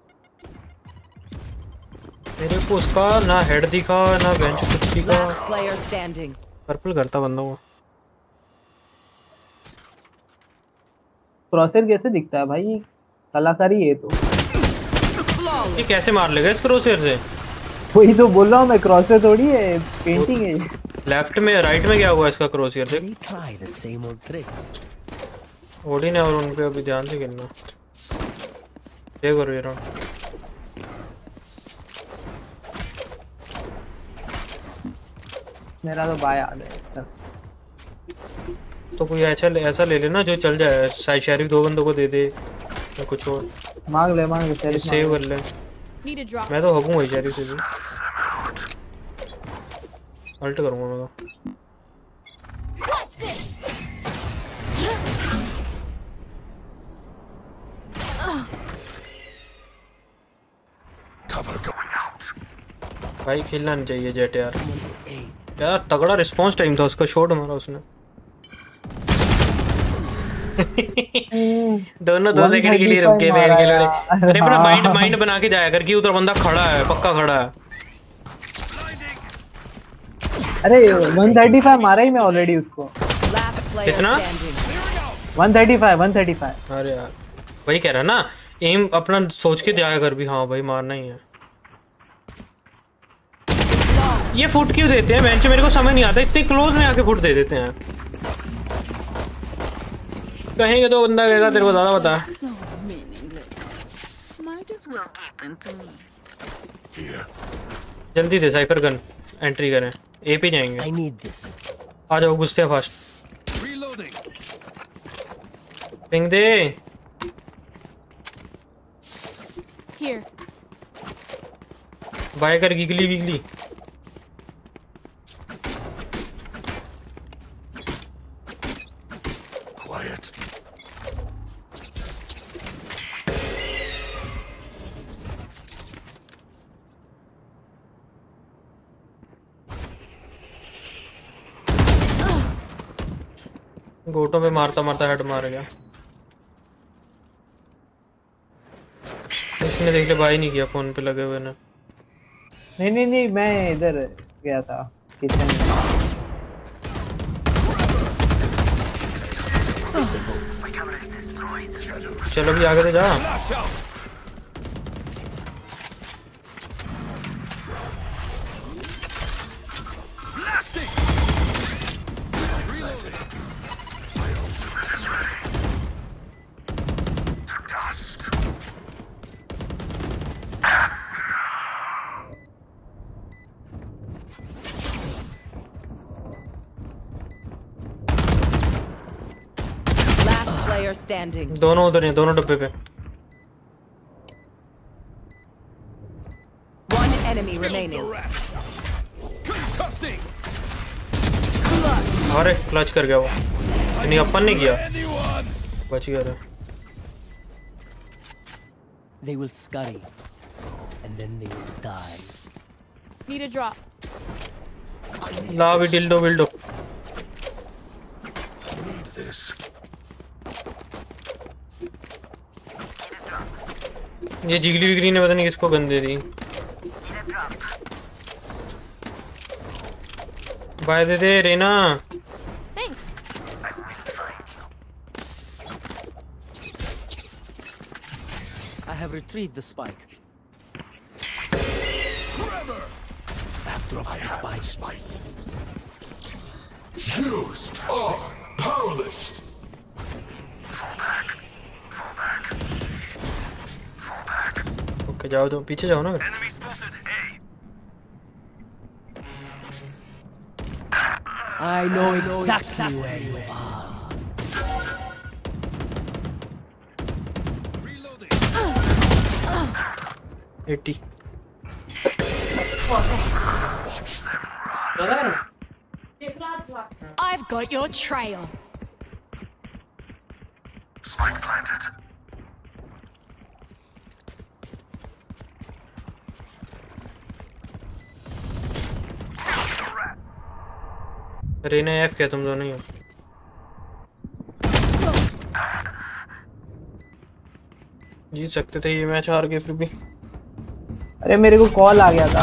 मेरे को उसका ना हेड दिखा ना बेंच कुछ दिखा। Last player standing. पर्पल करता बंदा वो। क्रॉसर कैसे दिखता है भाई, कलाकारी है तो। ये कैसे मार लेगा इस क्रॉसर से? वही तो बोल रहा हूँ मैं, क्रॉसर थोड़ी है, पेंटिंग है। लेफ्ट में राइट में क्या हुआ इसका क्रॉसर से? Try the same old tricks. ओडी ने और उन पे अभी ध्यान से खेलना। ये करो ये राउंड। मेरा तो बाय आ गया। तो कोई ऐसा ले लेना जो चल जाए। साइड शेरिफ 2 बंदों को दे दे या कुछ और मांग ले सेव कर ले। मैं तो हगूंगा शेरिफ से भी। अल्ट करूंगा मैं तो। भाई खेलना नहीं चाहिए जेट यार। यार तगड़ा रिस्पांस टाइम था उसका, शॉट मारा उसने। दोनों 2 सेकंड के लिए रुक के बैठ के लड़े। अरे अपना माइंड बना के जाया कर कि उधर बंदा खड़ा है, पक्का खड़ा है। अरे 135 मारा ही मैं ऑलरेडी उसको। कितना? 135। अरे यार वही कह रहा ना, एम अपना सोच के जाया कर भी। हाँ भाई मारना ही है। ये फुट क्यों देते हैं बेंच? मेरे को समझ नहीं आता, इतने क्लोज में आके फुट दे देते हैं। कहेंगे तो बंदा कहेगा तेरे को ज्यादा बता। जल्दी दे साइफर गन, एंट्री करें। ए पे जाएंगे। आ जाओ घुसते हैं फास्ट। पिंग दे। Here. बाय कर गिगली विगली। Quiet. गोटो पे मारता मारता हेड मार गया। इसने देख ले भाई नहीं किया फोन पे लगे हुए ने। नहीं मैं इधर गया था किचन में। चलो भी आगे तो जा। Player standing. दोनों उधर हैं, दोनों डब्बे पे। One enemy remaining. अरे क्लच कर गया वो। नहीं अपन ने किया। बच गया रे। They will scurry, and then they will die. Need a drop. ला भी डिल्डो विल्डो। Need this. ये जिगली विगली ने पता नहीं किसको गन दे दी। बाय दे दे Reyna. Thanks. I have retrieved the spike. I have dropped the spike. You are powerless. Okay जाओ तो पीछे जाओ ना। I know exactly where you are. 80। I've got your trail. Spike planted. Reyna F क्या तुम दोनों ही हो। जीत सकते थे ये मैच, हार गए फिर भी। अरे मेरे को कॉल आ गया था।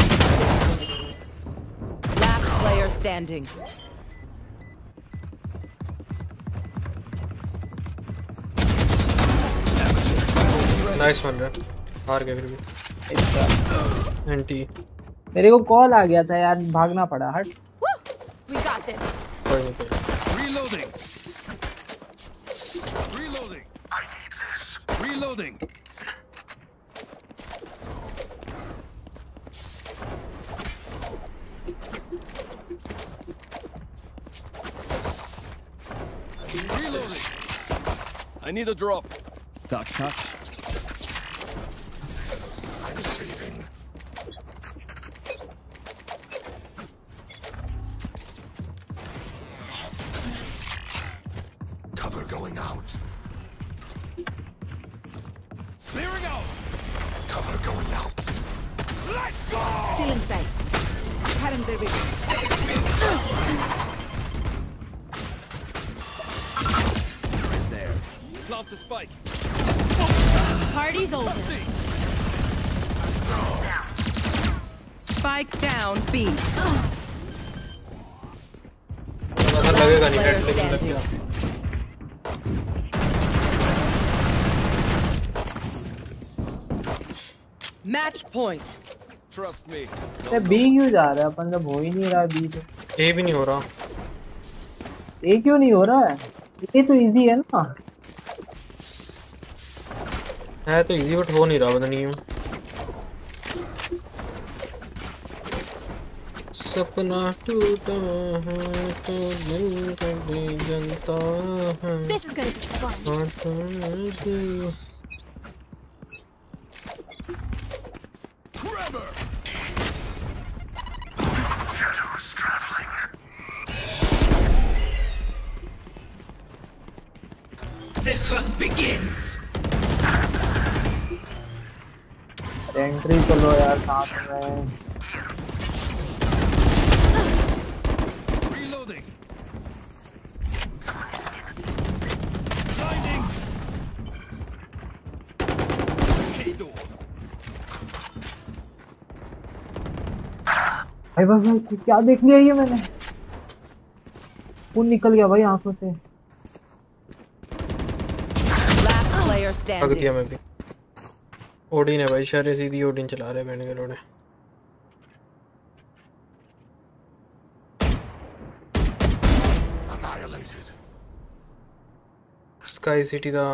Last player standing. Nice one रे, हार गए फिर भी। एंटी मेरे को कॉल आ गया था यार, भागना पड़ा। हट। We got this. कोई नहीं कोई। Reloading. Reloading. I need this. Reloading. Reloading. I need a drop. Touch. I'm saving. Cover going out. Clearing out. Cover going out. Let's go. Still in sight. Current their vision. Right there. Plant the spike. Party's over. Spike down B. लगेगा नहीं head, लेकिन लग गया। Match point. Trust me. अरे B क्यों जा रहा है? अपन जब हो ही नहीं रहा बी तो। ए भी नहीं हो रहा। ए क्यों नहीं हो रहा है? ये तो इजी है ना। है तो इजी बट हो नहीं रहा, पता नहीं क्यों। सपना टूटा है तो दिल कभी जलता है। This is gonna be fun. Trevor. Country चलो यार साथ में। Reloading. भाई भाई क्या देख लिया ये मैंने, खून निकल गया भाई आंखों से। Last player भाग standing. दिया मैं भी। ओडिन है भाई, शरे सीधी ओडिन चला रहे मैंने के लोड़े। Annihilated. स्काई सिटी दा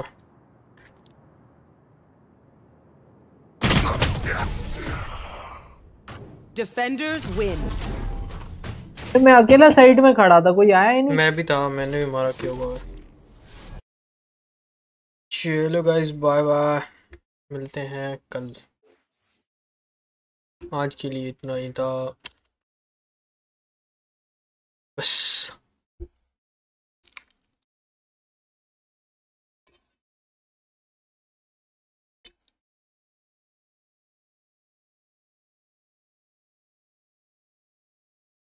Defenders win. तो मैं अकेला साइड में खड़ा था, कोई आया ही नहीं। मैं भी था, मैंने भी मारा क्यों होगा। चलो गाइस बाय बाय, मिलते हैं कल। आज के लिए इतना ही था बस।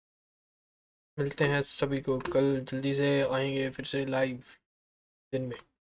मिलते हैं सभी को कल, जल्दी से आएंगे फिर से लाइव दिन में।